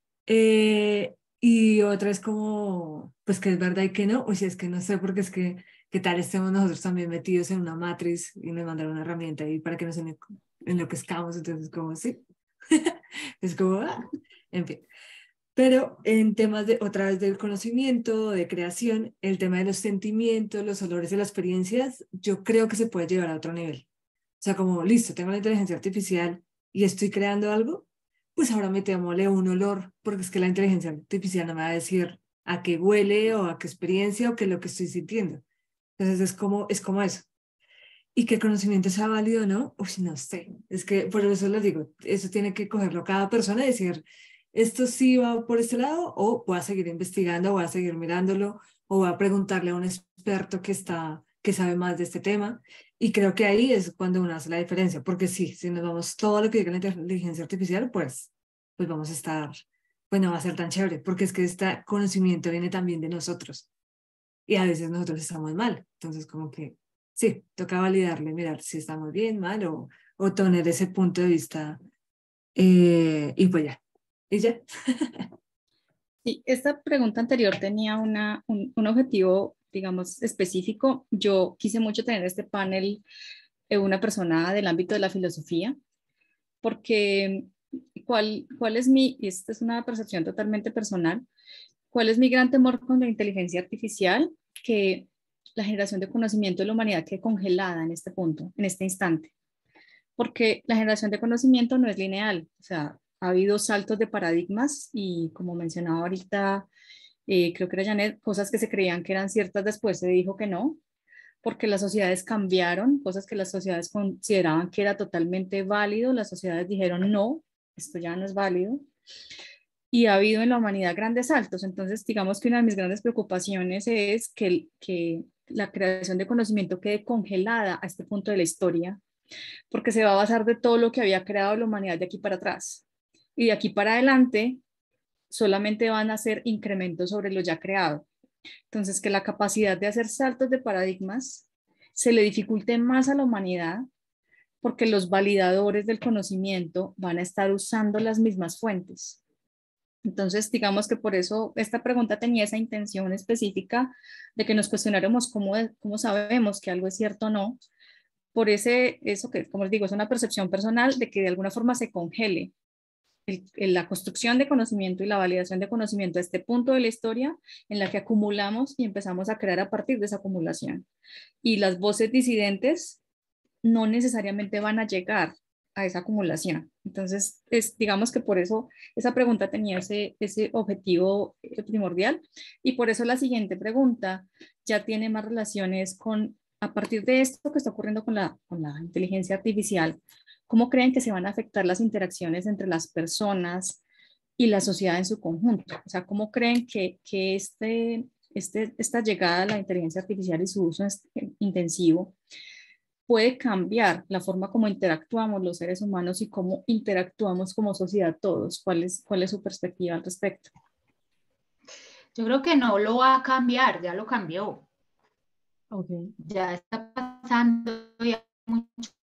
Eh, y otra es como, pues que es verdad y que no, o si es que no sé, porque es que, ¿qué tal estemos nosotros también metidos en una matriz y nos mandaron una herramienta ahí para que nos enloquezcamos? Entonces, como sí, es como, ah, en fin. Pero en temas de, otra vez del conocimiento, de creación, el tema de los sentimientos, los olores y las experiencias, yo creo que se puede llevar a otro nivel. O sea, como, listo, tengo la inteligencia artificial y estoy creando algo, pues ahora metémosle un olor, porque es que la inteligencia artificial no me va a decir a qué huele o a qué experiencia o qué es lo que estoy sintiendo. Entonces es como, es como eso. Y que el conocimiento sea válido o no, uy, no sé. Es que por eso les digo, eso tiene que cogerlo cada persona y decir, esto sí va por este lado, o voy a seguir investigando, voy a seguir mirándolo, o voy a preguntarle a un experto que está, que sabe más de este tema. Y creo que ahí es cuando uno hace la diferencia, porque sí, si nos vamos todo lo que diga la inteligencia artificial, pues, pues vamos a estar, pues no va a ser tan chévere, porque es que este conocimiento viene también de nosotros. Y a veces nosotros estamos mal. Entonces, como que sí, toca validarle, mirar si estamos bien, mal, o, o tener ese punto de vista. Eh, y pues ya. ¿Y ya? Sí, esta pregunta anterior tenía una, un, un objetivo, digamos, específico. Yo quise mucho tener este panel en una persona del ámbito de la filosofía, porque ¿cuál, cuál es mi, y esta es una percepción totalmente personal, cuál es mi gran temor con la inteligencia artificial? Que la generación de conocimiento de la humanidad quede congelada en este punto, en este instante, porque la generación de conocimiento no es lineal, o sea, ha habido saltos de paradigmas y como mencionaba ahorita, eh, creo que era Janet, cosas que se creían que eran ciertas después se dijo que no, porque las sociedades cambiaron, cosas que las sociedades consideraban que era totalmente válido, las sociedades dijeron no, esto ya no es válido. Y ha habido en la humanidad grandes saltos. Entonces, digamos que una de mis grandes preocupaciones es que, que la creación de conocimiento quede congelada a este punto de la historia, porque se va a basar de todo lo que había creado la humanidad de aquí para atrás. Y de aquí para adelante solamente van a ser incrementos sobre lo ya creado. Entonces, que la capacidad de hacer saltos de paradigmas se le dificulte más a la humanidad porque los validadores del conocimiento van a estar usando las mismas fuentes. Entonces, digamos que por eso esta pregunta tenía esa intención específica de que nos cuestionáramos cómo, cómo sabemos que algo es cierto o no, por ese, eso que, como les digo, es una percepción personal de que de alguna forma se congele el, el, la construcción de conocimiento y la validación de conocimiento a este punto de la historia en la que acumulamos y empezamos a crear a partir de esa acumulación. Y las voces disidentes no necesariamente van a llegar a esa acumulación. Entonces, es, digamos que por eso esa pregunta tenía ese, ese objetivo primordial, y por eso la siguiente pregunta ya tiene más relaciones con, a partir de esto que está ocurriendo con la, con la inteligencia artificial, ¿cómo creen que se van a afectar las interacciones entre las personas y la sociedad en su conjunto? O sea, ¿cómo creen que, que este, este, esta llegada a la inteligencia artificial y su uso intensivo puede cambiar la forma como interactuamos los seres humanos y cómo interactuamos como sociedad todos? ¿Cuál es, cuál es su perspectiva al respecto? Yo creo que no lo va a cambiar, ya lo cambió. Okay. Ya está pasando ya mucho.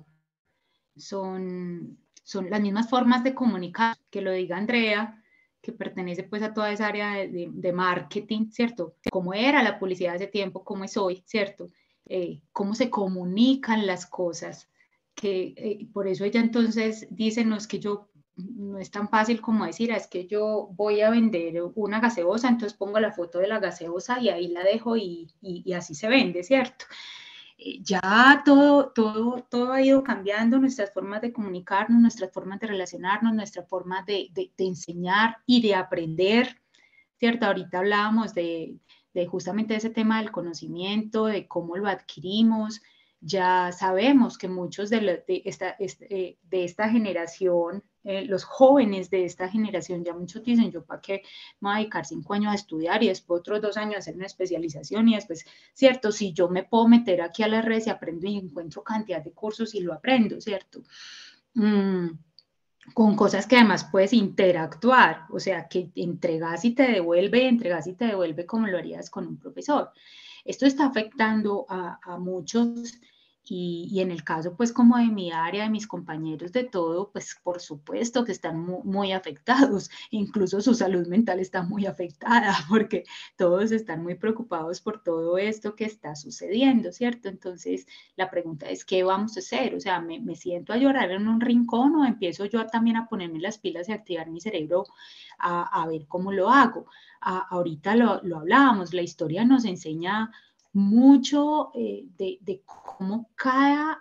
Son, son las mismas formas de comunicar, que lo diga Andrea, que pertenece pues a toda esa área de, de, de marketing, ¿cierto? Cómo era la publicidad hace tiempo, cómo es hoy, ¿cierto? Eh, cómo se comunican las cosas, que eh, por eso ella entonces dice, no es que yo, no es tan fácil como decir, es que yo voy a vender una gaseosa, entonces pongo la foto de la gaseosa y ahí la dejo y, y, y así se vende, ¿cierto? Eh, ya todo, todo, todo ha ido cambiando, nuestras formas de comunicarnos, nuestras formas de relacionarnos, nuestra forma de, de, de enseñar y de aprender, ¿cierto? Ahorita hablábamos de, de justamente ese tema del conocimiento, de cómo lo adquirimos. Ya sabemos que muchos de, la, de, esta, este, de esta generación, eh, los jóvenes de esta generación, ya muchos dicen, yo para qué me voy a dedicar cinco años a estudiar y después otros dos años a hacer una especialización y después, ¿cierto? Si yo me puedo meter aquí a las redes y aprendo y encuentro cantidad de cursos y lo aprendo, ¿cierto? Mm. Con cosas que además puedes interactuar, o sea, que entregas y te devuelve, entregas y te devuelve como lo harías con un profesor. Esto está afectando a, a muchos y, y en el caso pues como de mi área, de mis compañeros, de todo, pues por supuesto que están muy, muy afectados, incluso su salud mental está muy afectada porque todos están muy preocupados por todo esto que está sucediendo, ¿cierto? Entonces la pregunta es, ¿qué vamos a hacer? O sea, ¿me, me siento a llorar en un rincón o empiezo yo a, también a ponerme las pilas y activar mi cerebro a, a ver cómo lo hago? A, ahorita lo, lo hablábamos, la historia nos enseña mucho eh, de, de cómo cada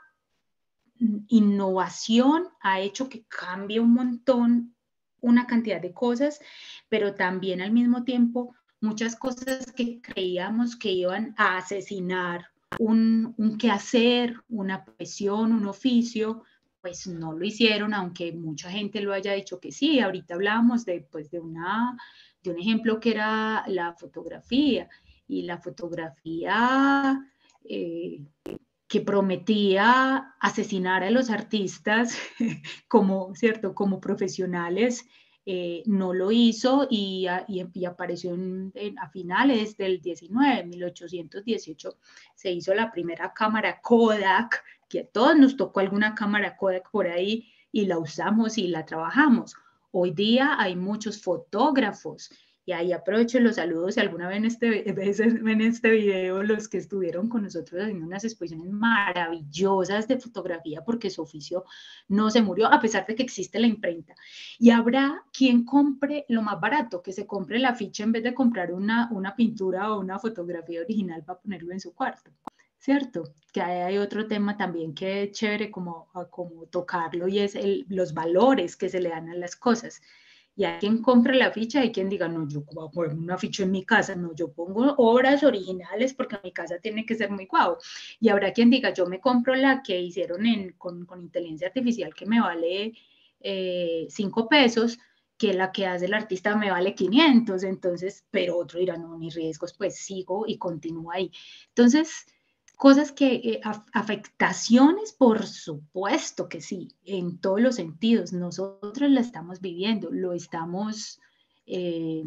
innovación ha hecho que cambie un montón una cantidad de cosas, pero también al mismo tiempo muchas cosas que creíamos que iban a asesinar un, un quehacer, una profesión, un oficio, pues no lo hicieron, aunque mucha gente lo haya dicho que sí. Ahorita hablábamos de, pues, de, una, de un ejemplo que era la fotografía, y la fotografía eh, que prometía asesinar a los artistas como, ¿cierto? Como profesionales, eh, no lo hizo y, y, y apareció en, en, a finales del diecinueve, mil ochocientos dieciocho, se hizo la primera cámara Kodak, que a todos nos tocó alguna cámara Kodak por ahí y la usamos y la trabajamos. Hoy día hay muchos fotógrafos. Y ahí aprovecho los saludos, si alguna vez en este, en este video los que estuvieron con nosotros haciendo unas exposiciones maravillosas de fotografía, porque su oficio no se murió, a pesar de que existe la imprenta. Y habrá quien compre lo más barato, que se compre la ficha en vez de comprar una, una pintura o una fotografía original para ponerlo en su cuarto, ¿cierto? Que hay otro tema también que es chévere como, como tocarlo, y es el, los valores que se le dan a las cosas. Y hay quien compre la ficha y quien diga, no, yo voy a poner una ficha en mi casa, no, yo pongo obras originales porque mi casa tiene que ser muy guau. Y habrá quien diga, yo me compro la que hicieron en, con, con inteligencia artificial que me vale eh, cinco pesos, que la que hace el artista me vale quinientos, entonces, pero otro dirá, no, mis riesgos, pues sigo y continúo ahí. Entonces, cosas que, eh, afectaciones, por supuesto que sí, en todos los sentidos. Nosotros la estamos viviendo, lo estamos eh,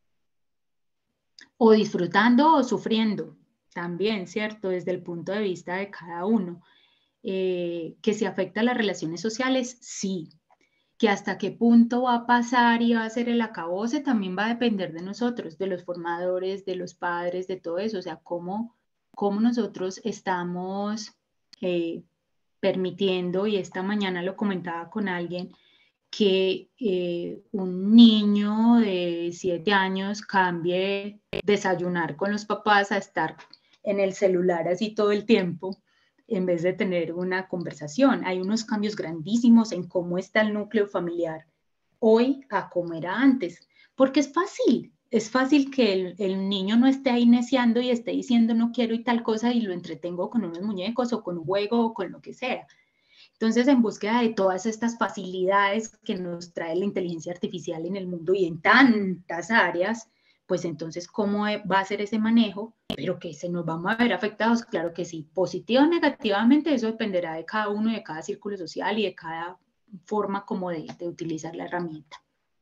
o disfrutando o sufriendo también, ¿cierto? Desde el punto de vista de cada uno. eh, que se afecta a las relaciones sociales, sí. Que hasta qué punto va a pasar y va a ser el acabose también va a depender de nosotros, de los formadores, de los padres, de todo eso, o sea, cómo, cómo nosotros estamos eh, permitiendo, y esta mañana lo comentaba con alguien, que eh, un niño de siete años cambie desayunar con los papás a estar en el celular así todo el tiempo, en vez de tener una conversación. Hay unos cambios grandísimos en cómo está el núcleo familiar hoy a cómo era antes, porque es fácil, es fácil que el, el niño no esté ahí neciando y esté diciendo no quiero y tal cosa y lo entretengo con unos muñecos o con un juego o con lo que sea. Entonces, en búsqueda de todas estas facilidades que nos trae la inteligencia artificial en el mundo y en tantas áreas, pues entonces, ¿cómo va a ser ese manejo? Pero que se nos vamos a ver afectados, claro que sí, positivo o negativamente, eso dependerá de cada uno, de cada círculo social y de cada forma como de, de utilizar la herramienta.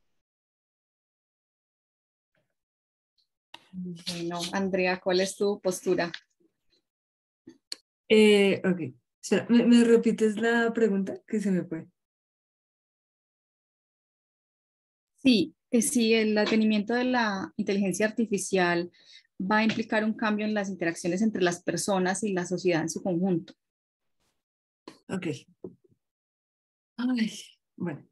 Bueno, Andrea, ¿cuál es tu postura? Eh, ok, espera, ¿me, me repites la pregunta que se me fue? Sí, eh, sí, el advenimiento de la inteligencia artificial va a implicar un cambio en las interacciones entre las personas y la sociedad en su conjunto. Ok. Ay, bueno.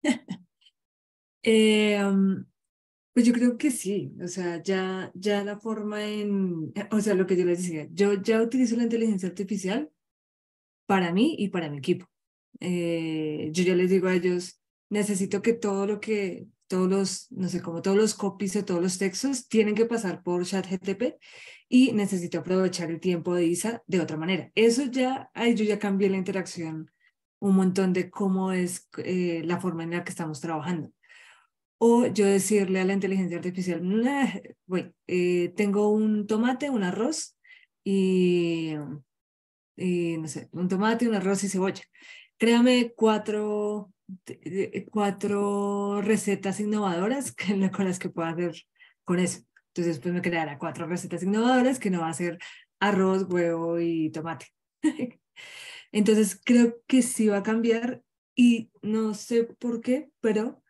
eh, um, pues yo creo que sí, o sea, ya, ya la forma en, o sea, lo que yo les decía, yo ya utilizo la inteligencia artificial para mí y para mi equipo. Eh, yo ya les digo a ellos, necesito que todo lo que, todos los, no sé, como todos los copies o todos los textos tienen que pasar por ChatGPT y necesito aprovechar el tiempo de Isa de otra manera. Eso ya, ahí yo ya cambié la interacción un montón de cómo es eh, la forma en la que estamos trabajando. O yo decirle a la inteligencia artificial, nah, voy, eh, tengo un tomate, un arroz y, y, no sé, un tomate, un arroz y cebolla. Créame cuatro, cuatro recetas innovadoras que, con las que pueda hacer con eso. Entonces, pues me creará cuatro recetas innovadoras que no va a ser arroz, huevo y tomate. Entonces, creo que sí va a cambiar y no sé por qué, pero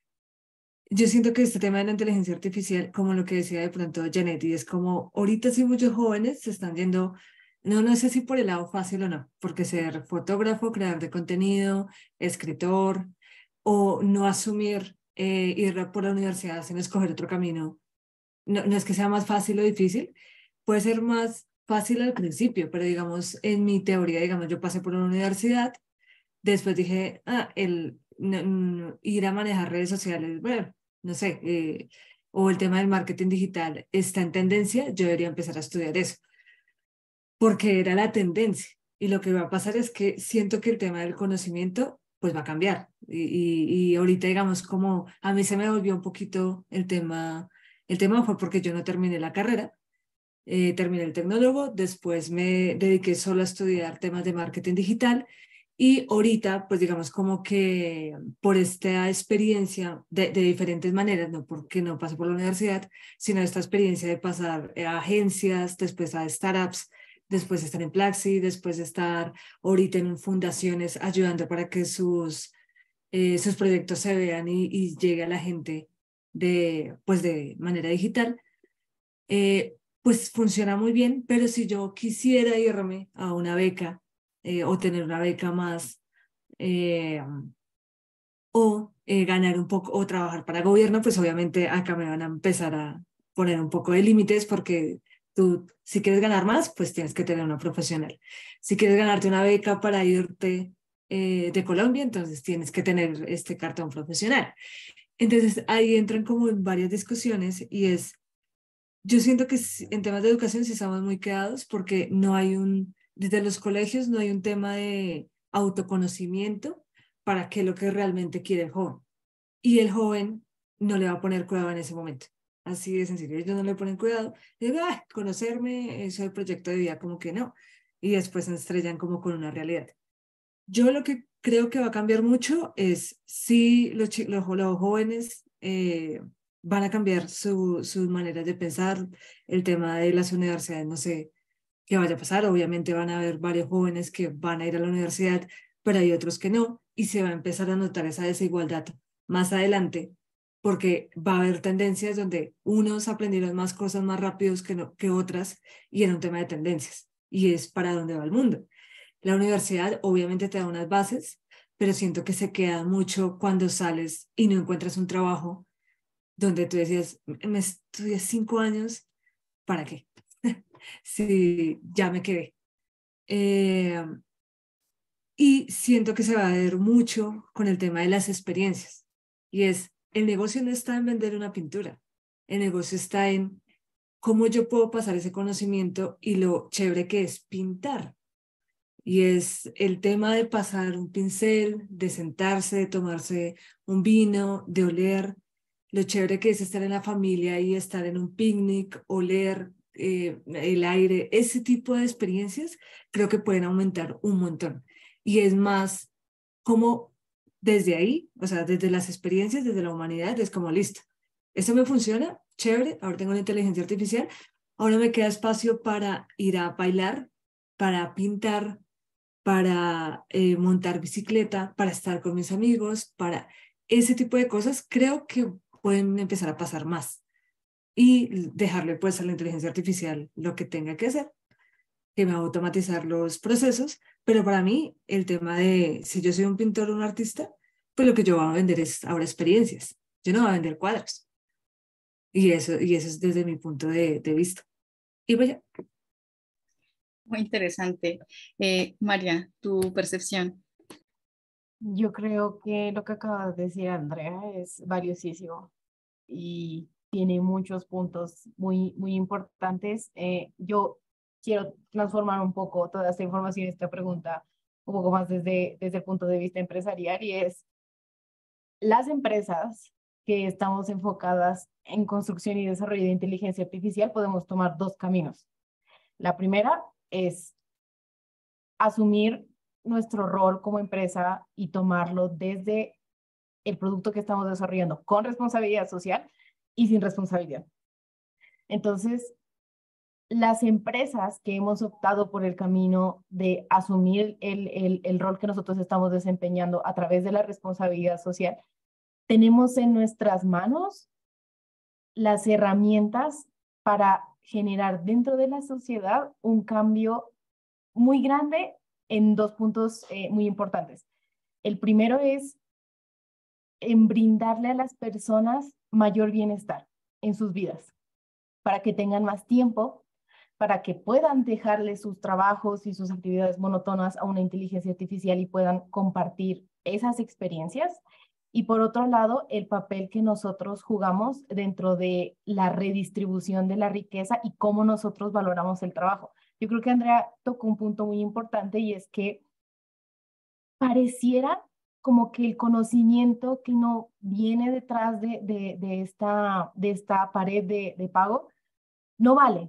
yo siento que este tema de la inteligencia artificial, como lo que decía de pronto Janet, y es como ahorita sí muchos jóvenes se están yendo, no, no sé si por el lado fácil o no, porque ser fotógrafo, creador de contenido, escritor, o no asumir eh, ir por la universidad sin escoger otro camino, no, no es que sea más fácil o difícil, puede ser más fácil al principio, pero digamos, en mi teoría, digamos, yo pasé por una universidad, después dije, ah, el no, no, ir a manejar redes sociales, bueno, no sé, eh, o el tema del marketing digital está en tendencia, yo debería empezar a estudiar eso, porque era la tendencia. Y lo que va a pasar es que siento que el tema del conocimiento pues va a cambiar. Y, y, y ahorita, digamos, como a mí se me volvió un poquito el tema, el tema fue porque yo no terminé la carrera, eh, terminé el tecnólogo, después me dediqué solo a estudiar temas de marketing digital y ahorita, pues digamos como que por esta experiencia de, de diferentes maneras, no porque no pasé por la universidad, sino esta experiencia de pasar a agencias, después a startups, después estar en Plaxi, después estar ahorita en fundaciones ayudando para que sus, eh, sus proyectos se vean y, y llegue a la gente de, pues de manera digital. Eh, pues funciona muy bien, pero si yo quisiera irme a una beca eh, o tener una beca más eh, o eh, ganar un poco o trabajar para gobierno, pues obviamente acá me van a empezar a poner un poco de límites porque tú, si quieres ganar más, pues tienes que tener una profesional. Si quieres ganarte una beca para irte eh, de Colombia, entonces tienes que tener este cartón profesional. Entonces ahí entran como en varias discusiones y es yo siento que en temas de educación sí estamos muy quedados porque no hay un, desde los colegios no hay un tema de autoconocimiento para qué es lo que realmente quiere el joven. Y el joven no le va a poner cuidado en ese momento. Así de sencillo. Ellos no le ponen cuidado. Digo, ah, conocerme, eso es el proyecto de vida, como que no. Y después se estrellan como con una realidad. Yo lo que creo que va a cambiar mucho es si los, los, los jóvenes eh, van a cambiar su, sus maneras de pensar, el tema de las universidades, no sé, que vaya a pasar. Obviamente van a haber varios jóvenes que van a ir a la universidad, pero hay otros que no, y se va a empezar a notar esa desigualdad más adelante, porque va a haber tendencias donde unos aprendieron más cosas más rápidos que, no, que otras, y era un tema de tendencias, y es para dónde va el mundo. La universidad obviamente te da unas bases, pero siento que se queda mucho cuando sales y no encuentras un trabajo donde tú decías, me estudié cinco años, ¿para qué? Sí, ya me quedé. Eh, y siento que se va a ver mucho con el tema de las experiencias. Y es, el negocio no está en vender una pintura, el negocio está en cómo yo puedo pasar ese conocimiento y lo chévere que es pintar. Y es el tema de pasar un pincel, de sentarse, de tomarse un vino, de oler, lo chévere que es estar en la familia y estar en un picnic, oler eh, el aire, ese tipo de experiencias creo que pueden aumentar un montón. Y es más como desde ahí, o sea, desde las experiencias, desde la humanidad, es como listo. Esto me funciona, chévere, ahora tengo la inteligencia artificial, ahora me queda espacio para ir a bailar, para pintar, para eh, montar bicicleta, para estar con mis amigos, para ese tipo de cosas, creo que pueden empezar a pasar más y dejarle pues a la inteligencia artificial lo que tenga que hacer, que me va a automatizar los procesos, pero para mí el tema de si yo soy un pintor o un artista, pues lo que yo voy a vender es ahora experiencias, yo no voy a vender cuadros. Y eso, y eso es desde mi punto de, de vista. Y vaya. Muy interesante. Eh, María, tu percepción. Yo creo que lo que acabas de decir, Andrea, es valiosísimo y tiene muchos puntos muy, muy importantes. Eh, yo quiero transformar un poco toda esta información, esta pregunta, un poco más desde, desde el punto de vista empresarial, y es las empresas que estamos enfocadas en construcción y desarrollo de inteligencia artificial, podemos tomar dos caminos. La primera es asumir nuestro rol como empresa y tomarlo desde el producto que estamos desarrollando con responsabilidad social y sin responsabilidad. Entonces, las empresas que hemos optado por el camino de asumir el, el, el rol que nosotros estamos desempeñando a través de la responsabilidad social, tenemos en nuestras manos las herramientas para generar dentro de la sociedad un cambio muy grande en dos puntos eh, muy importantes. El primero es en brindarle a las personas mayor bienestar en sus vidas, para que tengan más tiempo, para que puedan dejarle sus trabajos y sus actividades monótonas a una inteligencia artificial y puedan compartir esas experiencias. Y por otro lado, el papel que nosotros jugamos dentro de la redistribución de la riqueza y cómo nosotros valoramos el trabajo. Yo creo que Andrea tocó un punto muy importante, y es que pareciera como que el conocimiento que no viene detrás de, de, de, esta, de esta pared de, de pago no vale.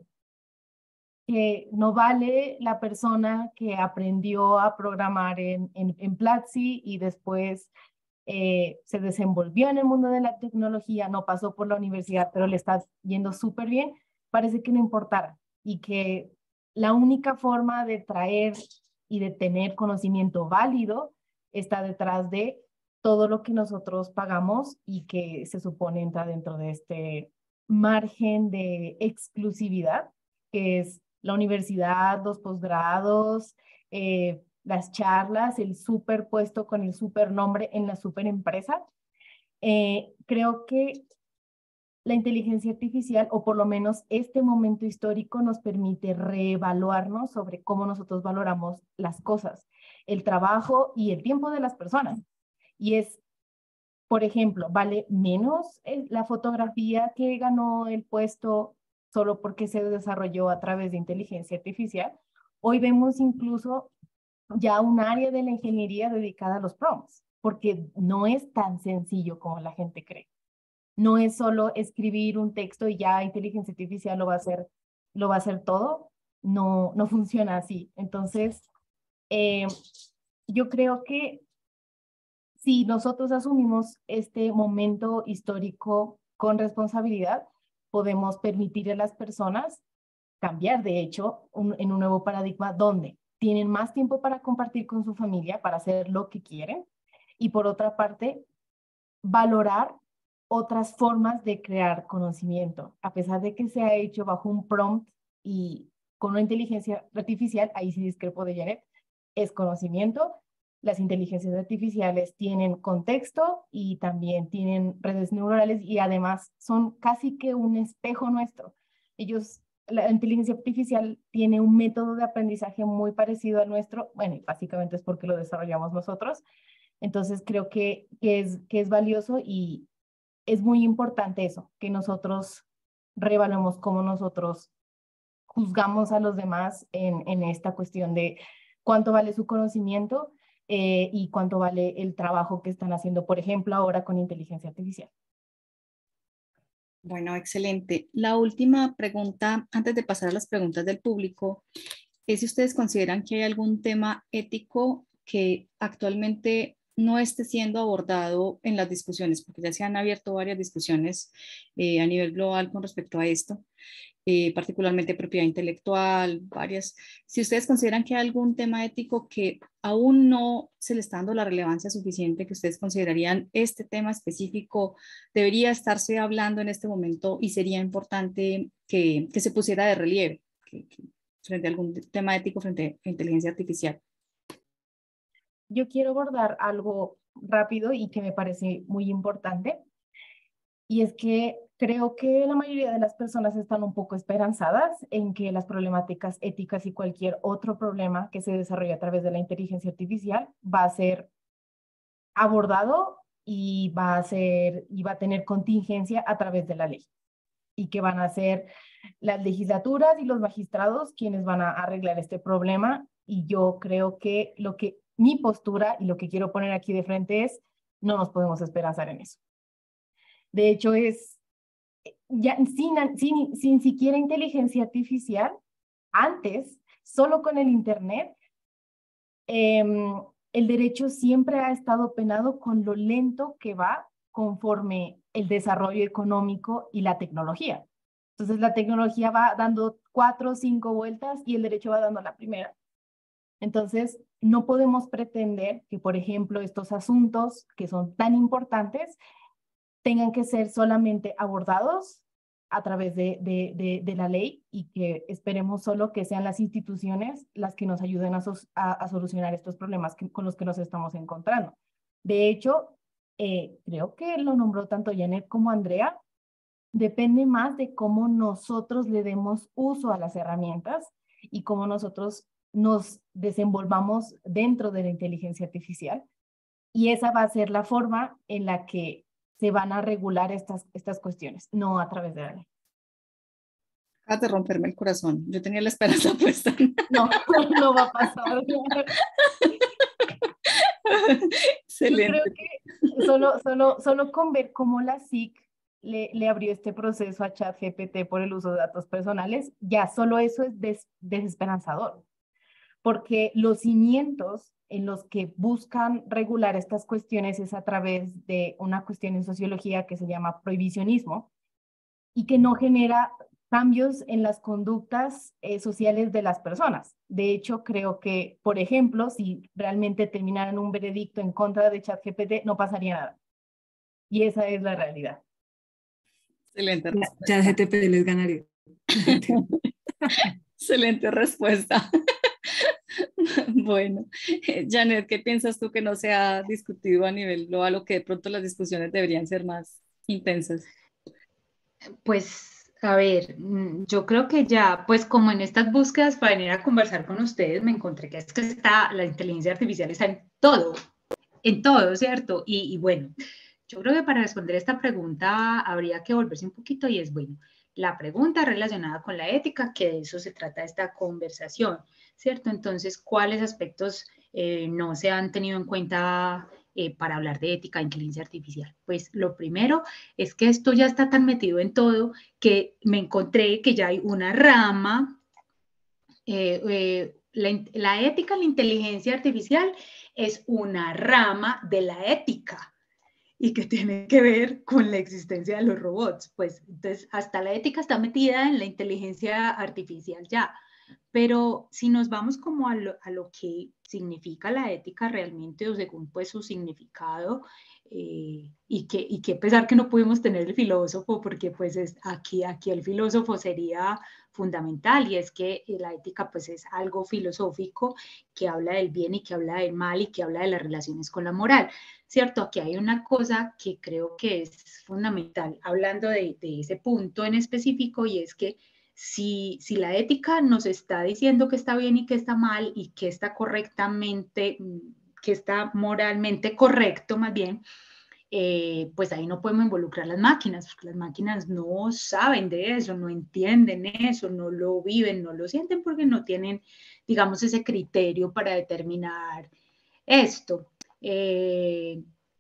Que no vale la persona que aprendió a programar en, en, en Platzi y después eh, se desenvolvió en el mundo de la tecnología, no pasó por la universidad, pero le está yendo súper bien, parece que no importara, y que la única forma de traer y de tener conocimiento válido está detrás de todo lo que nosotros pagamos y que se supone entra dentro de este margen de exclusividad, que es la universidad, los posgrados, eh, las charlas, el super puesto con el super nombre en la super empresa. Eh, creo que la inteligencia artificial, o por lo menos este momento histórico, nos permite reevaluarnos sobre cómo nosotros valoramos las cosas, el trabajo y el tiempo de las personas. Y es, por ejemplo, ¿vale menos la fotografía que ganó el puesto solo porque se desarrolló a través de inteligencia artificial? Hoy vemos incluso ya un área de la ingeniería dedicada a los prompts, porque no es tan sencillo como la gente cree. No es solo escribir un texto y ya inteligencia artificial lo va a hacer, lo va a hacer todo. No, no funciona así. Entonces, eh, yo creo que si nosotros asumimos este momento histórico con responsabilidad, podemos permitir a las personas cambiar, de hecho, un, en un nuevo paradigma donde tienen más tiempo para compartir con su familia, para hacer lo que quieren, y por otra parte, valorar otras formas de crear conocimiento, a pesar de que se ha hecho bajo un prompt y con una inteligencia artificial, ahí sí discrepo de Janet, es conocimiento. Las inteligencias artificiales tienen contexto y también tienen redes neuronales y además son casi que un espejo nuestro. Ellos, la inteligencia artificial tiene un método de aprendizaje muy parecido al nuestro, bueno, y básicamente es porque lo desarrollamos nosotros. Entonces creo que, que, es, que es valioso y es muy importante eso, que nosotros reevaluemos cómo nosotros juzgamos a los demás en, en esta cuestión de cuánto vale su conocimiento eh, y cuánto vale el trabajo que están haciendo, por ejemplo, ahora con inteligencia artificial. Bueno, excelente. La última pregunta, antes de pasar a las preguntas del público, es si ustedes consideran que hay algún tema ético que actualmente no esté siendo abordado en las discusiones, porque ya se han abierto varias discusiones eh, a nivel global con respecto a esto, eh, particularmente propiedad intelectual, varias. Si ustedes consideran que hay algún tema ético que aún no se le está dando la relevancia suficiente, que ustedes considerarían este tema específico debería estarse hablando en este momento y sería importante que, que se pusiera de relieve que, que, frente a algún tema ético frente a inteligencia artificial. Yo quiero abordar algo rápido y que me parece muy importante, y es que creo que la mayoría de las personas están un poco esperanzadas en que las problemáticas éticas y cualquier otro problema que se desarrolle a través de la inteligencia artificial va a ser abordado y va a ser, y va a tener contingencia a través de la ley, y que van a ser las legislaturas y los magistrados quienes van a arreglar este problema. Y yo creo que lo que mi postura y lo que quiero poner aquí de frente es, no nos podemos esperanzar en eso. De hecho, es ya sin, sin, sin siquiera inteligencia artificial, antes, solo con el Internet, eh, el derecho siempre ha estado penado con lo lento que va conforme el desarrollo económico y la tecnología. Entonces la tecnología va dando cuatro o cinco vueltas y el derecho va dando la primera. Entonces no podemos pretender que, por ejemplo, estos asuntos que son tan importantes tengan que ser solamente abordados a través de, de, de, de la ley, y que esperemos solo que sean las instituciones las que nos ayuden a, a, a solucionar estos problemas que, con los que nos estamos encontrando. De hecho, eh, creo que lo nombró tanto Janet como Andrea, depende más de cómo nosotros le demos uso a las herramientas y cómo nosotros nos desenvolvamos dentro de la inteligencia artificial. Y esa va a ser la forma en la que se van a regular estas, estas cuestiones, no a través de la ley. Acabas de romperme el corazón. Yo tenía la esperanza puesta. No, no va a pasar. Excelente. Yo creo que solo, solo, solo con ver cómo la S I C le, le abrió este proceso a ChatGPT por el uso de datos personales, ya solo eso es des, desesperanzador. Porque los cimientos en los que buscan regular estas cuestiones es a través de una cuestión en sociología que se llama prohibicionismo, y que no genera cambios en las conductas eh, sociales de las personas. De hecho, creo que, por ejemplo, si realmente terminaran un veredicto en contra de ChatGPT, no pasaría nada. Y esa es la realidad. Excelente respuesta. ChatGPT les ganaría. Excelente respuesta. Bueno, Janet, ¿qué piensas tú que no se ha discutido a nivel global o que de pronto las discusiones deberían ser más intensas? Pues, a ver, yo creo que ya, pues como en estas búsquedas para venir a conversar con ustedes, me encontré que es que está, la inteligencia artificial está en todo, en todo, ¿cierto? Y, y bueno, yo creo que para responder esta pregunta habría que volverse un poquito, y es, bueno, la pregunta relacionada con la ética, que de eso se trata esta conversación, ¿cierto? Entonces, ¿cuáles aspectos eh, no se han tenido en cuenta eh, para hablar de ética e inteligencia artificial? Pues lo primero es que esto ya está tan metido en todo que me encontré que ya hay una rama, eh, eh, la, la ética en la inteligencia artificial es una rama de la ética. y que tiene que ver con la existencia de los robots. Pues entonces hasta la ética está metida en la inteligencia artificial ya. Pero si nos vamos como a lo, a lo que significa la ética realmente, o según pues su significado, eh, y, que, y que pesar que no pudimos tener el filósofo, porque pues es, aquí, aquí el filósofo sería fundamental, y es que la ética pues es algo filosófico que habla del bien y que habla del mal y que habla de las relaciones con la moral, ¿cierto? Aquí hay una cosa que creo que es fundamental, hablando de, de ese punto en específico, y es que Si, si la ética nos está diciendo que está bien y que está mal y que está correctamente, que está moralmente correcto más bien, eh, pues ahí no podemos involucrar las máquinas, porque las máquinas no saben de eso, no entienden eso, no lo viven, no lo sienten porque no tienen, digamos, ese criterio para determinar esto. Eh,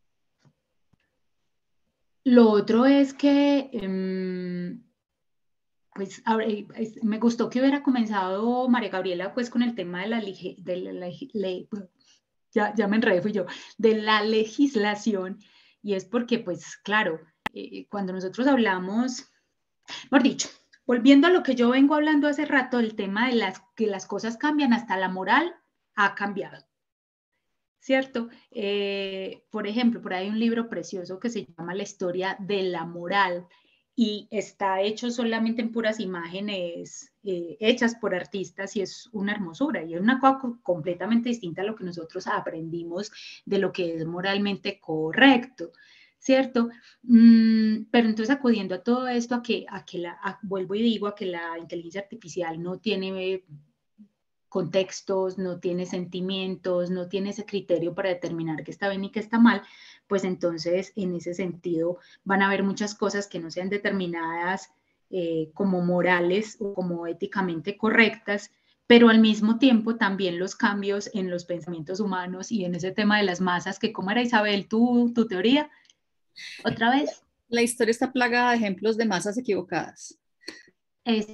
lo otro es que... Eh, Pues me gustó que hubiera comenzado María Gabriela pues con el tema de la, de la le, ya, ya me enredé, fui yo, de la legislación, y es porque pues claro, eh, cuando nosotros hablamos, mejor dicho, volviendo a lo que yo vengo hablando hace rato, el tema de las, que las cosas cambian, hasta la moral ha cambiado, ¿cierto? Eh, por ejemplo, por ahí hay un libro precioso que se llama La historia de la moral, y está hecho solamente en puras imágenes eh, hechas por artistas, y es una hermosura, y es una cosa completamente distinta a lo que nosotros aprendimos de lo que es moralmente correcto, ¿cierto? Mm, pero entonces acudiendo a todo esto, a que, a que la, a, vuelvo y digo, a que la inteligencia artificial no tiene contextos, no tiene sentimientos, no tiene ese criterio para determinar qué está bien y qué está mal, pues entonces en ese sentido van a haber muchas cosas que no sean determinadas eh, como morales o como éticamente correctas, pero al mismo tiempo también los cambios en los pensamientos humanos y en ese tema de las masas, que ¿cómo era, Isabel, tu, tu teoría? ¿Otra vez? La historia está plagada de ejemplos de masas equivocadas. Es...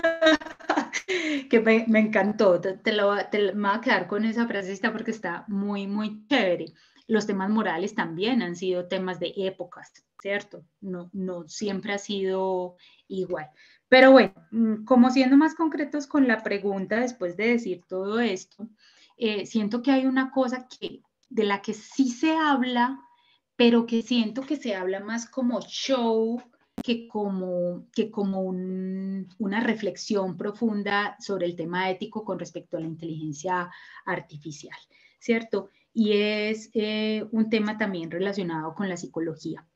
que me, me encantó, te, te, lo, te me voy a quedar con esa frasecita porque está muy, muy chévere. Los temas morales también han sido temas de épocas, ¿cierto? No, no siempre ha sido igual. Pero bueno, como siendo más concretos con la pregunta, después de decir todo esto, eh, siento que hay una cosa que, de la que sí se habla, pero que siento que se habla más como show, que como, que como un, una reflexión profunda sobre el tema ético con respecto a la inteligencia artificial, ¿cierto? Y es eh, un tema también relacionado con la psicología.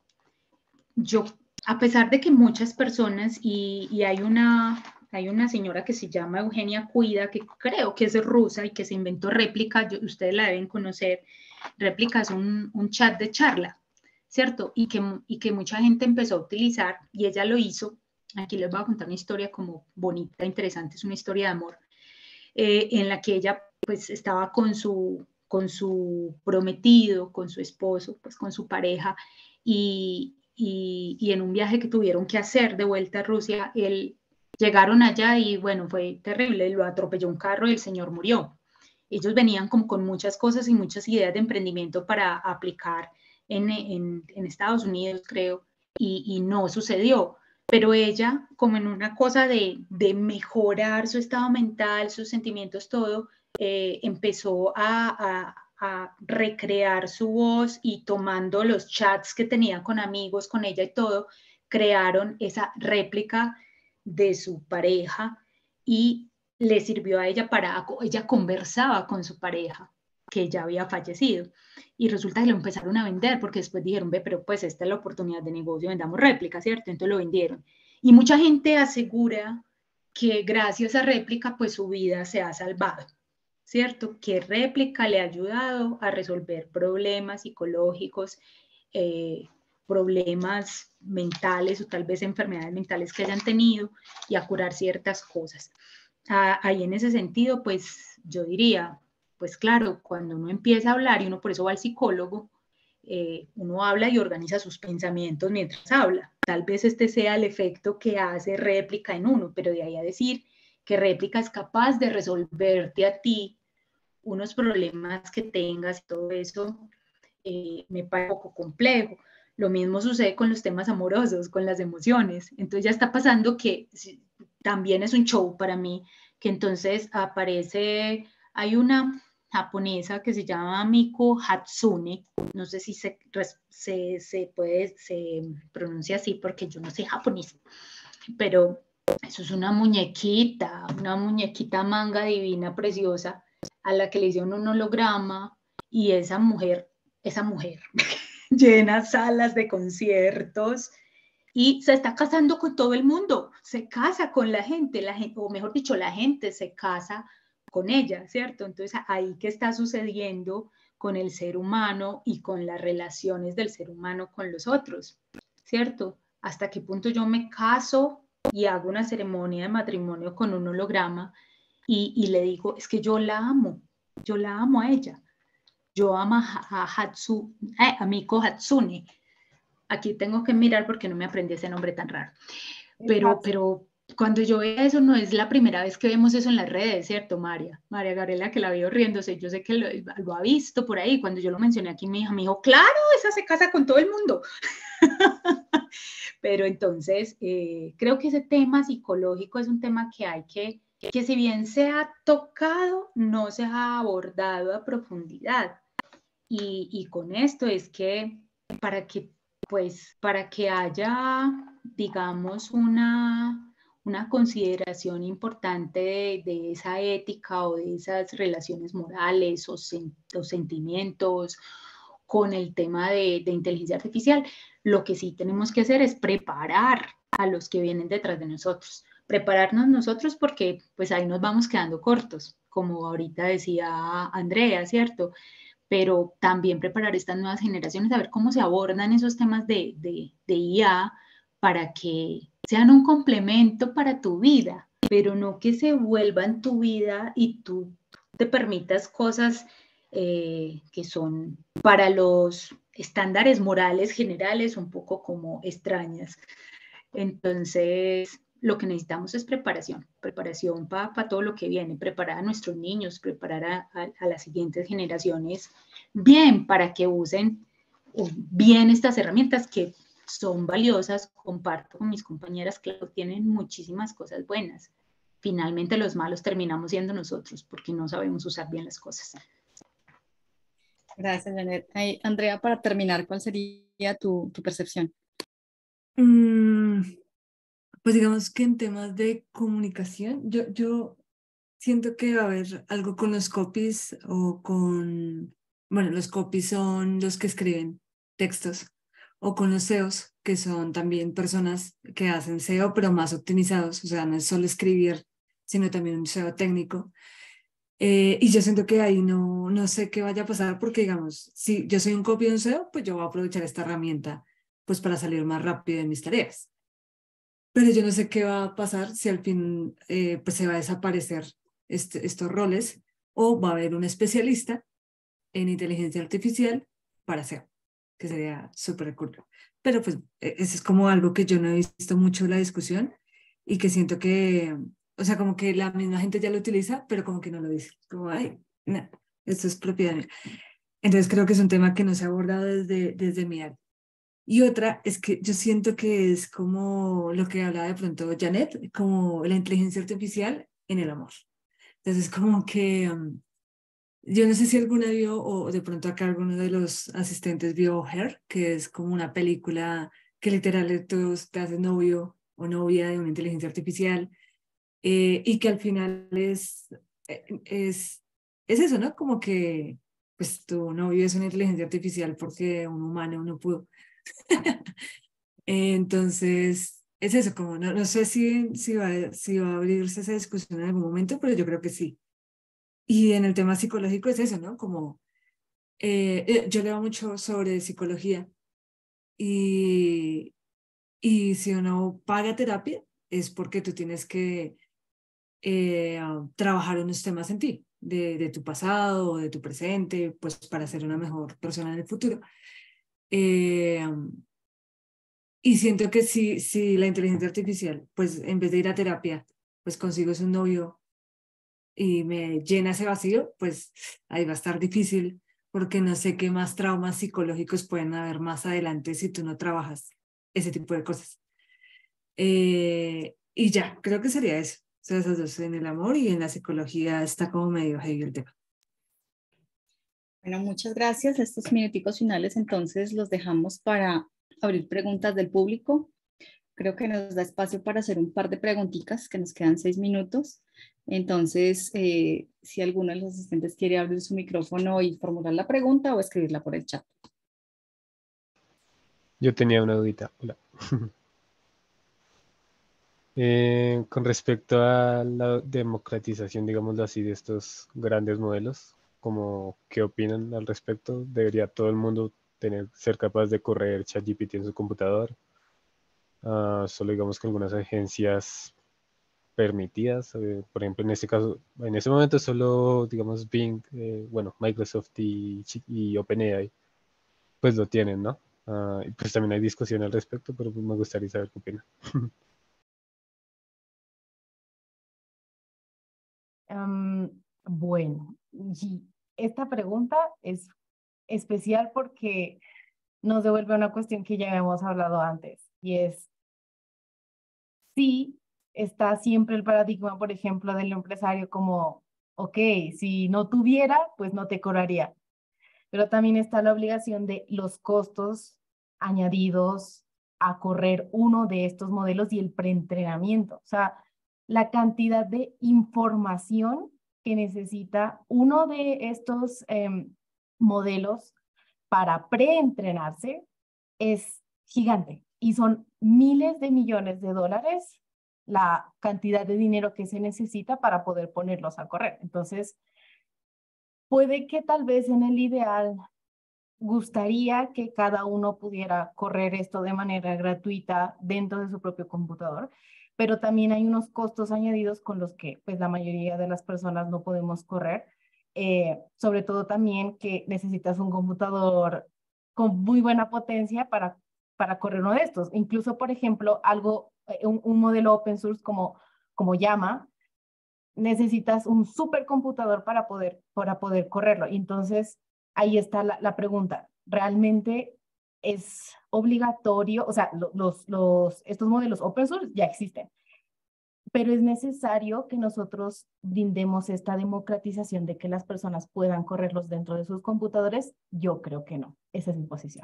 Yo, a pesar de que muchas personas, y, y hay, una, hay una señora que se llama Eugenia Cuida, que creo que es rusa y que se inventó Réplica, yo, ustedes la deben conocer. Réplica es un, un chat de charla, ¿cierto? Y que, y que mucha gente empezó a utilizar, y ella lo hizo. Aquí les voy a contar una historia como bonita, interesante, es una historia de amor, eh, en la que ella pues estaba con su, con su prometido, con su esposo, pues con su pareja, y, y, y en un viaje que tuvieron que hacer de vuelta a Rusia, él, llegaron allá y bueno, fue terrible, lo atropelló un carro y el señor murió. Ellos venían como con muchas cosas y muchas ideas de emprendimiento para aplicar en, en, en Estados Unidos, creo, y, y, no sucedió. Pero ella, como en una cosa de, de mejorar su estado mental, sus sentimientos, todo, eh, empezó a, a, a recrear su voz, y tomando los chats que tenía con amigos, con ella y todo, crearon esa réplica de su pareja, y le sirvió a ella para, ella conversaba con su pareja que ya había fallecido, y resulta que lo empezaron a vender, porque después dijeron, ve, pero pues esta es la oportunidad de negocio, vendamos réplica, ¿cierto? Entonces lo vendieron, y mucha gente asegura que gracias a réplica pues su vida se ha salvado, ¿cierto? Que réplica le ha ayudado a resolver problemas psicológicos, eh, problemas mentales o tal vez enfermedades mentales que hayan tenido, y a curar ciertas cosas. Ah, ahí en ese sentido, pues yo diría, pues claro, cuando uno empieza a hablar, y uno por eso va al psicólogo, eh, uno habla y organiza sus pensamientos mientras habla. Tal vez este sea el efecto que hace réplica en uno, pero de ahí a decir que réplica es capaz de resolverte a ti unos problemas que tengas y todo eso, eh, me parece un poco complejo. Lo mismo sucede con los temas amorosos, con las emociones. Entonces ya está pasando que también es un show para mí, que entonces aparece, hay una japonesa que se llama Miku Hatsune, no sé si se, se, se puede, se pronuncia así porque yo no sé japonés, pero eso es una muñequita, una muñequita manga divina, preciosa, a la que le hicieron un holograma, y esa mujer, esa mujer, llena salas de conciertos, y se está casando con todo el mundo, se casa con la gente, la gente, o mejor dicho, la gente se casa con ella, ¿cierto? Entonces, ahí qué está sucediendo con el ser humano y con las relaciones del ser humano con los otros, ¿cierto? ¿Hasta qué punto yo me caso y hago una ceremonia de matrimonio con un holograma y, y le digo, es que yo la amo, yo la amo a ella, yo amo a, a, Hatsu, eh, a Miku Hatsune. Aquí tengo que mirar porque no me aprendí ese nombre tan raro. Pero, pero cuando yo veo eso, no es la primera vez que vemos eso en las redes, ¿cierto, María? María Gabriela, que la veo riéndose, yo sé que lo, lo ha visto por ahí. Cuando yo lo mencioné aquí, mi hija me dijo, claro, esa se casa con todo el mundo. Pero entonces, eh, creo que ese tema psicológico es un tema que hay que, que si bien se ha tocado, no se ha abordado a profundidad. Y, y con esto es que para que, pues, para que haya, digamos, una, una consideración importante de, de esa ética o de esas relaciones morales o, sen, o sentimientos con el tema de, de inteligencia artificial, lo que sí tenemos que hacer es preparar a los que vienen detrás de nosotros, prepararnos nosotros porque pues ahí nos vamos quedando cortos, como ahorita decía Andrea, ¿cierto? Pero también preparar estas nuevas generaciones, a ver cómo se abordan esos temas de, de, de I A para que sean un complemento para tu vida, pero no que se vuelvan tu vida y tú te permitas cosas eh, que son para los estándares morales generales un poco como extrañas. Entonces, lo que necesitamos es preparación, preparación para pa todo lo que viene, preparar a nuestros niños, preparar a, a, a las siguientes generaciones bien para que usen bien estas herramientas que son valiosas. Comparto con mis compañeras que tienen muchísimas cosas buenas. Finalmente los malos terminamos siendo nosotros porque no sabemos usar bien las cosas. Gracias, Janet. Hey, Andrea, para terminar, ¿cuál sería tu, tu percepción? Mm, pues digamos que en temas de comunicación, yo, yo siento que va a haber algo con los copies o con, bueno, los copies son los que escriben textos, o con los S E Os, que son también personas que hacen S E O, pero más optimizados, o sea, no es solo escribir, sino también un S E O técnico. Eh, y yo siento que ahí no, no sé qué vaya a pasar porque, digamos, si yo soy un copy de un S E O, pues yo voy a aprovechar esta herramienta pues para salir más rápido de mis tareas. Pero yo no sé qué va a pasar si al fin eh, pues se va a desaparecer este, estos roles o va a haber un especialista en inteligencia artificial para S E O, que sería súper cool. Pero pues eso es como algo que yo no he visto mucho la discusión y que siento que, o sea, como que la misma gente ya lo utiliza, pero como que no lo dice. Como, ay, no, esto es propiedad mía. Entonces creo que es un tema que no se ha abordado desde, desde mi área. Y otra es que yo siento que es como lo que hablaba de pronto Janet, como la inteligencia artificial en el amor. Entonces como que um, yo no sé si alguna vio o de pronto acá alguno de los asistentes vio Her, que es como una película que literal tú te haces novio o novia de una inteligencia artificial eh, y que al final es, es, es eso, ¿no? Como que pues tu novio es una inteligencia artificial porque un humano no pudo. Entonces, es eso, como no, no sé si, si, va, si va a abrirse esa discusión en algún momento, pero yo creo que sí. Y en el tema psicológico es eso, ¿no? Como eh, eh, yo leo mucho sobre psicología y, y si uno paga terapia es porque tú tienes que eh, trabajar unos temas en ti, de, de tu pasado o de tu presente, pues para ser una mejor persona en el futuro. Eh, Y siento que si, si la inteligencia artificial, pues en vez de ir a terapia, pues consigo un novio y me llena ese vacío, pues ahí va a estar difícil porque no sé qué más traumas psicológicos pueden haber más adelante si tú no trabajas ese tipo de cosas. Eh, y ya, creo que sería eso. O sea, esos dos, en el amor y en la psicología está como medio heavy el tema. Bueno, muchas gracias. Estos minuticos finales entonces los dejamos para abrir preguntas del público. Creo que nos da espacio para hacer un par de preguntitas, que nos quedan seis minutos. Entonces, eh, si alguno de los asistentes quiere abrir su micrófono y formular la pregunta o escribirla por el chat. Yo tenía una dudita. Hola. Eh, con respecto a la democratización, digámoslo así, de estos grandes modelos, como ¿qué opinan al respecto? ¿Debería todo el mundo tener, ser capaz de correr ChatGPT en su computador? Uh, solo digamos que algunas agencias permitidas, eh, por ejemplo, en este caso, en ese momento solo, digamos, Bing, eh, bueno, Microsoft y, y OpenAI, pues lo tienen, ¿no? Uh, y pues también hay discusión al respecto, pero me gustaría saber qué opinan. Um, bueno, y esta pregunta es especial porque nos devuelve a una cuestión que ya hemos hablado antes, y es si está siempre el paradigma, por ejemplo, del empresario como, ok, si no tuviera, pues no te cobraría, pero también está la obligación de los costos añadidos a correr uno de estos modelos y el preentrenamiento, o sea, la cantidad de información que necesita uno de estos eh, modelos para preentrenarse es gigante y son miles de millones de dólares la cantidad de dinero que se necesita para poder ponerlos a correr. Entonces, puede que tal vez en el ideal gustaría que cada uno pudiera correr esto de manera gratuita dentro de su propio computador, pero también hay unos costos añadidos con los que pues la mayoría de las personas no podemos correr, eh, sobre todo también que necesitas un computador con muy buena potencia para, para correr uno de estos. Incluso, por ejemplo, algo, un, un modelo open source como, como Llama, necesitas un supercomputador para poder, para poder correrlo. Entonces, ahí está la, la pregunta. ¿Realmente es obligatorio? O sea, los, los, estos modelos open source ya existen, pero es necesario que nosotros brindemos esta democratización de que las personas puedan correrlos dentro de sus computadores. Yo creo que no. Esa es mi posición.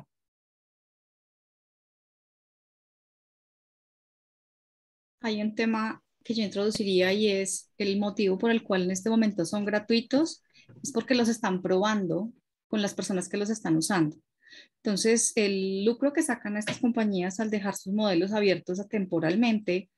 Hay un tema que yo introduciría y es el motivo por el cual en este momento son gratuitos, es porque los están probando con las personas que los están usando. Entonces, el lucro que sacan estas compañías al dejar sus modelos abiertos temporalmente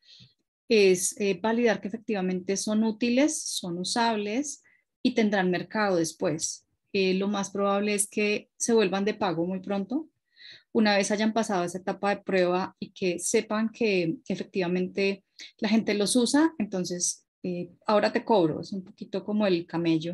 es eh, validar que efectivamente son útiles, son usables y tendrán mercado después. Eh, lo más probable es que se vuelvan de pago muy pronto, una vez hayan pasado esa etapa de prueba y que sepan que efectivamente la gente los usa, entonces eh, ahora te cobro, es un poquito como el camello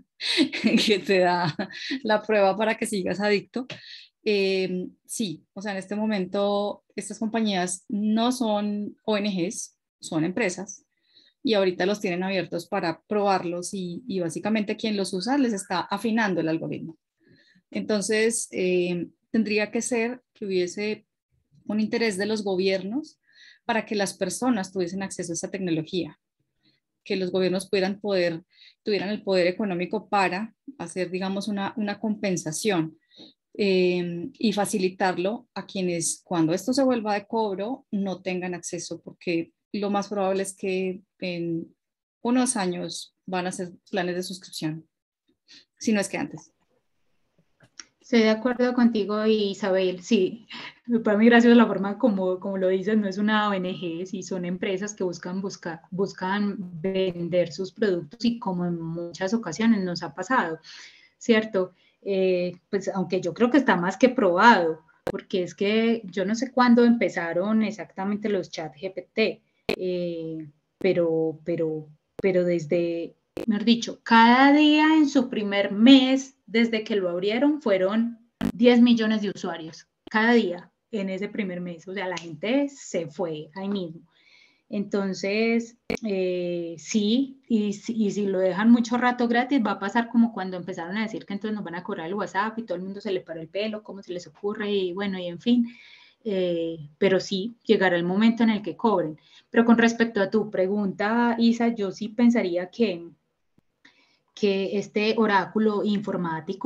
que te da la prueba para que sigas adicto. Eh, sí, o sea, en este momento estas compañías no son O N Ges, son empresas y ahorita los tienen abiertos para probarlos y, y básicamente quien los usa les está afinando el algoritmo. Entonces, eh, tendría que ser que hubiese un interés de los gobiernos para que las personas tuviesen acceso a esa tecnología, que los gobiernos pudieran poder, tuvieran el poder económico para hacer, digamos, una, una compensación eh, y facilitarlo a quienes cuando esto se vuelva de cobro no tengan acceso, porque lo más probable es que en unos años van a ser planes de suscripción, si no es que antes. Estoy de acuerdo contigo, Isabel. Sí, me parece muy gracioso la forma como, como lo dices, no es una O N G, sí, son empresas que buscan, buscar, buscan vender sus productos y como en muchas ocasiones nos ha pasado, ¿cierto? Eh, pues aunque yo creo que está más que probado, porque es que yo no sé cuándo empezaron exactamente los chat G P T, eh, pero, pero, pero desde... Mejor dicho, cada día en su primer mes, desde que lo abrieron, fueron diez millones de usuarios, cada día en ese primer mes. O sea, la gente se fue ahí mismo. Entonces, eh, sí, y, y si lo dejan mucho rato gratis, va a pasar como cuando empezaron a decir que entonces nos van a cobrar el WhatsApp y todo el mundo se le paró el pelo, cómo se les ocurre, y bueno, y en fin. Eh, pero sí, llegará el momento en el que cobren. Pero con respecto a tu pregunta, Isa, yo sí pensaría que, que este oráculo informático,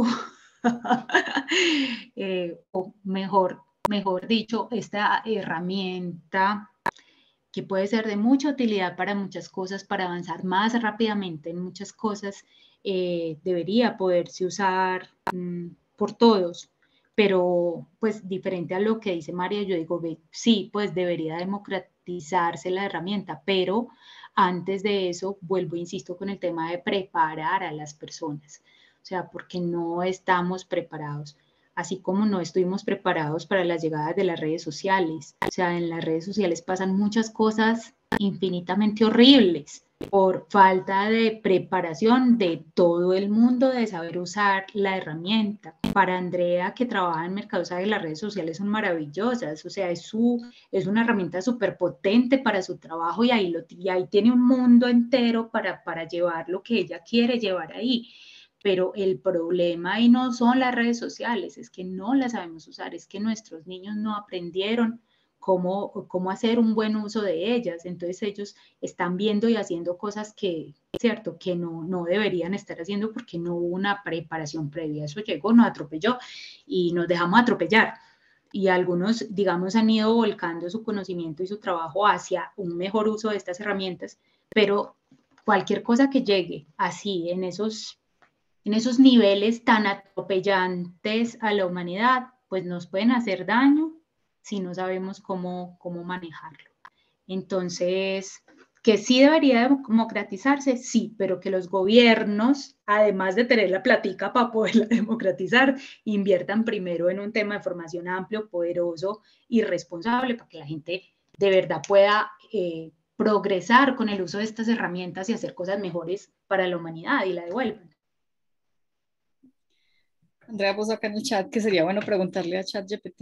eh, o mejor, mejor dicho, esta herramienta que puede ser de mucha utilidad para muchas cosas, para avanzar más rápidamente en muchas cosas, eh, debería poderse usar mmm, por todos. Pero pues diferente a lo que dice María, yo digo, ve, sí, pues debería democratizarse la herramienta, pero antes de eso, vuelvo, insisto, con el tema de preparar a las personas, o sea, porque no estamos preparados, así como no estuvimos preparados para las llegadas de las redes sociales. O sea, en las redes sociales pasan muchas cosas infinitamente horribles por falta de preparación de todo el mundo, de saber usar la herramienta. Para Andrea, que trabaja en Mercado, sabe que las redes sociales son maravillosas, o sea, es, su, es una herramienta súper potente para su trabajo y ahí, lo, y ahí tiene un mundo entero para, para llevar lo que ella quiere llevar ahí. Pero el problema ahí no son las redes sociales, es que no las sabemos usar, es que nuestros niños no aprendieron cómo, cómo hacer un buen uso de ellas. Entonces ellos están viendo y haciendo cosas que, cierto, que no, no deberían estar haciendo porque no hubo una preparación previa. Eso llegó, nos atropelló y nos dejamos atropellar. Y algunos, digamos, han ido volcando su conocimiento y su trabajo hacia un mejor uso de estas herramientas, pero cualquier cosa que llegue así, en esos en esos niveles tan atropellantes a la humanidad, pues nos pueden hacer daño si no sabemos cómo, cómo manejarlo. Entonces, que sí debería democratizarse, sí, pero que los gobiernos, además de tener la platica para poderla democratizar, inviertan primero en un tema de formación amplio, poderoso y responsable para que la gente de verdad pueda eh, progresar con el uso de estas herramientas y hacer cosas mejores para la humanidad y la devuelvan. Andrea puso acá en el chat que sería bueno preguntarle a ChatGPT.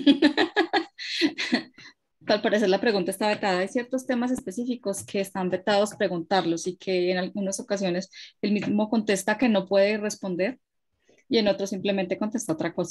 Al parecer la pregunta está vetada. Hay ciertos temas específicos que están vetados preguntarlos y que en algunas ocasiones el mismo contesta que no puede responder y en otros simplemente contesta otra cosa.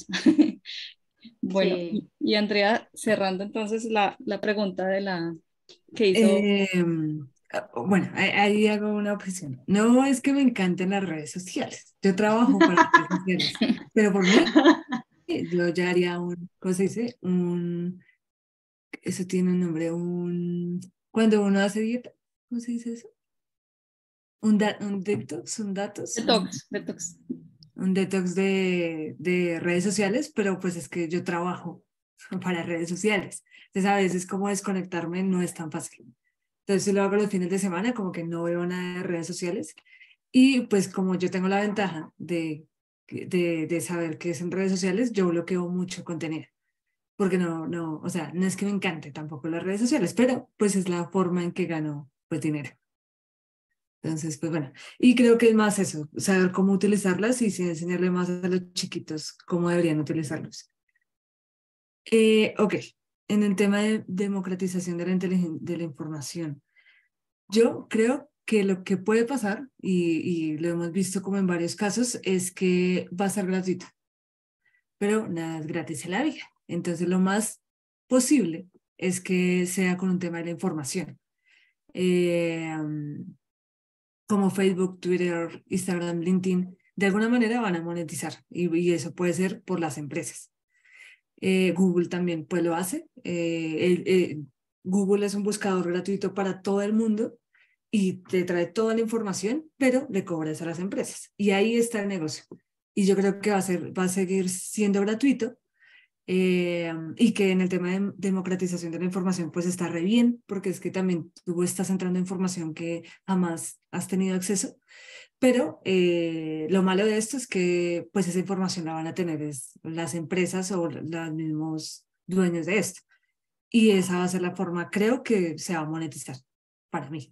Bueno, Sí. y, y Andrea, cerrando entonces la, la pregunta de la que hizo. Eh, bueno, ahí, ahí hago una objeción. No es que me encanten las redes sociales. Yo trabajo para las redes sociales, pero por mí, yo ya haría un, ¿cómo se dice? Un, eso tiene un nombre, un, cuando uno hace dieta, ¿cómo se dice eso? Un, da, un detox, un datos, Detox, detox. un detox de, de redes sociales, pero pues es que yo trabajo para redes sociales. Entonces a veces como desconectarme no es tan fácil. Entonces si lo hago los fines de semana, como que no veo nada de redes sociales. Y pues como yo tengo la ventaja de, de, de saber qué es en redes sociales, yo bloqueo mucho contenido. Porque no, no, o sea, no es que me encante tampoco las redes sociales, pero pues es la forma en que gano pues dinero. Entonces, pues bueno, y creo que es más eso, saber cómo utilizarlas y sí enseñarle más a los chiquitos cómo deberían utilizarlos. Eh, ok, en el tema de democratización de la, de la información, yo creo que lo que puede pasar, y, y lo hemos visto como en varios casos, es que va a ser gratuito, pero nada es gratis en la vida. Entonces, lo más posible es que sea con un tema de la información. Eh, como Facebook, Twitter, Instagram, LinkedIn, de alguna manera van a monetizar y, y eso puede ser por las empresas. Eh, Google también pues lo hace. Eh, el, eh, Google es un buscador gratuito para todo el mundo y te trae toda la información, pero le cobras a las empresas. Y ahí está el negocio. Y yo creo que va a, ser, va a seguir siendo gratuito. Eh, y que en el tema de democratización de la información pues está re bien, porque es que también tú estás entrando en información que jamás has tenido acceso, pero eh, lo malo de esto es que pues esa información la van a tener es las empresas o los mismos dueños de esto, y esa va a ser la forma, creo que se va a monetizar para mí.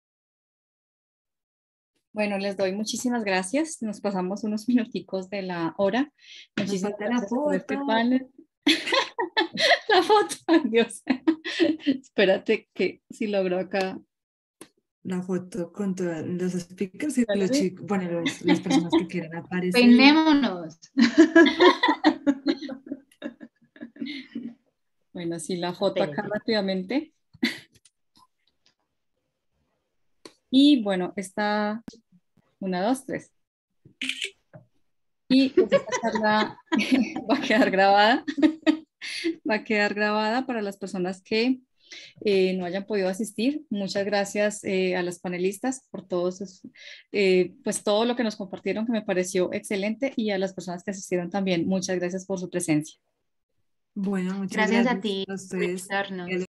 Bueno, les doy muchísimas gracias. Nos pasamos unos minuticos de la hora. Muchísimas falta la gracias por este foto. panel. La foto, ay Dios. Espérate que si logro acá. La foto con todos los speakers y ¿Ya lo los vi? chicos, bueno, los- las personas que quieran aparecer. Peinémonos. Bueno, sí, la foto acá Espérate. rápidamente. Y bueno, esta, una, dos, tres. Y pues esta charla va a quedar grabada. Va a quedar grabada para las personas que eh, no hayan podido asistir. Muchas gracias eh, a las panelistas por todos, esos, eh, pues todo lo que nos compartieron, que me pareció excelente, y a las personas que asistieron también. Muchas gracias por su presencia. Bueno, muchas Gracias a gracias ti a por ustedes. invitarnos.